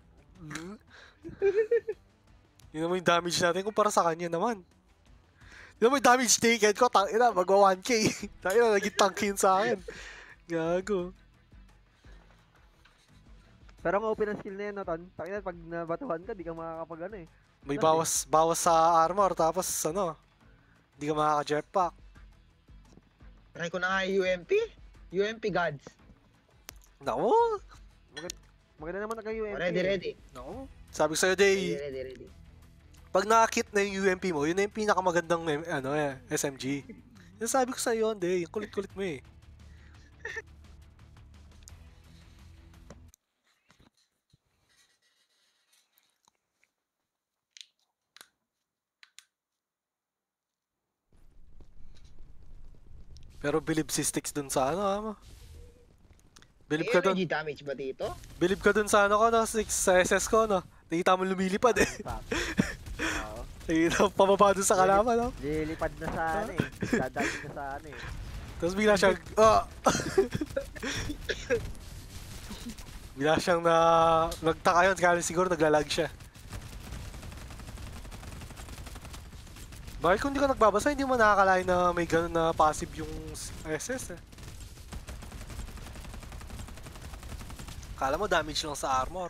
Yun naman yung damage natin kumpara sa kanya naman. Yun naman yung damage taken ko, tangina, magwa 1k. Tangina, naging tank yun sa akin. Gago. Pero ang open ang skill na yan, no, Ton? Takina, pag nabatuhan ka, di ka makakapag ano eh. May bawas sa armor, tapos ano, hindi ka makaka-jetpack. Try ko na nga yung UMP. UMP gods. Naku, Maganda naman kayo UMP. Ready. No? Sabi ko sa'yo, Day, Ready. pag nakakit na yung UMP mo, yun na yung pinakamagandang SMG. Yung sabi ko sa'yo, Day, yung kulit-kulit mo eh. Pero believe si Sticks dun sa ano, Believe ka dun. Energy damage ba dito? Believe ka dun sa ano ko, no? Sticks, sa SS ko, no? Nakita mo lumilipad eh. Oo. Nakita mo pababa dun sa kalaban, no? Lilipad na sa ano eh. Dadagin na sa ano eh. Tapos bigla siyang, bigla siyang nagtaka yun, kaya siguro naglalag siya. Bakit kung di ka nagbabasa, hindi mo nakakalain na may ganun na passive yung SS eh. Kala mo damage lang sa armor.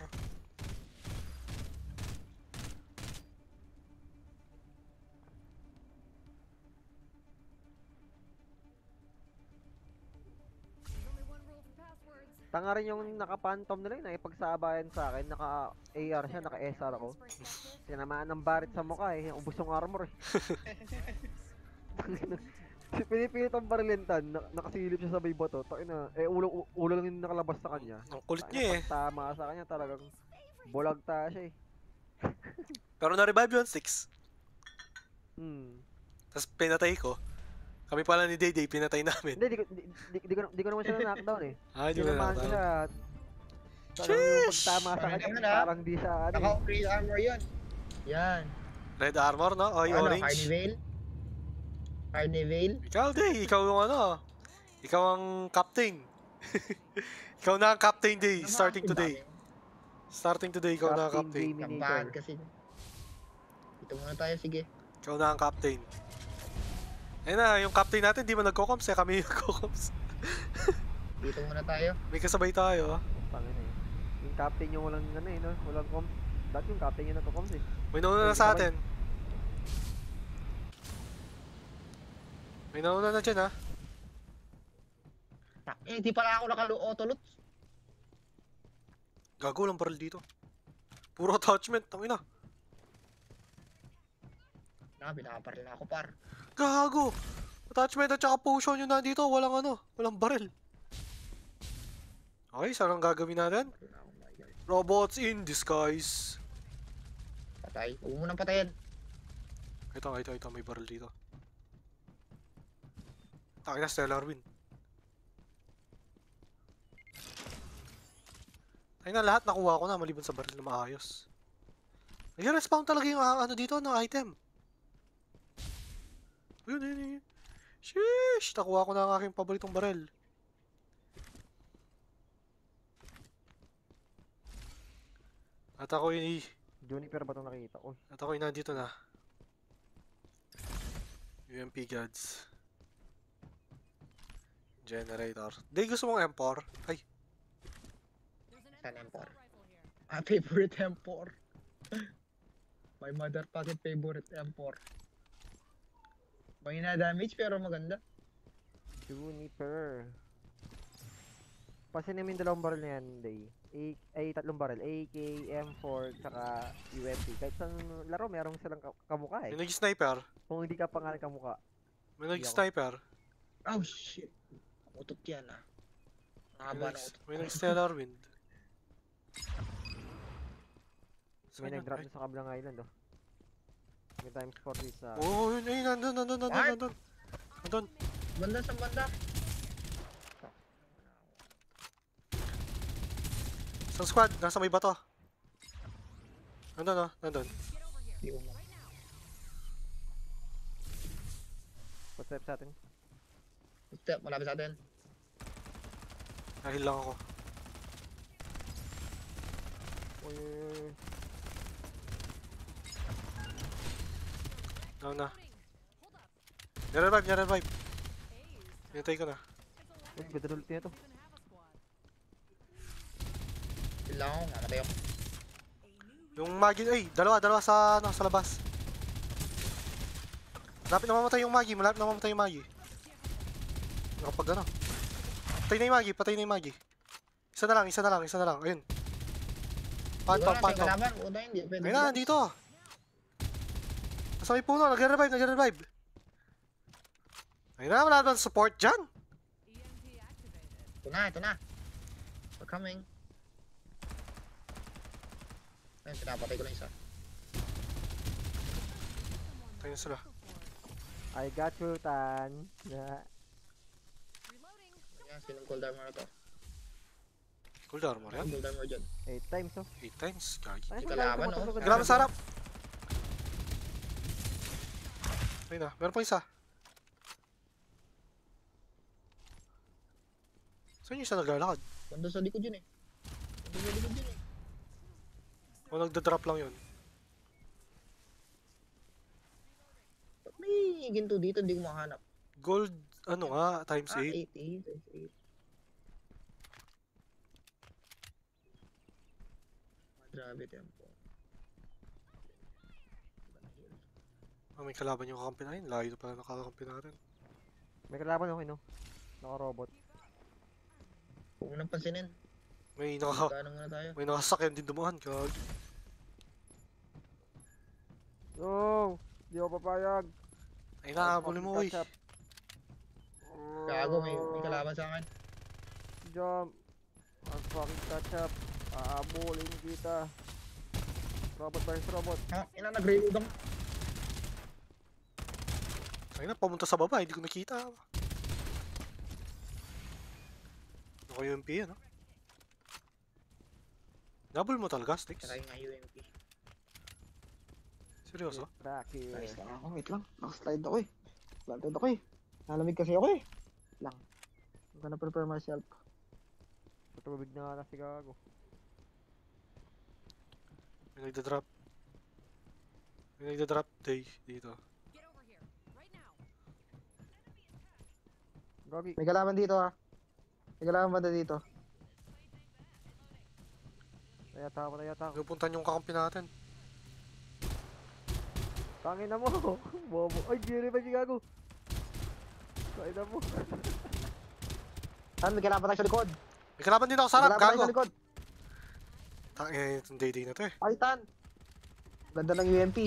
Tanga rin yung naka-phantom nila yun, ipagsabayan sa akin, naka-AR siya, naka-SR ako. Tinamaan ng barit sa mukha eh, ubos yung armor eh. Pinipilit ang barilintan, nakasilip siya sa may bato, takina, ulo lang yung nakalabas sa kanya. Ang kulit niya eh. Tama sa kanya talagang bulag ta siya eh. Pero na-revive yun, 6. Tapos pinatay ko. Kami pala ni Day, pinatay namin. Hindi, di ko naman siya na-knockdown eh. Di ba Tinamaan ko na? siya. Talagang yung pagtama sa kanya, Ano, parang di siya ano eh. Naka-free armor yun. Yan. Red armor, no? Oy, Ano, orange. Carnivale? Ikaw, Day. Ikaw yung ano. Ikaw ang captain. Ikaw na ang captain, Day. Starting today. Starting today, ikaw na ang captain. Kabahan kasi. Dito muna tayo, sige. Ikaw na ang captain. Ayun na, yung captain natin, di mo nagko-comms eh. Kami yung nagko-comms. Dito muna tayo. May kasabay tayo, ah. Tangina eh. Yung captain yung walang ano eh, no? Walang comms. Dati yung captain yung nagko-comms eh. May nauna na sa atin. May nauna na dyan, ah. Hindi pala ako naka-auto-loot. Gago lang barrel dito. Puro attachment, tangina. Binaparil na ako, par. Gago! Attachment at saka potion yung nandito, walang ano, walang barrel. Okay, saan ang gagawin natin? Robots in disguise. Patay. Huwag mo nang patayin. Ito, may barrel dito. Taki na, Stellar Wind. Ay na, lahat nakuha ko na, maliban sa barrel na maayos. Nag-respawn talaga yung ano dito, no, item. Yun. Sheesh! Nakuha ko na ang aking paboritong barrel. At ako'y Juniper ba itong nakita ko? nandito na. UMP gods. Generator. Di gusto mong M4? Ay, Saan M4? Favorite M4. My motherfucking favorite M4. May na-damage pero maganda. Juniper. Pasin namin dalawang barrel na yan, Day. Tatlong barrel. AK, M4, tsaka UMP. Kahit sa laro, merong silang kamukha eh. may nag-sniper. Kung hindi ka pangalan kamukha. May nag-sniper. Oh shit. Utot yan ah. Nakaba ng utot. May nag-stellar wind. May nag-drop na sa kabilang island oh. May times 4 this Oh, yun, ay, nandun. Banda sa banda. Isang squad, nasa may bato. Nandun. Hindi ko mo. Footstep sa atin. Step, malapit sa atin. Nahil lang ako. Uy. Na. Nirevive. Hinintay ko na. Uy, ganda ulit niya to. Ilang ako, mamatay ako. Yung magi, ay, dalawa sa labas. Malapit na mamatay yung magi. Nakapag ano. Patay na yung magi. Isa na lang, isa na lang, isa na lang. Ayun. Phantom, Siguro na, phantom. kalaban. Una hindi. Pwede Ayun na, dito. Nasa may puno, nagre-revive, nagre-revive. Ayun na, wala nang support dyan. EMP activated. Ito na, ito na. We're coming. Ayun, pinapatay ko lang isa. Tayo na sila. I got you, Tan. Yeah. Reloading. Ayan, sinong cold armor na to? Cold armor yan. Cold armor dyan. 8 times, oh. 8 times, gagi. Ay, Di kalaban, tumatakbo oh. ka. Grabe sarap. Ayun na, meron pa isa. Saan yung isa naglalakad? Banda sa likod yun eh. Banda sa likod yun eh. O nagda-drop lang yun. Ba't may ginto dito? Hindi ko makahanap. Gold, ano nga, times 8. 80. Times 8. Grabe tempo. Ah, may kalaban yung kakampi natin. Layo pala nakakampi natin. May kalaban ako, no? Naka-robot. Huwag mo nang pansinin. May Kano nga tayo. may nakasakyan din dumaan. Gagi. No! Di ako papayag. Ay na, habulin mo, uy. Catch up. Gago, may kalaban sa akin. Jump. I'll fucking catch up. Aabulin kita. Robot versus robot. Ha? Ina, nag-reload ako. Ay na, pamunta sa baba, hindi ko nakita. Ako yung MP yan, ha? Double mo talaga, Sticks? Try nga UMP. Seryoso? Back here. Nice lang ako. Wait lang. Nakaslide ako eh. Planted ako eh. Nalamig kasi ako eh. Lang. I'm gonna prepare myself. Patubig na ata si Gago. May nagda-drop. May nagda-drop day dito. Get over here. Right now. Gagi. May kalaban dito ah. May kalaban banda dito. Nayata ako, nayata ako. Pupuntan yung kakampi natin. Tangin na mo. Bobo. Ay, giri pa si Gago. Tangin na mo. Saan? May kalaban tayo sa likod. May kalaban din ako sa May harap, kalaban tayo gago. sa likod. Tangin, itong day na to eh. Ay, Tan. Ganda ng UMP.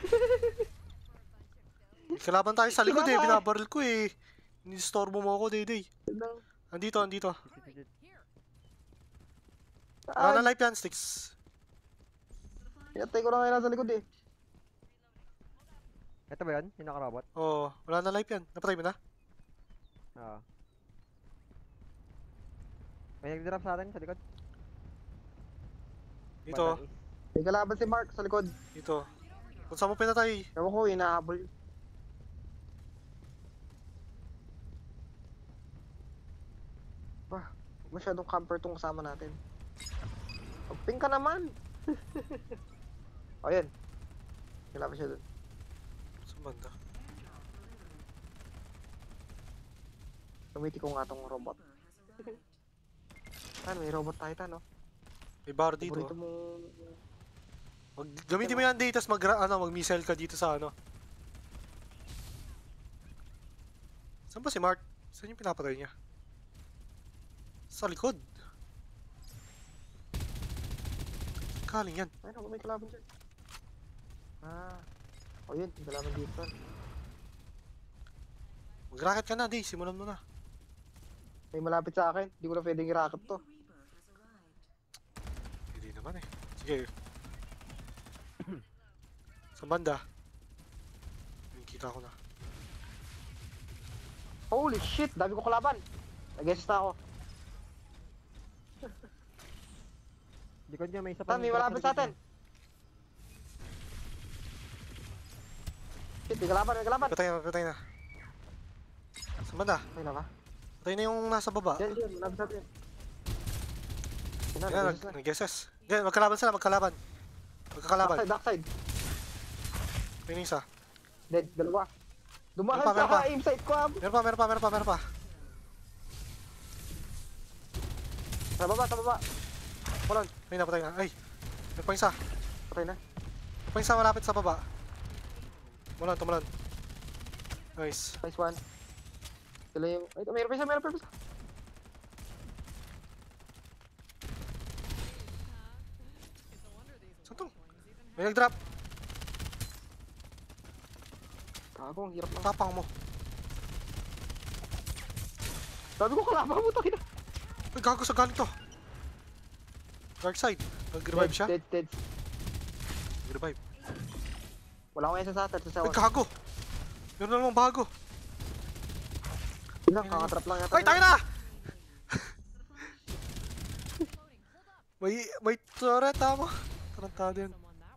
May kalaban tayo sa likod eh, binabaril ko eh. Nistorbo mo ako, day. Ganda. Andito, andito. Here. Wala Saan? na life yan, Sticks. Pinatay ko na ngayon sa likod eh. Ito ba yun? Yung naka-robot? Oo, wala na life yan. Napatay mo na? Oo. May nag-drop sa atin sa likod. Dito, Bandang east. May kalaban si Mark sa likod. dito. Kung saan mo pinatay? Ewan ko, hinahabol. Bah, masyadong camper tong kasama natin. Ping ka naman! O yan. Kailangan siya dun. Saan banda? Gamitin ko nga tong robot. Tan, may robot tayo tan, no? May bar dito. Paborito mo... Gamitin mo yan day, tas mag-missile ka dito sa ano. Saan ba si Mark? Saan yung pinapatay niya? Sa likod. Kaling yan. Ay, naku, may kalaban dyan. Ah. O yun, may kalaban dito. Tan. Mag-rocket ka na, day. Simulan mo na. May malapit sa akin. Hindi ko na pwedeng i-rocket to. Hindi naman eh. Sige. Sa banda. Yung kita ko na. Holy shit! Dami ko kalaban! Nag-guess na ako. Likod niya, may isa pa. Tan, may malapit sa atin! Shit, may kalaban, may kalaban! Patay na, patay na. Sa banda. Ay na ba? Patay na yung nasa baba. Diyan, diyan, malapit sa atin. Yan na, Yan, nag-guess na. nag-guesses. Yan, magkalaban sila, magkalaban. Magkakalaban. Backside, backside. May isa. Dead, dalawa. Dumahan Meron sa pa. aim site ko, ah. Meron pa. Sa baba, sa baba. Kulon, Ay, napatay na. Ay, meron pa isa. patay na. Meron pa isa malapit sa baba. Tumulan. Nice. Nice one. Sila yung... Ay, mayroon pa isa. Saan to? May nag-drop. Gago, ang hirap Ang lang. tapang mo. Sabi ko kalaban mo to. Ay, gago sa galing to. Dark side. Nag-revive siya. Dead. Nag-revive. Wala akong SS sa Ay, sawan. gago. Meron na namang bago. Ilang, kakatrap lang yata. Ay, tayo na! may turret tama. Tarantado yan.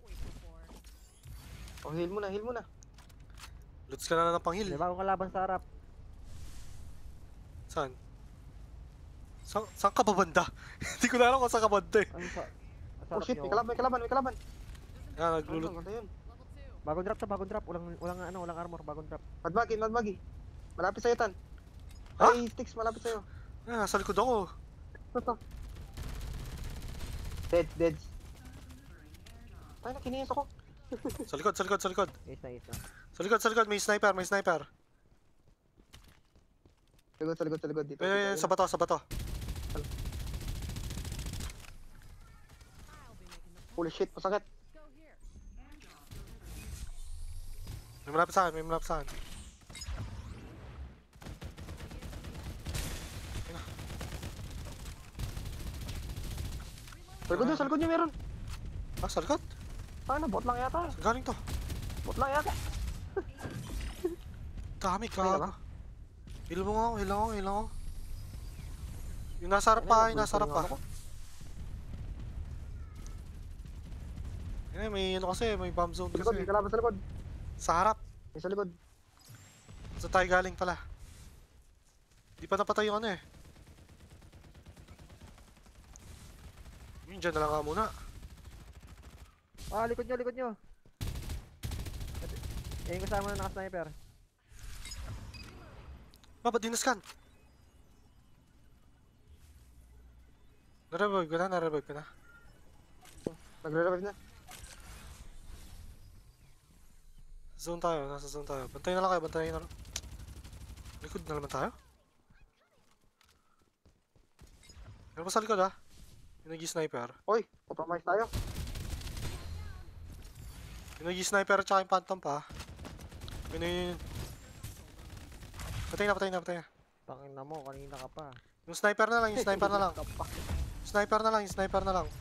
Oh, heal mo na. Lutz ka na ng May panghil. bagong kalaban sa harap. Saan? Saan ka ba banda? Hindi ko na alam kung saan ka banda eh. Ano sa Oh harap shit, niyo. may kalaban. Yan, Ano, naglulot. ganda yun. Bagong drop to, bagong drop. Walang armor, bagong drop. Madbagi. Malapit sa'yo, Tan. Ha? Ay, sticks, malapit sa'yo. Ah, nasa likod ako. Ito. Dead. Ay, nakiniyas ako. Sa likod. Ace na. Sa likod, may sniper. Sa likod. Dito. Eh, sa bato. Holy shit, masakit. May malapit sa akin. Sa likod niya meron. Ah, sa likod? Paano, bot lang yata. Saan galing to? Bot lang yata. Dami, May lang, gago. Heal mo nga ako, heal ako. Yung nasa harap pa. Eh, may ano kasi, may bomb zone Sa likod, may kasi. kalaban sa likod. Sa harap. May sa likod. Sa tayo galing pala. Di pa napatay yung ano eh. Yun, dyan na lang nga muna. Ah, likod nyo. Eh, yung kasama na naka-sniper. Ba't di na-scan? Narevive ka na. Nagre-revive na. Nasa zone tayo. Bantayin na lang kayo. Likod na naman tayo? Meron pa sa likod yung nag-sniper. Oy, compromise tayo. Yung nag-sniper at saka yung phantom pa. Yun. Patay na. Tangin na mo, kanina ka pa. Yung sniper na lang. Sniper na lang.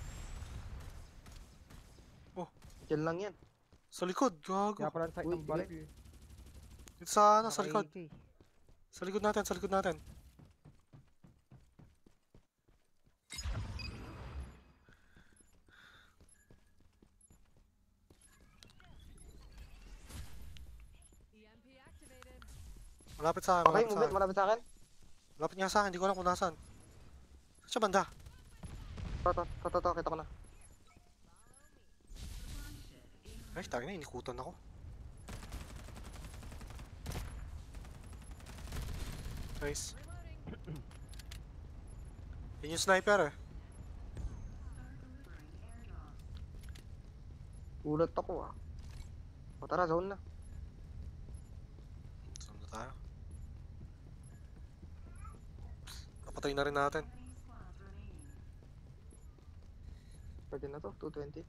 Diyan lang yan. Sa likod, gago. Kaya pala ang site Uy, ng baril. Dito sa likod. Naka-AK. Sa likod natin. Malapit sa akin, Okay, movement, malapit sa akin. Malapit nga sa akin, hindi ko alam kung nasaan. Saan siya banda? Ito, kita ko na. Ay, tayo na, inikutan ako. Nice. Yun yung sniper eh. Ulat ako O tara, zone na. Saan na tayo? Napatay na rin natin. Pwede na to, 220.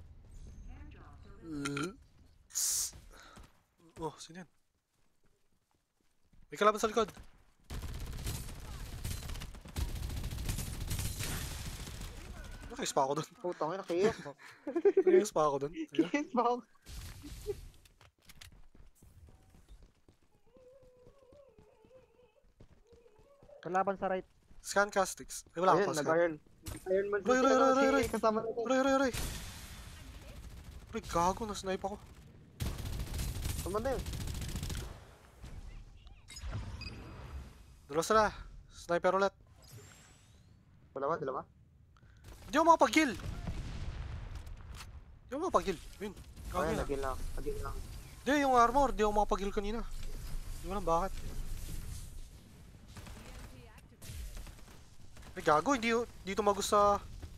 Oh, sino yan? May kalaban sa likod. Nakayos pa ako dun. Putang ina, kiyas. Nakayos pa ako dun. Kiyas ba ako? Kalaban sa right. Scan castics. Ay, wala Ayun, akong scan. nag-iron. Iron Man. Roy. Kasama na to. Aray. Aray, gago. Na-snipe ako. Tama na yun. Dalawa sila. Sniper ulit. Dalawa. Hindi ako makapag-kill. Yun. Gago Ayun, na. nag-heal na. Hindi, yung armor. Hindi ako makapag-kill kanina. Hindi ko alam bakit. Ay, gago. Hindi dito magusta.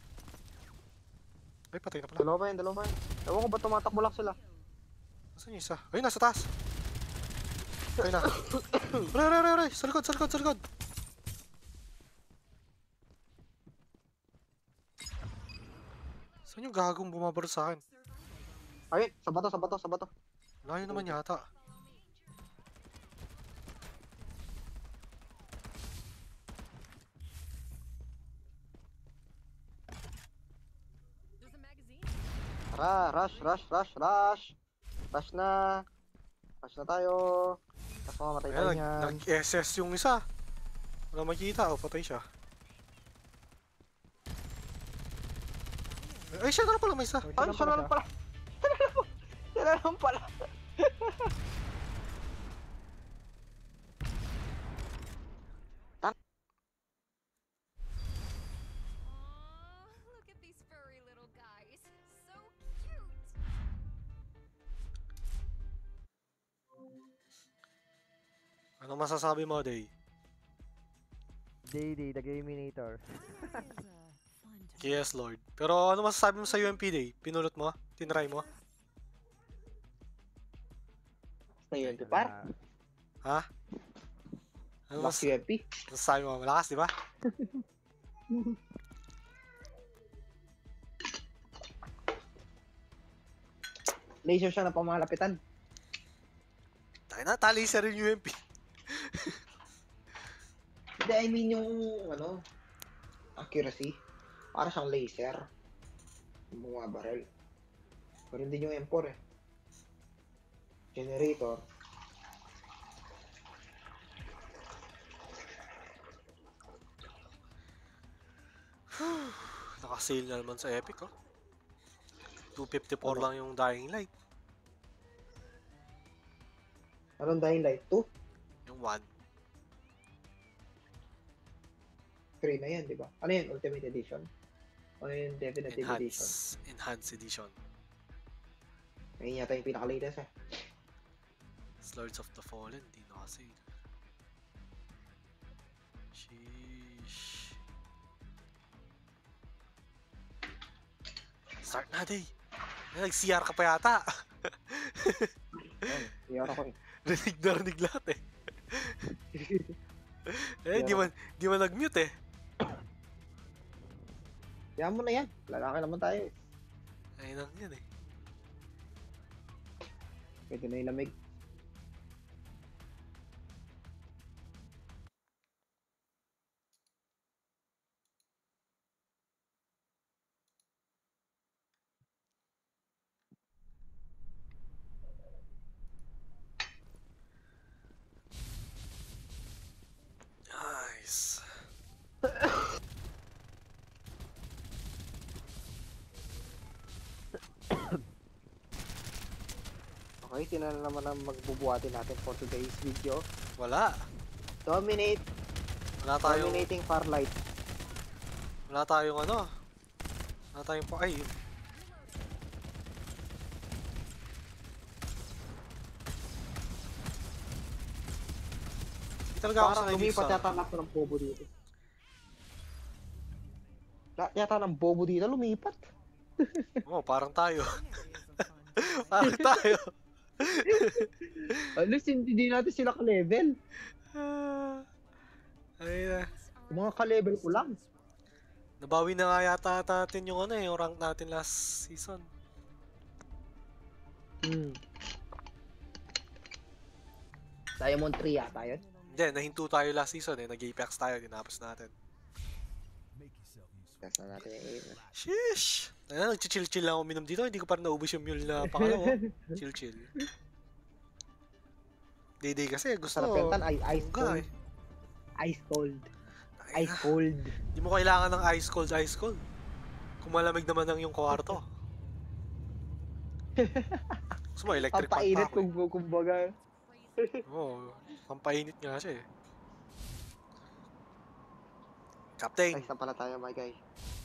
Ay, patay na pala. Dalawa pa yun. Ewan ko ba tumatakbo lang sila? Nasaan yung isa? Ay, nasa taas. Patay na. Aray. Sa likod. Saan yung gagong bumabaro sa akin? Ayun, sa bato, sa bato, sa bato. Layo naman yata. There's a magazine. Tara, rush, rush, rush, rush. Rush na. Rush na tayo. Tapos mamamatay tayo Ayan, niyan. nag-SS yung isa. Wala makita, oh, patay siya. Ay, siya na pala may isa. Ay, siya na lang pala. Siya na lang pala. Aw, look at these furry little guys. So cute. Ano masasabi mo, Day? Day, the Gaminator. Yes, Lord. Pero ano masasabi mo sa UMP, Day? Pinulot mo? Tinry mo? Sa UMP par. Ha? Ano Max UMP. masasabi mo? Malakas, di ba? Laser siya na pamalapitan. Tayo na, tali sa rin UMP. Hindi, I mean yung, ano, accuracy. Para siyang laser. Yung mga barrel. Pero hindi yung M4 eh. Generator. Naka-sale na naman sa Epic, oh. 254 lang yung Dying Light. Anong Dying Light 2? Yung 1. 3 na yan, di ba? Ano yan? Ultimate Edition? O yung Definitive Edition? Enhanced Edition. Ngayon yata yung pinaka-latest eh. Lords of the Fallen, di naka-sale. Sheesh. Start na, Day. Nag-CR ka pa yata. Iyan ako eh. Rinig na rinig lahat eh. Di man nag-mute eh. Yan mo na yan. Lalaki naman tayo eh. Ayun lang yan eh. Pwede na yung lamig. Nice. Okay, tinan na naman ang magbubuhatin natin for today's video. Wala. Dominating Farlight. Wala tayong ano. Wala tayong pa. Ay, hindi talaga ako Parang sanay dito lumipat sa... yata lang ng bobo dito. Yata ng bobo dito, lumipat. Oo, parang tayo. Parang tayo. At least hindi natin sila ka-level. Ay na. Yung mga ka-level ko lang. Nabawi na nga yata natin yung ano eh, yung rank natin last season. Diamond 3 yata yun. Hindi, nahinto tayo last season eh. Nag-Apex tayo, tinapos natin. Test na natin yung aim. Sheesh! Ayun, nag-chill-chill lang ako minom dito. Hindi ko pa rin naubos yung mule na pangalawa. Chill-chill. Day kasi gusto. Sarap yung tan, ice Bongga cold. eh. Ice cold. Ay, Ice cold. Hindi mo kailangan ng ice cold. Kung malamig naman ang yung kwarto. Gusto mo, electric fan Pampainit pa ako eh. kumbaga. Oo, pampainit nga siya eh. Captain! Ice na pala tayo, my guy.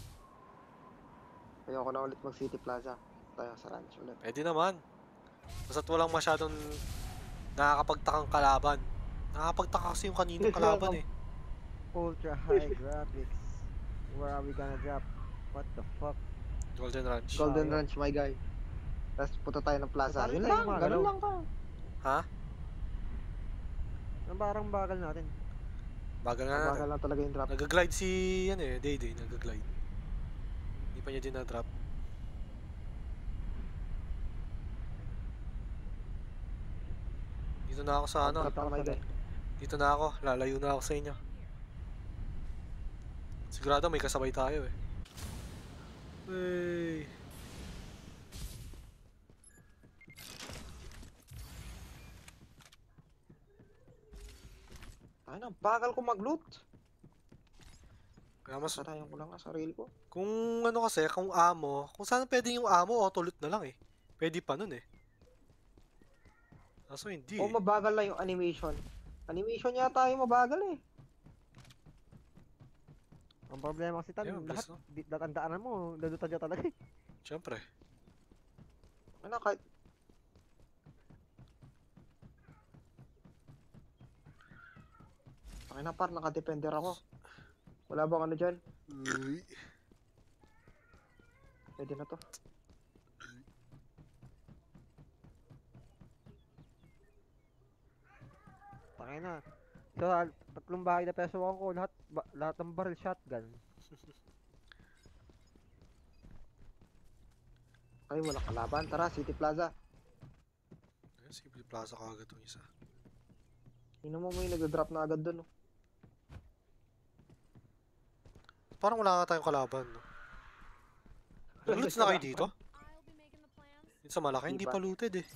Ayoko na ulit mag City Plaza. Tayo sa ranch ulit. Pwede naman. Basta't walang masyadong nakakapagtakang kalaban. Nakakapagtaka kasi yung kaninong kalaban eh. Ultra high graphics. Where are we gonna drop? What the fuck? Golden Ranch. Golden Ayun. Ranch, my guy. Tapos punta tayo ng plaza. Paano Yun tayo lang, gumagalaw? ganun lang ka. Ha? Ang parang bagal natin. Bagal nga natin. Bagal lang talaga yung drop. Nag-glide si, ano eh, Day, nag-glide. Hindi pa niya din na-drop. Dito na ako sa ano. Contract ako, my guy. Dito na ako. Lalayo na ako sa inyo. Sigurado may kasabay tayo eh. Hey. Ay na, bagal ko mag-loot. Kaya mas... Sarayan ko lang ang sarili ko. Kung ano kasi, kung amo, kung saan pwede yung amo, auto-loot na lang eh. Pwede pa nun eh. Kaso hindi O eh. mabagal lang yung animation. Animation yata yung mabagal eh. Ang problema kasi tan, Yeah, lahat, bilis, no? datandaanan mo, dadutan niya talaga eh. Siyempre. Ano, kahit... Ay na par, nakadepender ako. Wala bang ano dyan? Uy. Pwede na to. Tangay na. So, tatlong bahay na peso ko, lahat ng barrel shotgun. Ay, wala kalaban. Tara, City Plaza. Ayun, Simple Plaza kagad yung isa. Ino mo may nag-drop na agad dun. Oh. Parang wala nga tayong kalaban, no? Nag-loots na kayo dito? I'll be making the plans. Dito sa Malaki, hindi Di pa pa. looted eh.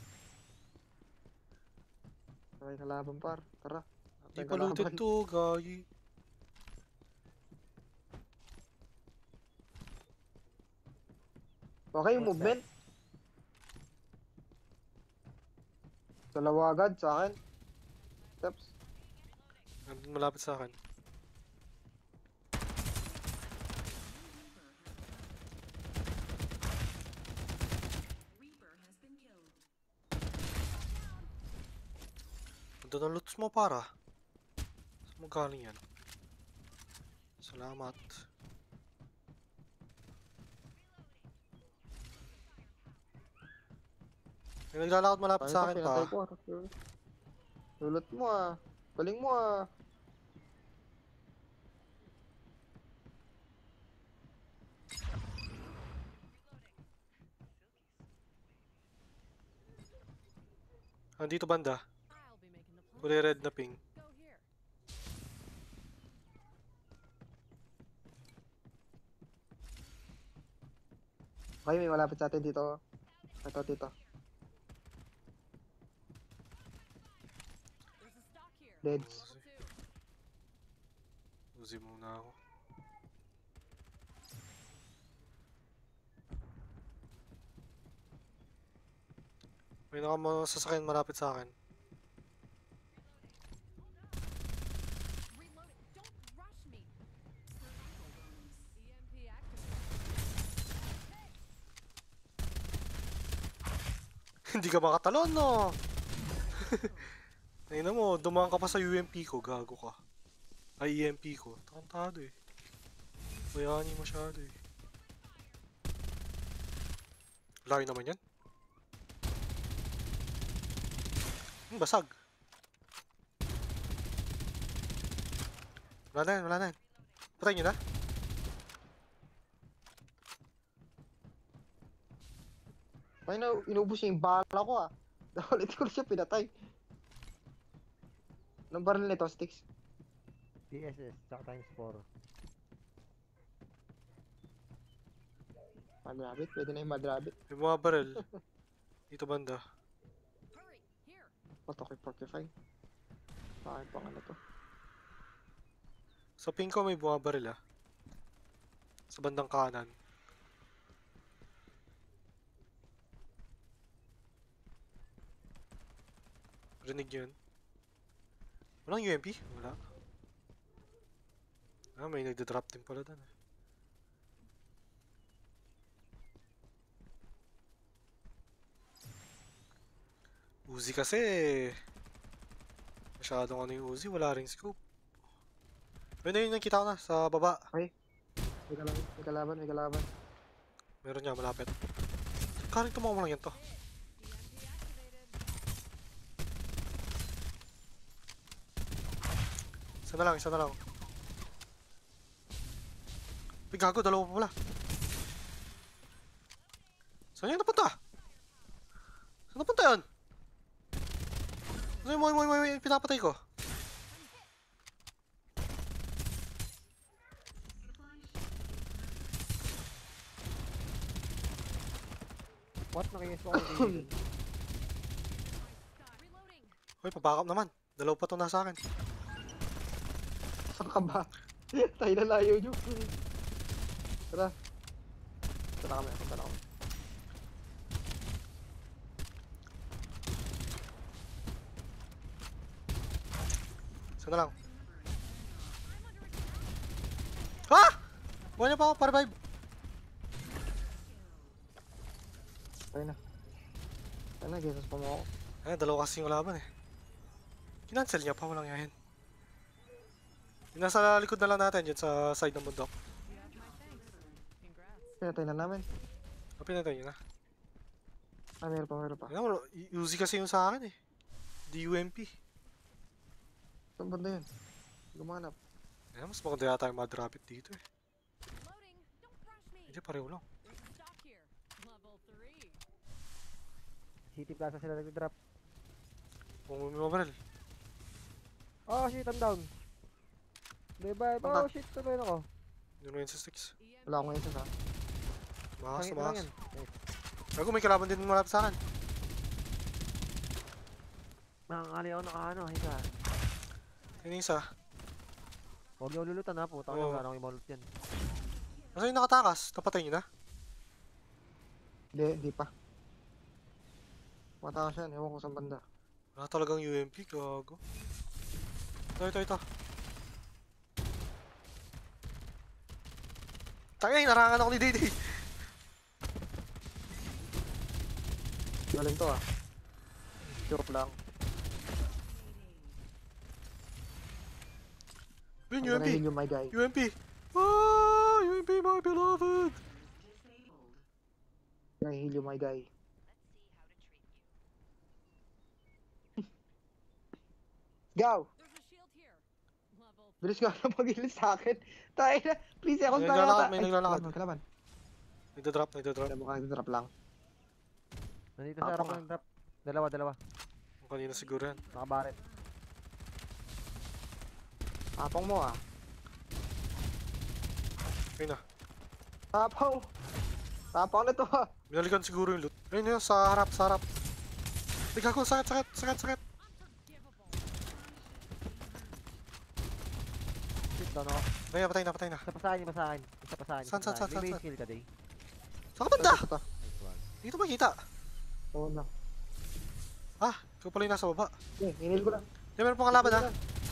May kalaban par. Tara. Hindi May pa looted kalaban. to, gayi. Okay, yung movement. Dalawa agad sa akin. Steps. Nandun malapit sa akin. Nandun ang loots mo para. Saan mo galing yan? Salamat. May naglalakad malapit sa akin pa. Pinatay ko. Lulot mo ah. Galing mo ah. Andito banda. I'll be making the plans. Kulay red na ping. Go here. Okay, may malapit sa atin dito. Ito, dito. There's a stock here. Deads. Level 2. Uzi muna ako. May nakamasasakyan malapit sa akin. Reloading. Don't rush me. Survival bonus. EMP activated. Hindi ka makatalon, no? Tingnan mo, dumaan ka pa sa UMP ko, gago ka. Ay, EMP ko. Takantado eh. Bayani masyado eh. Layo naman yan. Basag. Wala na yan, wala na yan. Patay nyo na. Ay na, inubos niya yung bala ko ah. Ulit ko siya pinatay. Anong baril nito, Sticks? TSS, tsaka times 4. Madrabit, pwede na yung madrabit. May mga barrel. Dito banda. Hurry. Here. Patok 45. Bakit pang ano to? Sa ping ko may mga barrel ah. Sa bandang kanan. Rinig yun. Walang UMP? Wala. Ah, may nagda-drop din pala doon. Uzi kasi. Masyadong ano yung Uzi, wala ring scope. Ayun na yun, nakita ko na sa baba. May kalaban, may kalaban, may kalaban. Meron niya malapit. Karing tumama mo lang yan to. EMP activated. Isa na lang, isa na lang. Uy, gago, dalawa pa pala. Saan yan napunta? Saan napunta yun? Ano yung pinapatay ko? What? Nakikis ko ako dito. Hoy, pabackup naman. Dalawa pa to nasa akin. Saan ka ba? Tayo na layo nyo. Tara. Tara kami, tara kami. Sana lang. Ha! Buwan niya pa ako, pa-revive. Tayo na. Tayo na, Jesus pa mo ako. Eh, dalawa kasi yung laban eh. Kinancel niya pa, walang yahin. Yung nasa likod na lang natin, dyan sa side ng bundok. Pinatay na namin. Pinatay niyo na. Ah, meron pa. Alam mo, Uzi kasi yung sa akin eh. DUMP. Saan banda yun? Gumanap. Eh, mas maganda yata yung mga drop it dito eh. Hindi, pareho lang. City Plaza sila nag-drop. Kung may mabaril. Oh shit, I'm down. Diba? Baka. Oh shit, tuloy ako. Yun yung sa sticks. Wala akong isa ha. Tumakas, Pangit na lang tumakas. yan. Nice. Ako may kalaban din malapit sa akin. Nakakali ako nakaano, higa. Yun yung isa. Huwag niyo lulutan ha, puta ko Oo. yung gano'ng imalot yan. Nasa yung nakatakas? Napatay niyo na? Hindi pa. Matakas yan, ewan ko saan banda. Wala talagang UMP, gago. Ito. Tangay, narangan ako ni Didi. Galing to ah. Joke lang. Yun, I'm gonna UMP. heal you, my guy. UMP. Ah, UMP, my beloved. I'm gonna heal you, my guy. Go! Bilis ka na mag-heal sa akin. Tayo na. Please, ako May tayo naglalakad, ata. may naglalakad. Kalaban. Nagda-drop. Alam mo ka, nag-drop lang. Nandito sa harap Tapang ko yung drop. Dalawa. Ang kanina siguro yan. Nakabaret. Tapang mo ah. Ayun na. Tapang! Tapang na to ah. Binalikan siguro yung loot. Ayun yun, sa harap. Ay, gago, sakit. Shit, down ako. Ayun, patay na. Isa pa sa akin. Saan? May base kill ka, Day. Saan ka banda? Ito. Nice one. Dito makita. Oo na. Ah, ikaw pala yung nasa baba. Eh, hinil ko lang. Di, meron pang kalaban ha.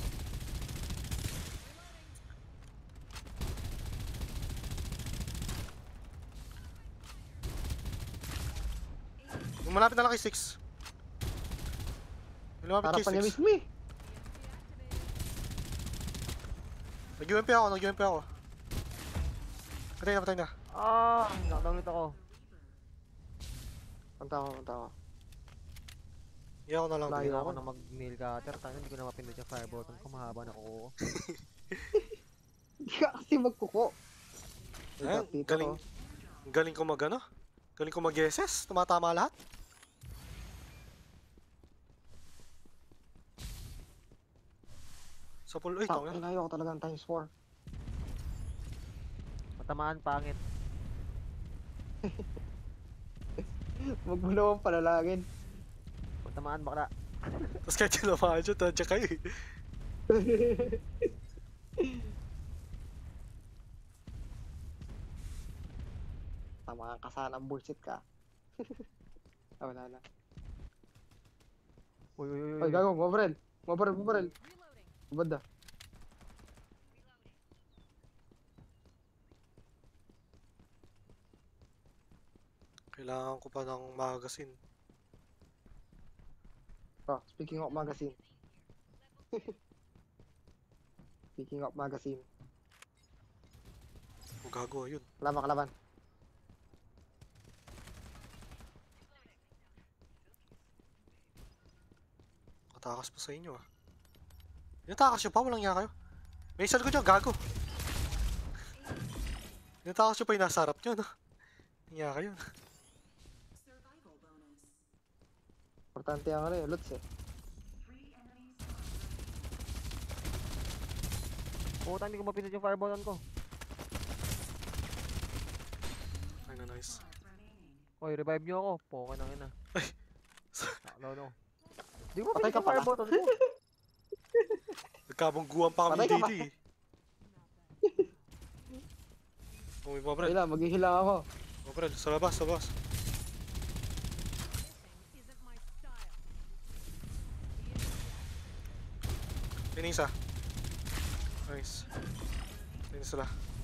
Yung malapit na lang kay 6. Yung lumapit kay Harapan niya 6. mismo eh. Nag-UMP ako. Patay na. Ah! Knockdown ulit ako. Punta ako. Iyan ko na lang. Layo tingnan ako ko. na mag-nail cutter. Tanga, hindi ko na mapindot yung fire button ko. Mahaba na ko. Hindi ka kasi magkuko. Ayun, Dito galing. Galing ko mag-ano? Galing ko mag-SS. Tumatama lahat. Sa pool. Ay, Top, tanga. inayo ko talaga ng times 4. Matamaan, pangit. Huwag mo naman palalagin. Matamaan, bakla. Tapos kahit yung lamaan siya, tadya kayo eh. Tama ka sana, bullshit ka. Wala na. Uy. Ay, gago, mabaril. Banda. Kailangan ko pa ng magazine. Oh, speaking of magazine. O gago, yun. Kalaban. Katakas pa sa inyo ah. Tinatakas nyo pa, walang niya kayo. May isal ko dyan, gago. Tinatakas nyo pa yung nasa harap nyo, no? Niya kayo. Importante ang ano eh, loot eh. Puta, hindi ko mapinit yung fire button ko. Ay na, nice. Oy, revive nyo ako. Poke nang ina. Ay. No. Di ko Patay mapinit ka yung fire pala. button ko. Nagkabungguan pa kami Patay ka dito eh. Oh, may mga Brel. Wala, maghihila ako. Mga Brel, sa labas, sa labas. Isn't my style. Yun yung isa. Nice. Yun sila.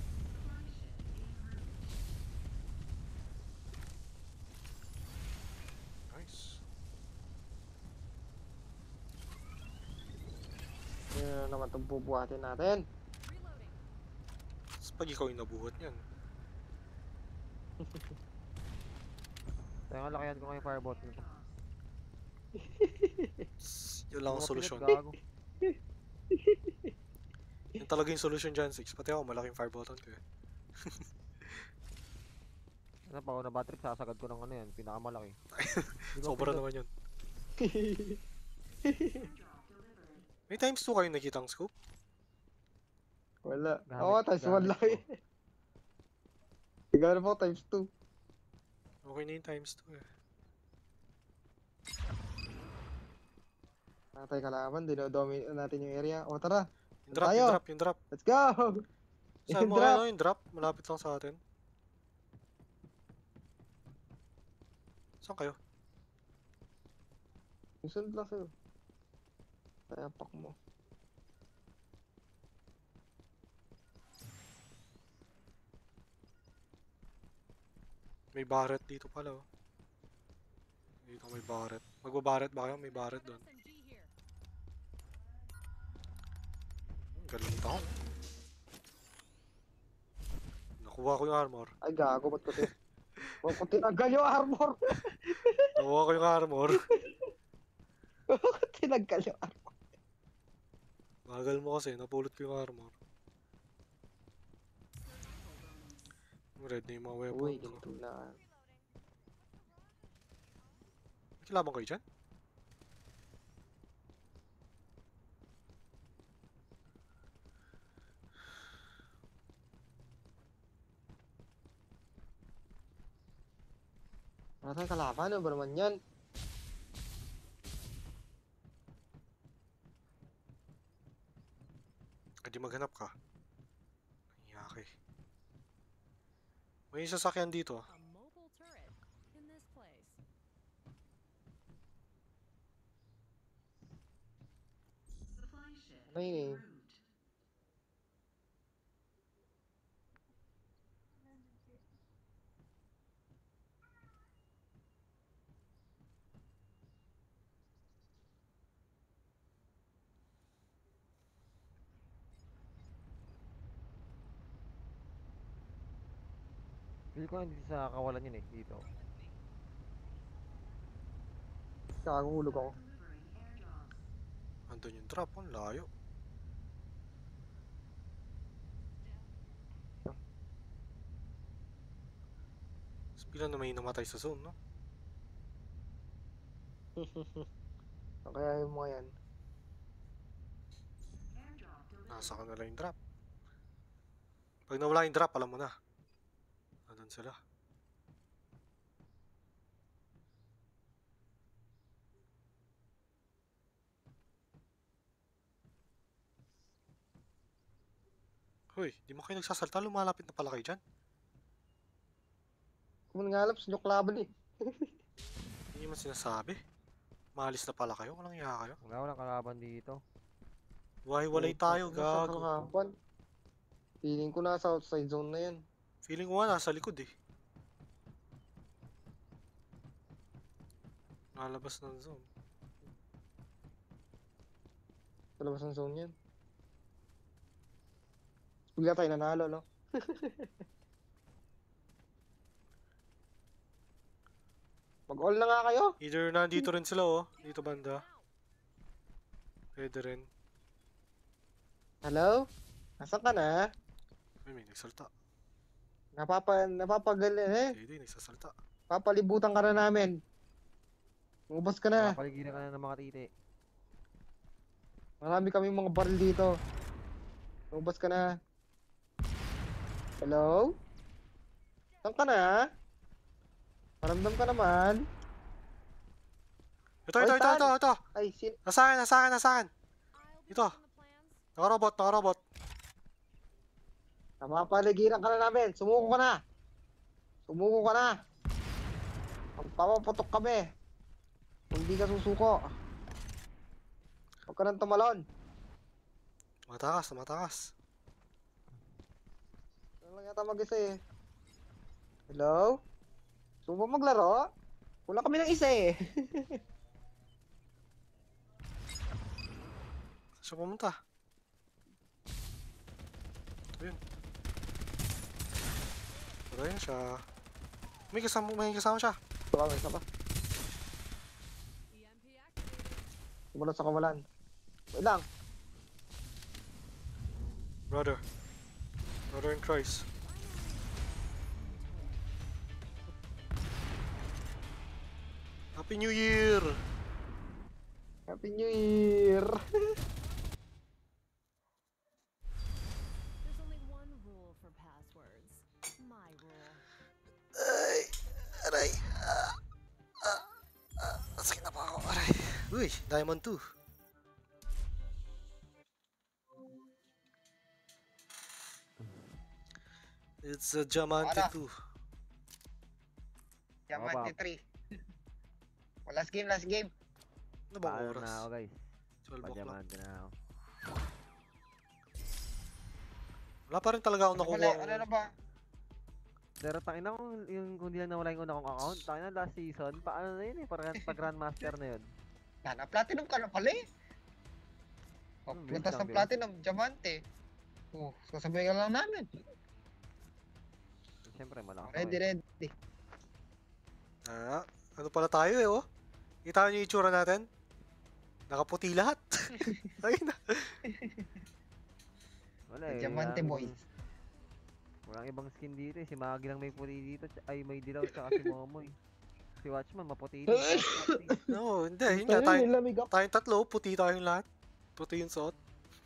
Nice. Yun na naman itong bubuhatin natin. Reloading. Tapos pag ikaw yung nabuhat yan. Teka, lakihan ko nga yung fire button ko. Yun lang ang Di ko solusyon. mapinit, gago. Yun talaga yung solusyon dyan, 6. Pati ako, malaking fire button ko eh. Ano pa ako na battery, sasagad ko ng ano yan, pinakamalaki. Di ko Sobra mapinit. naman yun. May times 2 kayong nakita ang scope? Wala. Gamit- Oo, times 1 gamit lang ko. eh. Siguro po, times 2. Okay na yung times 2 eh. Natay kalaban, dinodominate natin yung area. O tara, Yung drop, Tayo. yung drop, yung drop. let's go! Saan Yung mo drop. ano yung drop? Malapit lang sa atin. Saan kayo? Sunod lang sa'yo. Tayapak mo. May Barret dito pala oh. Dito may Barret. Magbabarret ba kayo? May Barret doon. SMG here. Galing ako. Nakuha ko yung armor. Ay gago, ba't ko Ba't ko tinanggal yung armor? Nakuha ko yung armor. Tinanggal yung armor. Bagal mo kasi, napulot ko yung armor. Red na yung mga weapon Uy, ko. ganito na. May kilabang kayo dyan? Wala tayong kalaban, ano ba naman yan? Hindi maghanap ka. Nangyaki. May sasakyan dito. A mobile turret in this place. Ano yun eh? Feel ko hindi sa kawalan yun eh, dito. Kakahulog ako. Andun yung drop. Ang layo. Tapos bilang na may namatay sa zone, no? Ano kaya yung mga yan? Nasa kanila yung drop. Pag nawala yung drop, alam mo na. Nandun sila. Hoy, di mo kayo nagsasalta, lumalapit na pala kayo dyan. Kung nga alam, sunyok laban eh. Hindi man sinasabi. Maalis na pala kayo, walang iya kayo. Walang kalaban dito. Walay tayo, Nasa gago. kalaban. Feeling ko nasa outside zone na yan. Feeling ko nga nasa likod eh. Nalabas ng zone. Sa labas ng zone yan. Bigla tayo nanalo, no? Mag-all na nga kayo. Either nandito rin sila oh, dito banda. Pwede rin. Hello? Nasaan ka na? Ay, may nagsalta. Napapagal eh. Hindi, nagsasalta. Papalibutan ka na namin. Umubos ka na. Paligiran ka na ng mga titi. Marami kami mga baril dito. Lumabas ka na. Hello? Saan ka na? Paramdam ka naman. Ito, Oy, ito, ito, Tan! ito, ito. Ay, Nasa akin, nasa akin, nasa akin. Ito. Nakarobot, nakarobot. Napapaligiran ka na namin. Sumuko ka na. Sumuko ka na. Papaputok kami. Kung di ka susuko. Huwag ka nang tumalon. Matakas, matakas. Ano lang yata mag-isa eh. Hello? Gusto mo maglaro? Wala kami ng isa eh. Siya pumunta. Ayun. Ayun siya. May kasama siya. Baka may isa pa. Sumunod sa kawalan. Wait lang. Brother. Brother in Christ. Happy New Year! Happy New Year! There's only one rule for passwords. My rule. Ay! Aray! Sakit na pa ako. Aray! Uy! Diamond 2. It's a Diamante Ara. 2. Diamante 3. Last game, last game. Ano bang Paano oras? na ako guys? 12 o'clock. Padiamante na ako. Wala pa rin talaga ako nakuha. Ano na ba? Pero tangina kung yung kung di lang nawala yung una kong account, tangina last season, paano na yun eh, parang pag Grandmaster na yun. Sana platinum ka na pala eh. Punta sa champion. platinum, diamante. Oh, sasabihin ka lang namin. Siyempre malakas ako Ready, eh. ready. Ano pala tayo eh, oh? Kita niyo yung itsura natin? Nakaputi lahat. Ayun na. Wala eh. Diamante walang- boys. Walang ibang skin dito eh, si Magi lang may puti dito, ay may dilaw tsaka si Momoy. Si Watchman maputi din. No, hindi. Yun nga, tayo, lamig ako. tayong tatlo, puti tayong lahat. Puti yung suot.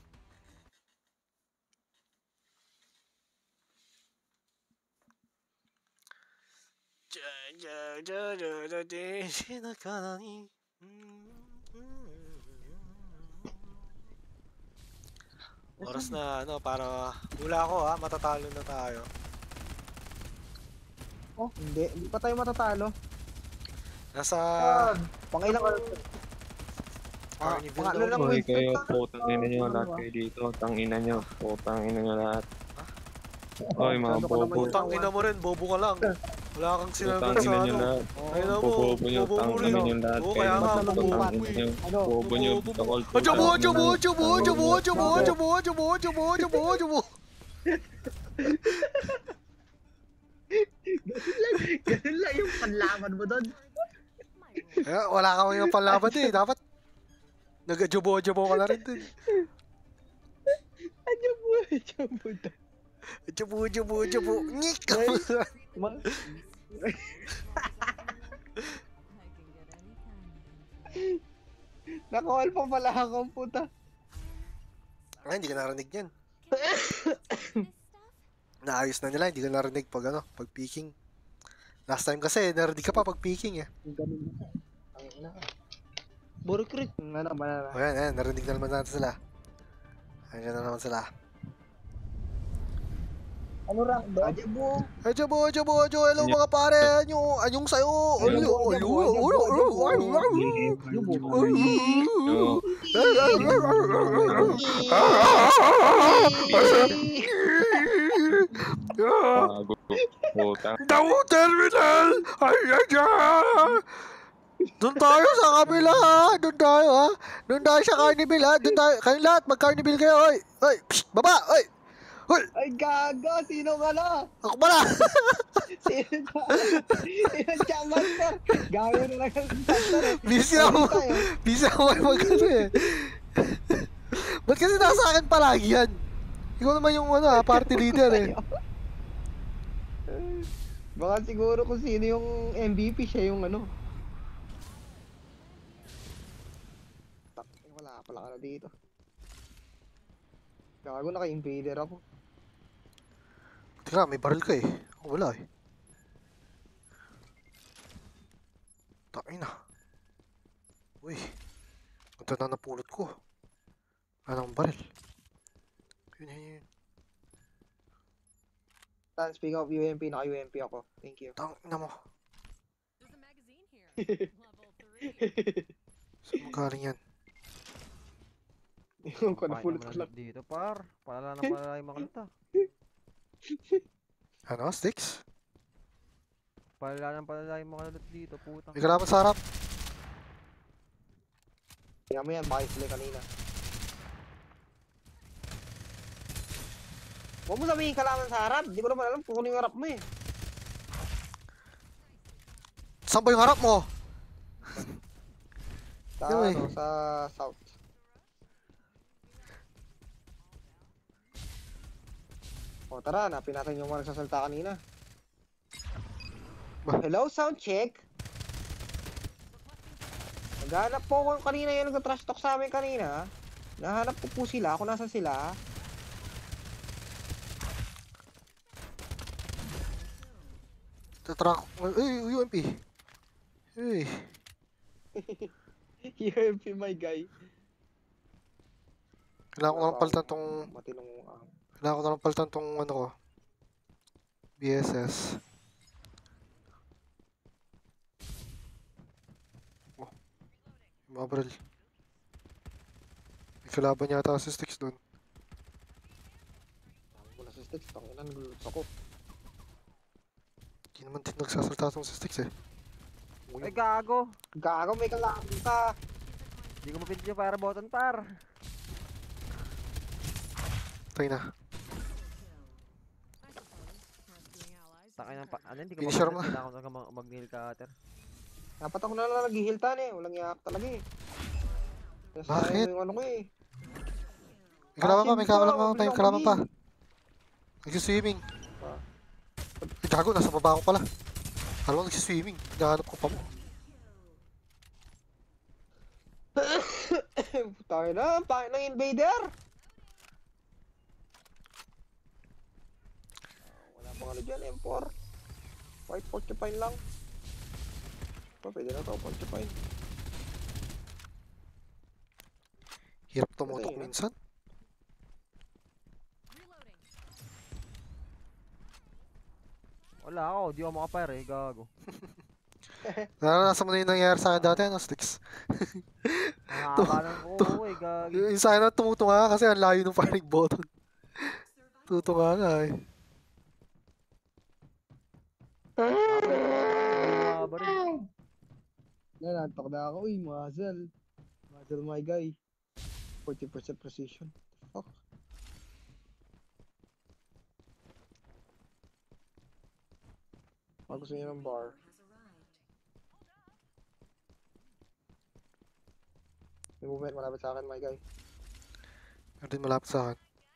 Oras na ano para hula ako ha, matatalo na tayo. Oh, hindi pa tayo matatalo. Nasa Pangilang Carnival pangatlo daw. lang Hoy wins kayo, na. putang ina nyo, lahat kayo dito. Tangina nyo, putang ina nyo lahat. Hoy mga Masyado ka naman bobo, Putang ina mo rin, bobo ka lang. Wala kang sinabi putang sa ina nyo ano. lahat. Ayun mo, Bobo nyo, bobo mo tangina rin. nyo lahat. Oo, Kayo kaya nga, naman, bobo putang mo ina eh. nyo. Bobo nyo, takol po. Adyo mo, adyo mo, adyo mo, adyo mo, adyo mo, adyo mo, adyo mo, adyo mo, adyo mo, adyo mo. Ganun lang yung panlaban mo doon. My rule. Eh, wala ka ngayon panlaban eh. Dapat nag-adyobo-adyobo ka na rin din. Adyobo. Adyobo-adyobo-adyobo. Nyik! I can get any kind. Nakawal pa pala akong puta. Ay, hindi ka narinig yan. This stuff? Naayos na nila, hindi ka narinig pag ano, pag peaking. Last time kasi, narinig ka pa pag peaking eh. Burkrit. Ano ba na? O yan, narinig na naman natin sila. Ayan na naman sila. Ano rank do? Adyobo. Adyobo, hello mga pare, anyong sayo. Gago, putang. Daw terminal! Doon tayo sa kabila ha! Doon tayo ha! Doon tayo sa carnival ha! Doon tayo! Kayong lahat, mag-carnival kayo! Oy! Oy! Psst! Baba! Oy! Oy! Ay gago, sino ka na? Ako pala! Sino ka? Sino siya master? Gago na lang ang master. Busy ako! Busy ako mag-ano eh! Ba't kasi nasa akin palagi yan? Ikaw naman yung ano ha, party leader eh. Baka siguro kung sino yung MVP, siya yung ano. Wala pala ka na dito. Gago, naka-invader ako. Tingnan, may barrel ka eh. Ako wala eh. Takin na. Uy. Ito na napulot ko. Anong barrel? Yun. Tan, speaking of UMP, naka-UMP ako. Thank you. Tangin na mo. There's a magazine here. Level 3. Saan magaling yan? Yung ko, Kumain napulot naman ko lang. ulit dito, par. Palala na palala yung mga luta. Ano? Sticks? Palala na palala yung mga luta dito, putang. May kalaban sa harap. Kaya mo yan, makisli kanina. Huwag mo sabihin kalaman sa harap. Di ko naman alam kung ano yung harap mo eh. Saan ba yung harap mo? Sa, Yo, eh. ano, sa south. O tara, napin natin yung mga nagsasalta kanina. Ba? Hello, sound check. Naghanap po ko kanina yung nagka-trash talk sa amin kanina. Nahanap ko po sila, kung nasa sila. Tatrack. Uy, UMP. Uy. UMP, my guy. Kailangan ko na lang palitan tong... Matinong... Kailangan ko na lang palitan tong ano ko. BSS. Oh. Yung mga barrel. May kalaban yata si Sticks doon. Wala sa sticks, tangina, naglulot ako. Hindi naman din nagsasalta tong si Sticks eh. Ay, gago. Gago, may kalaban ka. Hindi ko mapindot yung fire button, par. Tayo na. Rescuing allies. Takay ng ano, hindi ko Finisher mapindot. mo. Kailangan ko mag-nail cutter. Dapat ako na lang naghihiltan eh. Walang yak talaga eh. Bakit? Yung ano ko eh. May kalaban pa, may kalaban pa, may kalaban pa. Mag- Nagsiswimming. Ah. Ay, gago, nasa baba ko pala. Alam mo, nagsiswimming. Gahanap ko pa mo. Tayo na, pangit ng invader. Wala pang ano dyan, M4. White porcupine lang. Oh, pwede na to, porcupine. Hirap tumutok Kasi, minsan. Reloading. Wala ako, di ako makapire eh, gago. Naranasan mo na yung nangyayari sa akin dati, ano, Sticks? Nakakabalan ko eh, gago. Yung sa akin na tumutunga ka kasi ang layo ng firing button. Tutunga nga eh. Nakakaba rin. Nanantok na ako, uy, muzzle. Muzzle my guy. 40% precision. Fuck. Pag gusto niyo ng bar. May movement malapit sa akin, my guy. Meron din malapit sa akin.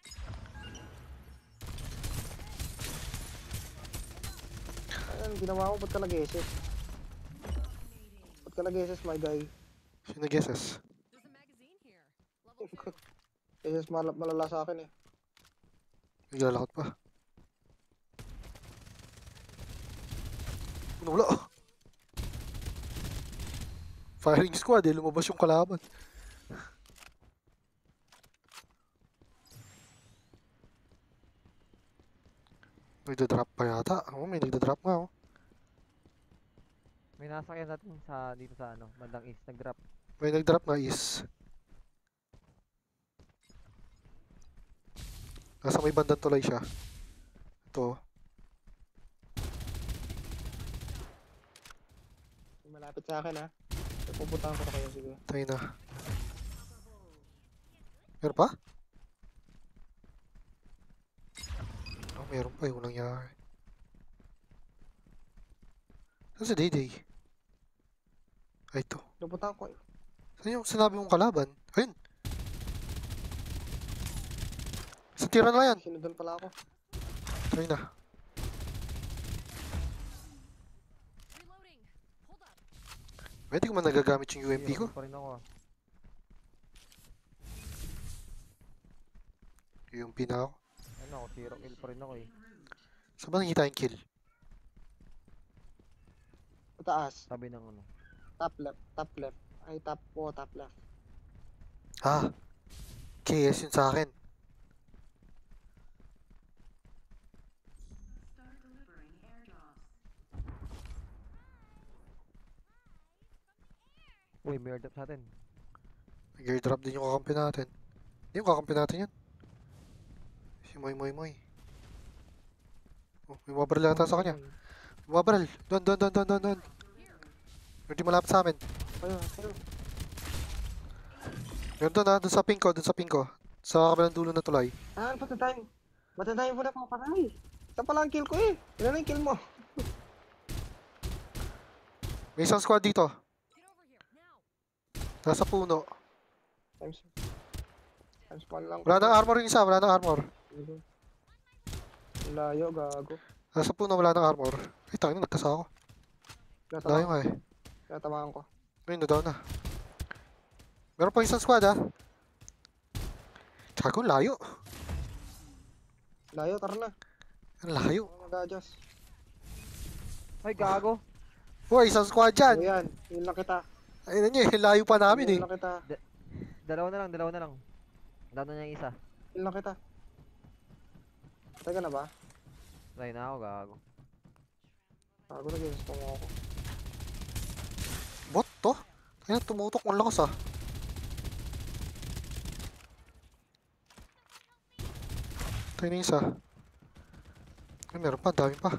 Ayun, ginawa ko, ba't ka nag-SS? Ba't ka nag-SS, my guy? Sino nag-SS? There's a magazine here. Level 2. SS malala sa akin eh. Naglalakad pa. Ano wala? Firing squad eh, lumabas yung kalaban. Nagda-drop pa yata. Oo, may nagda-drop nga oh. May nasakyan natin sa dito sa ano, bandang east, nag-drop. May nag-drop nga is. Nasa may bandang tulay siya. Ito. Malapit sa akin ha. Pupuntahan ko na kayo siguro. Tayo na. Meron pa? Oh, meron pa eh. Walang nangyari. Saan si Dayday? Ay, ito. Pupuntahan ko. Saan yung sinabi mong kalaban? Ayun. Sa tira na yan. Sinundan pala ako. Tayo na. Reloading. Hold up. Pwede ko man nagagamit yung UMP ko. Pa rin ako ah. Yung pina ako. Ano ako, 0 kill pa rin ako eh. Saan ba nakita yung kill? Taas. Sabi ng ano. Top left. Top left. Ay, top left. Ah! KS yun sa akin. Uy, may airdrop sa atin. Nag-airdrop din yung kakampi natin. Hindi yung kakampi natin yan. Si Moy Moy Moy. Oh, may mga baril yata sa kanya. May mga baril. Doon. Hindi malapit sa amin. Ayun. Meron doon ha, doon sa pink ko. Sa kabilang dulo na tulay. Ah, patatayin. Patatayin mo na papatay. Isa pa lang kill ko eh. Ilan na yung kill mo? May isang squad dito. Nasa puno. Times 1 lang. Wala nang armor yung isa, wala nang armor. Layo, gago. Nasa puno, wala nang armor. Ay, tangin na, nagkasa ako. Layo nga eh. Natamaan ko. Ayun, na-down na. Meron pa isang squad ha. Tsaka layo. Layo, tara na. Ang layo. Mag-adjust. Ay, gago. Uy, isang squad O dyan. yan, yun lang kita. Ayun nyo eh, layo pa namin eh. Yun lang kita. Dalawa na lang. Dalawa na niya yung isa. Yun lang kita. Teka na ba? Try na ako, gago. Gago, nag-guess mo ako. Bot to? Ayun, tumutok ang lakas ah. Tayo na isa. Ay, meron pa, dami pa.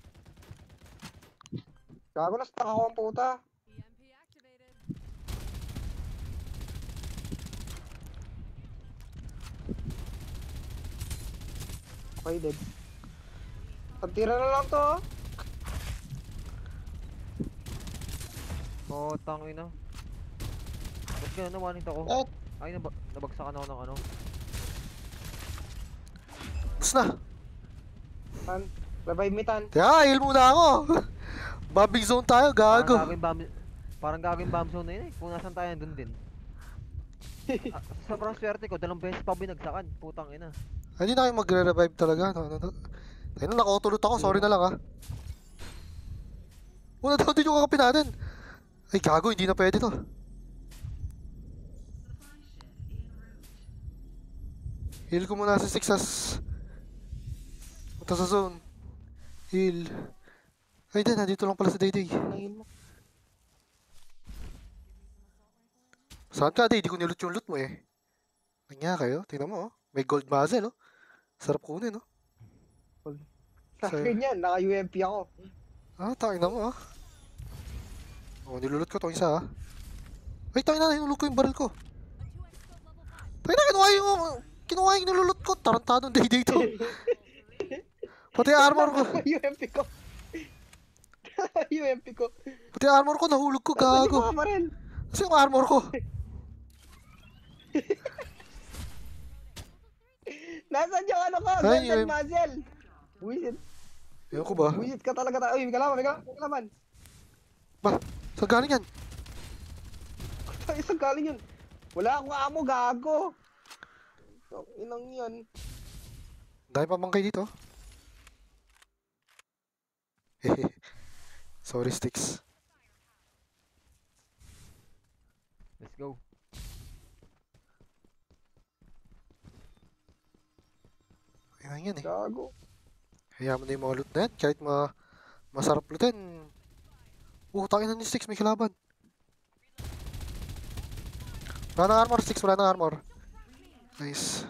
Gago, na-stuck ako ang puta. EMP activated. Okay, dead. Pagtira na lang to. Oh, tangin na. Ba't gano'n nawanit ako? Eh. Ay, nabagsakan ako ng ano. Bus na. Tan, revive me, Tan. Kaya, heal muna ako. Bombing zone tayo, gago. Parang gagawin bomb zone na yun eh. Kung nasan tayo, nandun din. Sobrang swerte ko, 2 beses pa binagsakan. Putang ina. Hindi na kayo magre-revive talaga. Tayo na, nakautulot ako. Sorry na lang ha. Una daw din yung kakapin natin. Ay, gago. Hindi na pwede to. Heal ko muna sa 6 punta sa zone. Heal. Ay, din. Nandito lang pala sa Dayday. Nahin mo. Saan ka, Day? Di ko niloot yung loot mo eh. Kanya kayo. Tingnan mo oh. May gold muzzle oh. Sarap kunin oh. Sa akin yan, naka-UMP ako. Ah, tangin na mo ah. Oh, nilulot ko tong isa ah. Ay, tangin na, nilulot ko yung baril ko. Tangin na, kinuha yung nilulot ko. Tarantadong day to. Pati armor ko. UMP ko. UMP ko. Pati armor ko, nahulog ko, gago. Hindi pa rin. Kasi yung armor ko. Nasaan yung ano ko? Ay, Golden UMP. muzzle. Wisit. Ewan ko ba? Wisit ka talaga tayo. Uy, may kalaman. Ba, saan galing yan? Isang galing yun. Wala akong amo, gago. So, inang yan. Dahil pa bangkay dito. Sorry, Sticks. Let's go. Ayan yan eh. Gago. Hayaan mo na yung mga loot na yan. Kahit masarap lootin. Tangin na ni Sticks, may kalaban. Wala nang armor, Sticks. Wala nang armor. Nice.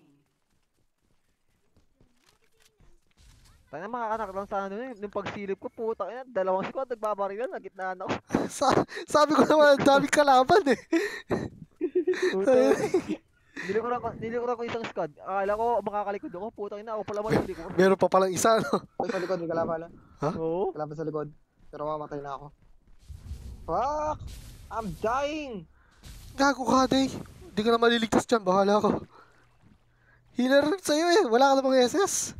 Tayo na makakanak lang sa ano yun. Nung pagsilip ko, putang ina. 2 squad, nagbabarilan. Nagitnaan ako. Sabi ko naman, ang daming kalaban eh. Nilikuran ko isang squad. Akala ko makakalikod ako. Putang ina, ako pala man nilikuran. Meron pa palang isa, no? Uy, sa likod, may kalaban na. Oo. Kalaban sa likod. Pero mamatay na ako. Fuck! I'm dying! Gago ka, Day. Hindi ka na maliligtas dyan, bahala ko. Healer sa'yo eh, wala ka namang SS.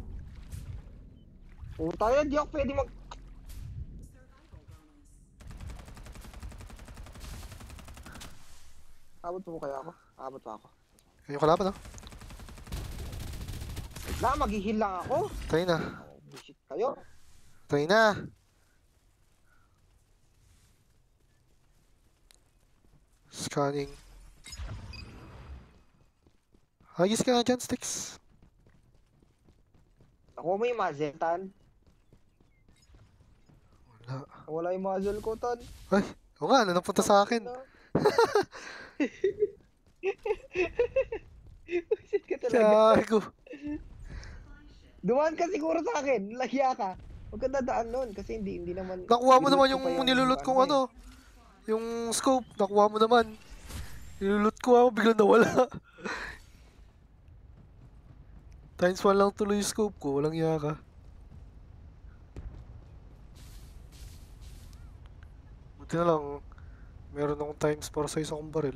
Puta yan, di ako pwede mag... Abot pa mo kaya ako? Abot pa ako. Yung kalaban, no? Na, maghihil lang ako. Tayo na. Bullshit kayo. Tayo na. Scanning. Ayos ka nga dyan, Sticks. Nakuha mo yung muzzle, Tan. Wala. Wala yung muzzle ko, Tan. Ay, o nga, ano napunta sa akin? Bullshit ka talaga. Gago. Dumaan ka siguro sa akin. Lahiya ka. Huwag ka dadaan nun kasi hindi naman... Nakuha mo naman Nilulot ko yung pa nilulot kong eh. ano. Yung scope, nakuha mo naman. Nilulot ko ako, biglang nawala. Times 1 lang tuloy yung scope ko, walang yaka. Buti na lang, meron akong times para sa isang baril.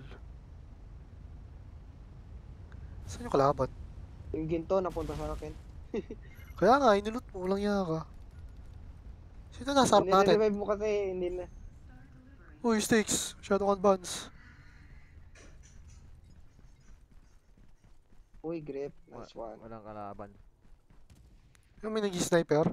Saan yung kalaban? Yung ginto napunta sa akin. Kaya nga, inulot mo, walang yaka. Sino nasa harap natin? Nire-revive mo kasi hindi na... Uy, Sticks, masyadong advance. Uy, grip. Nice one. Walang kalaban. Yung may nag-sniper?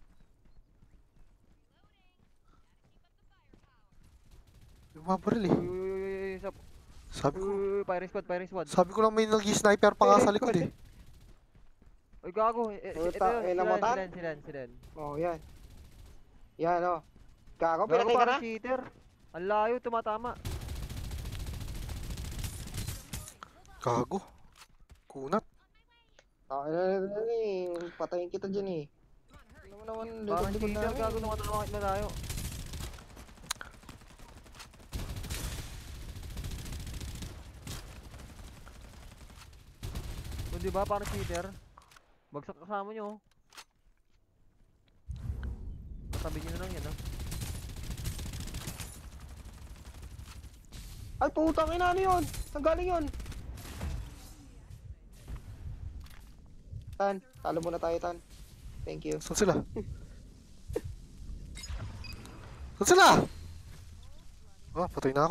Yung mga baril eh. Uy, Sabi ko, firing squad. sabi ko lang may nag-sniper pa nga sa likod eh. Uy, gago. Ito yun. namutan? Silen. Oh, yan. Yan, oh. Gago, Gago, pinatay ka na? parang cheater. Ang layo, tumatama. Gago. Kunat. Patayin kita dyan eh. Ano naman, Parang likod-likod cheater, namin. gago, tumatama kahit malayo. O, diba, parang cheater. Bagsak kasama nyo. Katabi nyo na lang yan, ah. Ay, putang ina, ano yun? Saan galing yun? Tan, talo muna tayo, Tan. Thank you. Saan sila? Saan sila? Ah, patay na ako.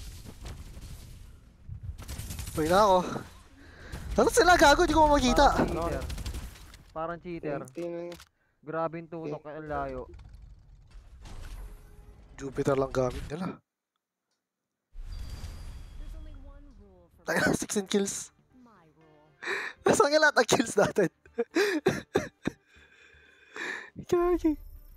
Patay na ako. Saan sila? Gago, hindi ko makikita. Parang cheater. Tingnan- Grabe yung tutok, ang layo. Jupiter lang gamit nila. Tayo na, 16 kills. Saan nga lahat ang kills natin? Gagi.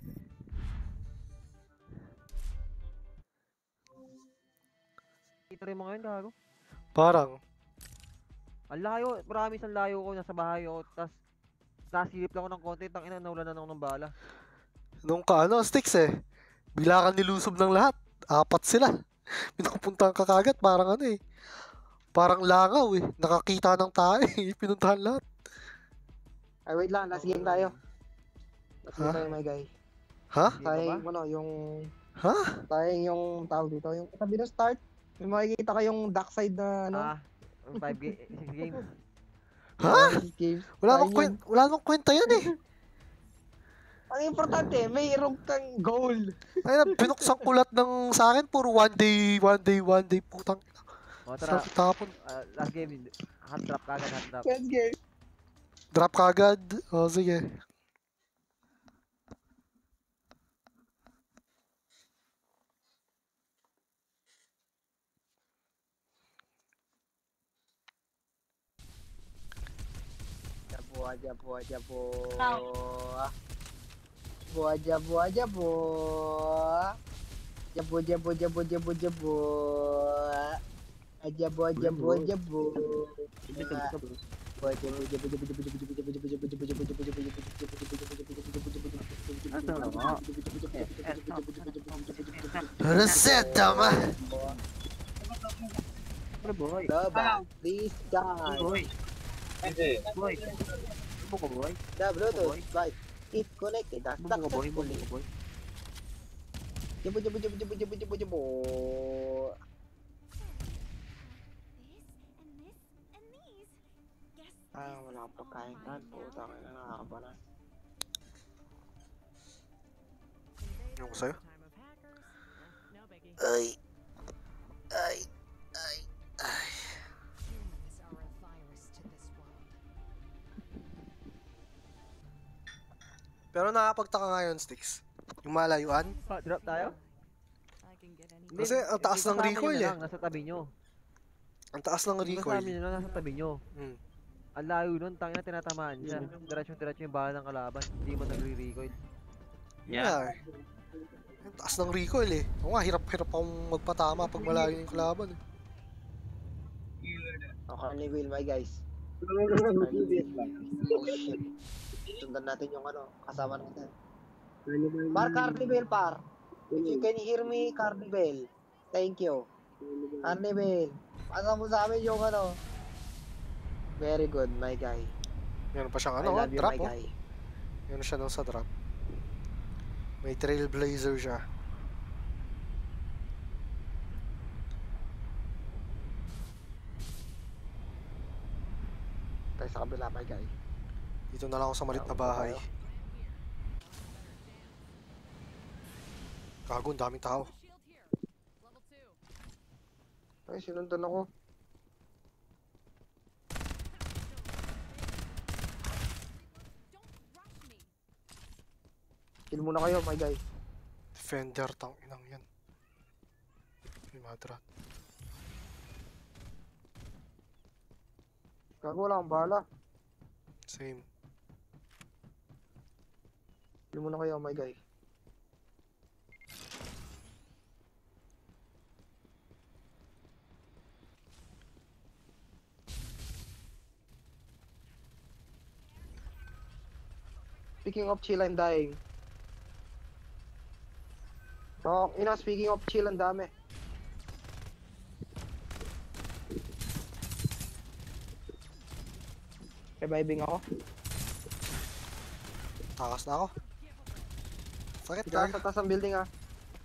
Cheater mo ngayon, gago. Parang, Ang layo, promise ang layo ko, nasa bahay ako, tas nasilip lang ako ng konti, tangina, naulanan ako ng bala. nung Sticks eh. Bigla kang nilusob ng lahat. 4 sila. Pinapuntahan ka kagad, parang ano eh. Parang langaw eh. Nakakita ng tayo eh. Pinuntahan lahat. Ay, wait lang. Last game tayo. Last game Ha? tayo, my guy. Ha? Game pa ba? Tayong, ano, yung... Ha? Tayong yung tawag dito. Yung katabi ng start. May makikita kayong dark side na, ano? 6 games. Ha? Games. Wala namang kwenta yan eh. Ang importante, mayroong kang goal. Ay na, binuksan kulat ng sa akin. Puro one day. Putang. O, tara, Sa tapon. last game, hot drop kagad, hot drop. Let's game. Drop kagad. O, sige. Jabo aja bo. Jabo aja bo. Jabo. Reset, tama. Laba, this guy. The Bluetooth device is connected successfully. Jabo. Ah, wala akong pagkain tan. Puta ka na, nakakabalan. Yung ko sa'yo? Ay. Ay. Ay. Ay. Pero nakakapagtaka ngayon, Sticks. Yung malayuan. Drop tayo? I can get any. Hindi, Kasi ang taas hindi ng kasama recoil yun na eh. lang, nasa tabi nyo. Ang taas ng Hindi kasama recoil. yun na lang, nasa tabi nyo. Hmm. Ang layo nun, tangina tinatamaan siya. Diretso yung bala ng kalaban. Hindi mo nagre-recoil. Yeah. Ang taas ng recoil eh. Oo nga, hirap-hirap akong magpatama pag malayo yung kalaban eh. Oh, Carnival, my guys. Carnival. Oh, shit. Sundan natin yung ano, kasama natin. Par, Carnival, par. If you can hear me, Carnival. Thank you. Carnival. Pasa mo sa amin yung ano. Very good, my guy. Meron pa siyang I ano, love you, drop my oh. guy. Meron siya nung sa drop. May trailblazer siya. Tayo sa kabila, my guy. Dito na lang ako sa malit na bahay. Gago, ang daming tao. Ay, sinundan ako. Kill muna kayo, my guy. Defender, tang inang yan. May madrat. Gago, wala akong bala. Same. Kill muna kayo, my guy. Speaking of chill, I'm dying. So, speaking of chill, ang dami. Reviving ako. Takas na ako. Sakit Itaas gago. sa taas ang building ah.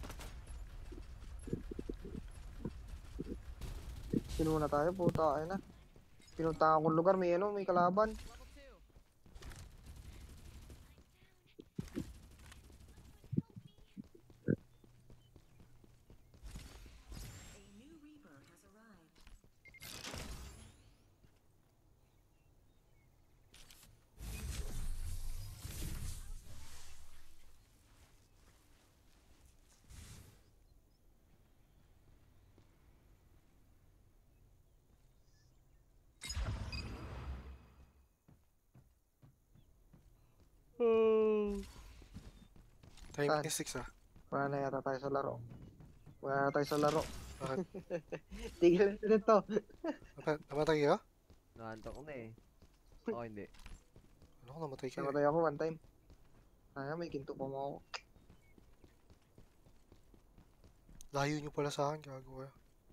Sino muna tayo? Puta, ayun na. Pinuntahan akong lugar, may ano, may kalaban. Tahimik ni Six ah. Wala na yata tayo sa laro. Wala na tayo sa laro. Bakit? Tigil na to. Namatay ka? Naantok ko na eh. Oo, hindi. Ano ko namatay ka? Namatay ako one time. Kaya may ginto pa mo ako. Layo nyo pala sa akin, gago kayo.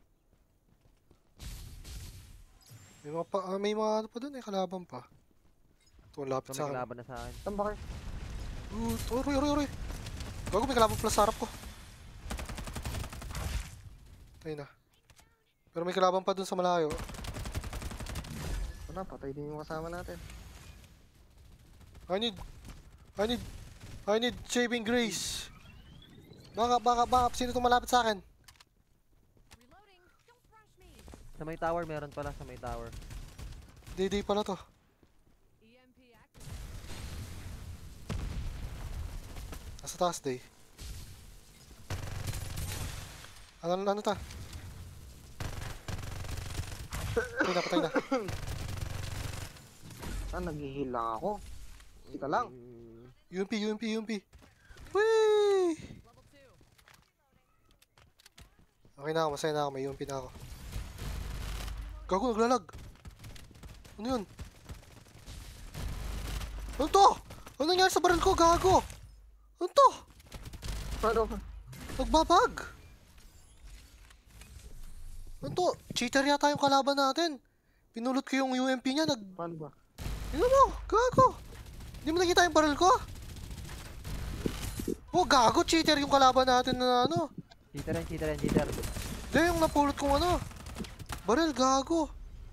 May mga ano pa dun eh, kalaban pa. Ito, ang lapit So, sa may akin. laban na sa akin. Saan ba kayo? Uroy. Gago, may kalaban pala sa harap ko. Tayo na. Pero may kalaban pa dun sa malayo. Wala, patay din yung kasama natin. I need saving grace. Baka, sino itong malapit sa akin? Sa may tower, meron pala sa may tower. Day pala to. Nasa taas, Day. Ano ta? Patay na. Naghihil lang ako. Kita lang. UMP. Whee! Okay na ako, masaya na ako. May UMP na ako. Gago, naglalag. Ano yun? Ano to? Ano nangyari sa baril ko, gago? Ano to? Ano? Nagbabag. Ano to? Cheater yata yung kalaban natin. Pinulot ko yung UMP niya, Paano ba? Tingnan mo, gago. Hindi mo nakita yung baril ko? Oh, gago, cheater yung kalaban natin na ano. Cheater. Hindi, yung napulot kong ano. Baril, gago.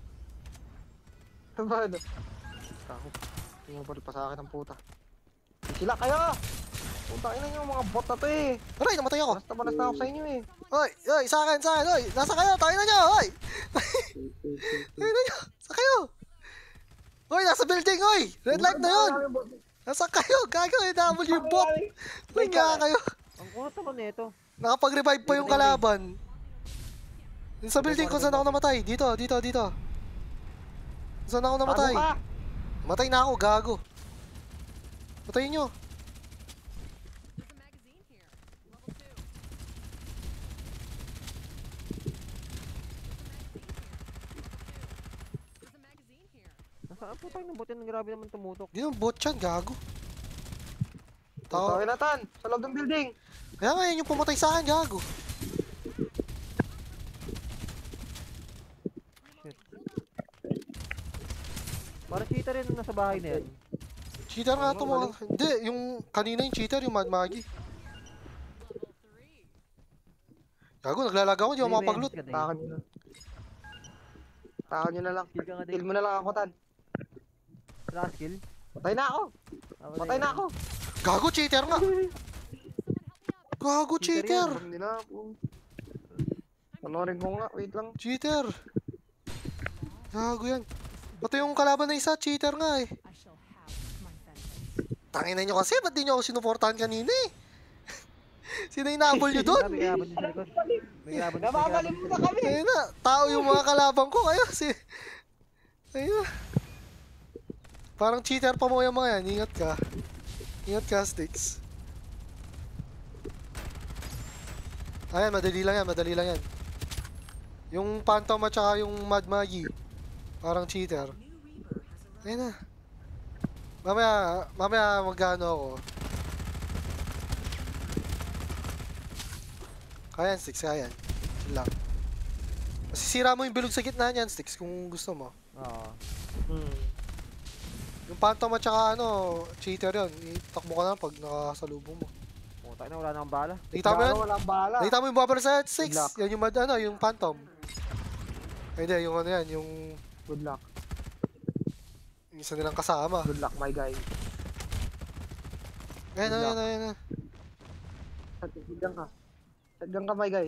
Paano? Kako. Tingnan pa rin pa sa akin ang puta. Sila kayo! Puta, ina nyo mga bot na to eh. Aray, namatay ako. Banas na ako sa inyo eh. Oy, sa akin, oy. Nasa kayo, tayo na nyo, oy. Tayo na nyo, sa kayo. Oy, nasa building, oy. Red light na yun. Nasaan kayo? Gago, W bot. Lagya kayo. Ang kunat naman nito. Nakapag-revive pa yung kalaban. Yung sa building kung saan ako namatay. Dito. Saan ako namatay? Tago ka! Matay na ako, gago. Patayin nyo. Nasaan po tayo nabutin ng grabe naman tumutok. Di naman bot yan, gago. Tao. Tawin natin, sa loob ng building. Kaya nga yan yung pumatay sa akin, gago. Parang cheater yun nasa bahay na yan. Cheater nga to mga. Hindi, yung kanina yung cheater, yung Mad Maggie. Gago, naglalag ako, hindi ako makapag-loot. Takan nyo na. Takan nyo na lang. Skill ka nga din. Kill mo na lang ako, Tan. Wala ka skill? Patay na ako! Patay na ako! Gago, cheater nga. Gago, cheater. Hindi na ako. Panorin ko nga, wait lang. Cheater. Gago yan. Pati yung kalaban na isa, cheater nga eh. I shall have my vengeance. Tangina nyo kasi, ba't di nyo ako sinuportahan kanina eh? Sino yung nabol nyo doon? May kalaban din sa likod. May kalaban din sa Nababalik mo na kami! Ayun na, tao yung mga kalaban ko. Ayun, ayun na. Parang cheater pa mo yung mga yan. Ingat ka. Ingat ka, Sticks. Ayan, madali lang yan. Yung Phantom at saka yung Mad Maggie. Parang cheater. Ayun na. Mamaya mag-ano ako. Kaya yan, Sticks, kaya yan. Chill lang. Masisira mo yung bilog sa gitna niyan, Sticks, kung gusto mo. Oo. Yung Phantom at saka cheater yun. Itakbo ka na pag nakasalubong mo. Puta na, wala na akong bala. Nakita mo yun? Walang bala. Nakita mo yung bumper sa 6? Good luck. Yan yung yung Phantom. Ay, hindi, yung yan, yung Good luck. isa nilang kasama. Good luck, my guy. Ayan. Sadyan ka. Sadyan ka, my guy.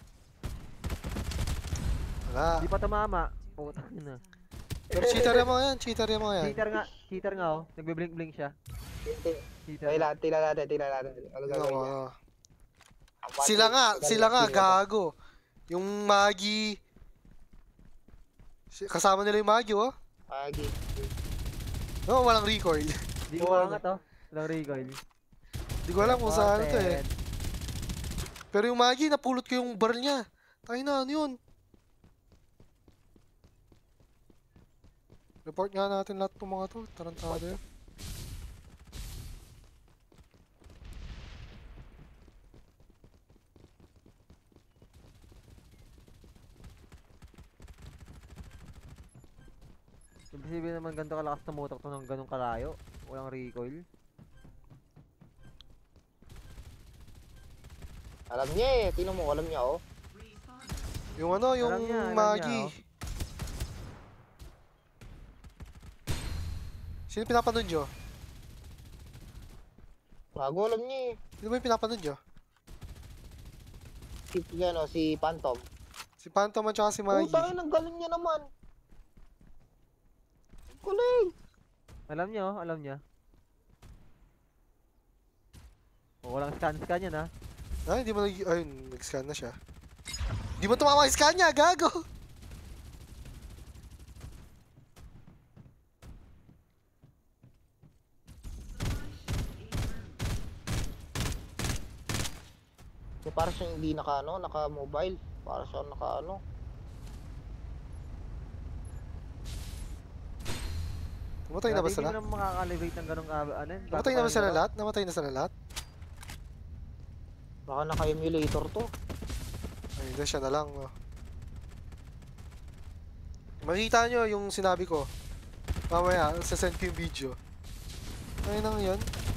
Wala. Di pa tumama. Puta na. Pero cheater yung mga yan, Cheater nga oh. Nagbe-blink-blink siya. Cheater. Tila natin. Ano gagawin niya? Sila nga, gago. Yung Maggie. Kasama nila yung Maggie, oh. Agi. No, walang recoil. Di ko angat oh. Walang recoil. Hindi ko alam kung saan ito eh. Pero yung Maggie, napulot ko yung barrel niya. Tayo na, ano yun? Report nga natin lahat ng mga to. Tarantado yun. Ibig naman ganito kalakas tumutok to ng ganong kalayo. Walang recoil. Alam niya eh. Tingnan mo, alam niya oh. Yung yung niya, Maggie. oh. Sino pinapanood nyo? Bago alam niya eh. Sino ba yung pinapanood nyo? Si Phantom. Si Phantom at saka si Maggie. Putang ina, ang galing niya naman. Kuling. Alam niya oh, alam niya. Oh, walang scan yan ah. Ay, hindi mo ayun, nag-scan na siya. Hindi mo tumama yung scan niya, gago! Para siyang hindi naka-mobile. Para siyang Namatay na ba sila? Hindi mo na makaka-elevate ng ganong Namatay na ba sila lahat? Namatay na sila lahat? Baka naka-emulator to. Ay, hindi siya na lang. Oh. Makikita nyo yung sinabi ko. Mamaya, sasend ko yung video. Ay nang yun.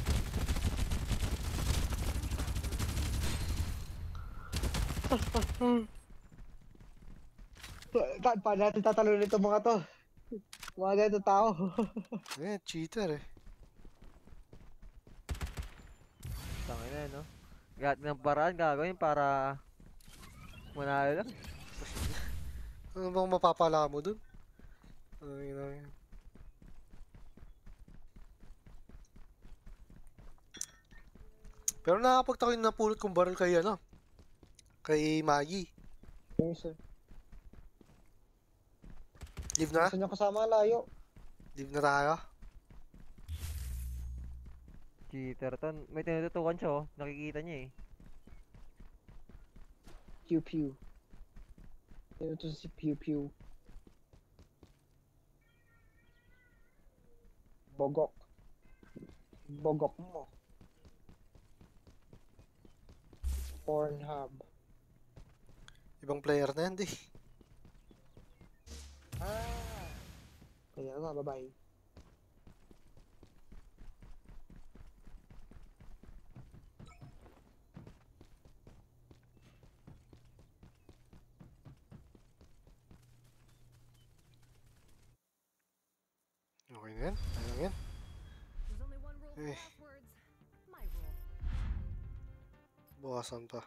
Paano natin tatalo nito mga to? Mga ganito tao. Eh, cheater eh. Tangin na no. Lahat ng paraan gagawin para manalo lang. Ano bang mapapala mo dun? Ay, Pero nakakapagtaka yung napulot kong barrel kay ano, kay Maggie. Yung isa. Live na? Gusto niya kasama ang layo. Live na tayo? Cheater to. May tinututukan siya oh. Nakikita niya eh. Pew pew. Ito si pew pew. Bogok. Bogok mo. Pornhub. Ibang player na yan, di. Ah. Kaya nga, bye-bye. Okay na yan. Ayun lang yan. There's only one rule for Eh. last words. My rule. Bawasan pa.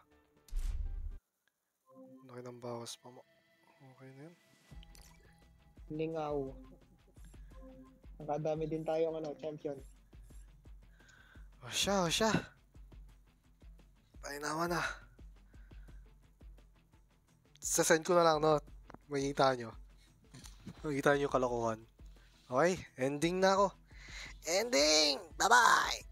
Laki ng bawas pa mo. Okay na yan. Lingaw. Nakadami din tayo ng champion. O siya, o siya. Painawa na. Sasend ko na lang, no? Makikita nyo. Makikita nyo yung kalokohan. Okay, ending na ako. Ending! Bye-bye!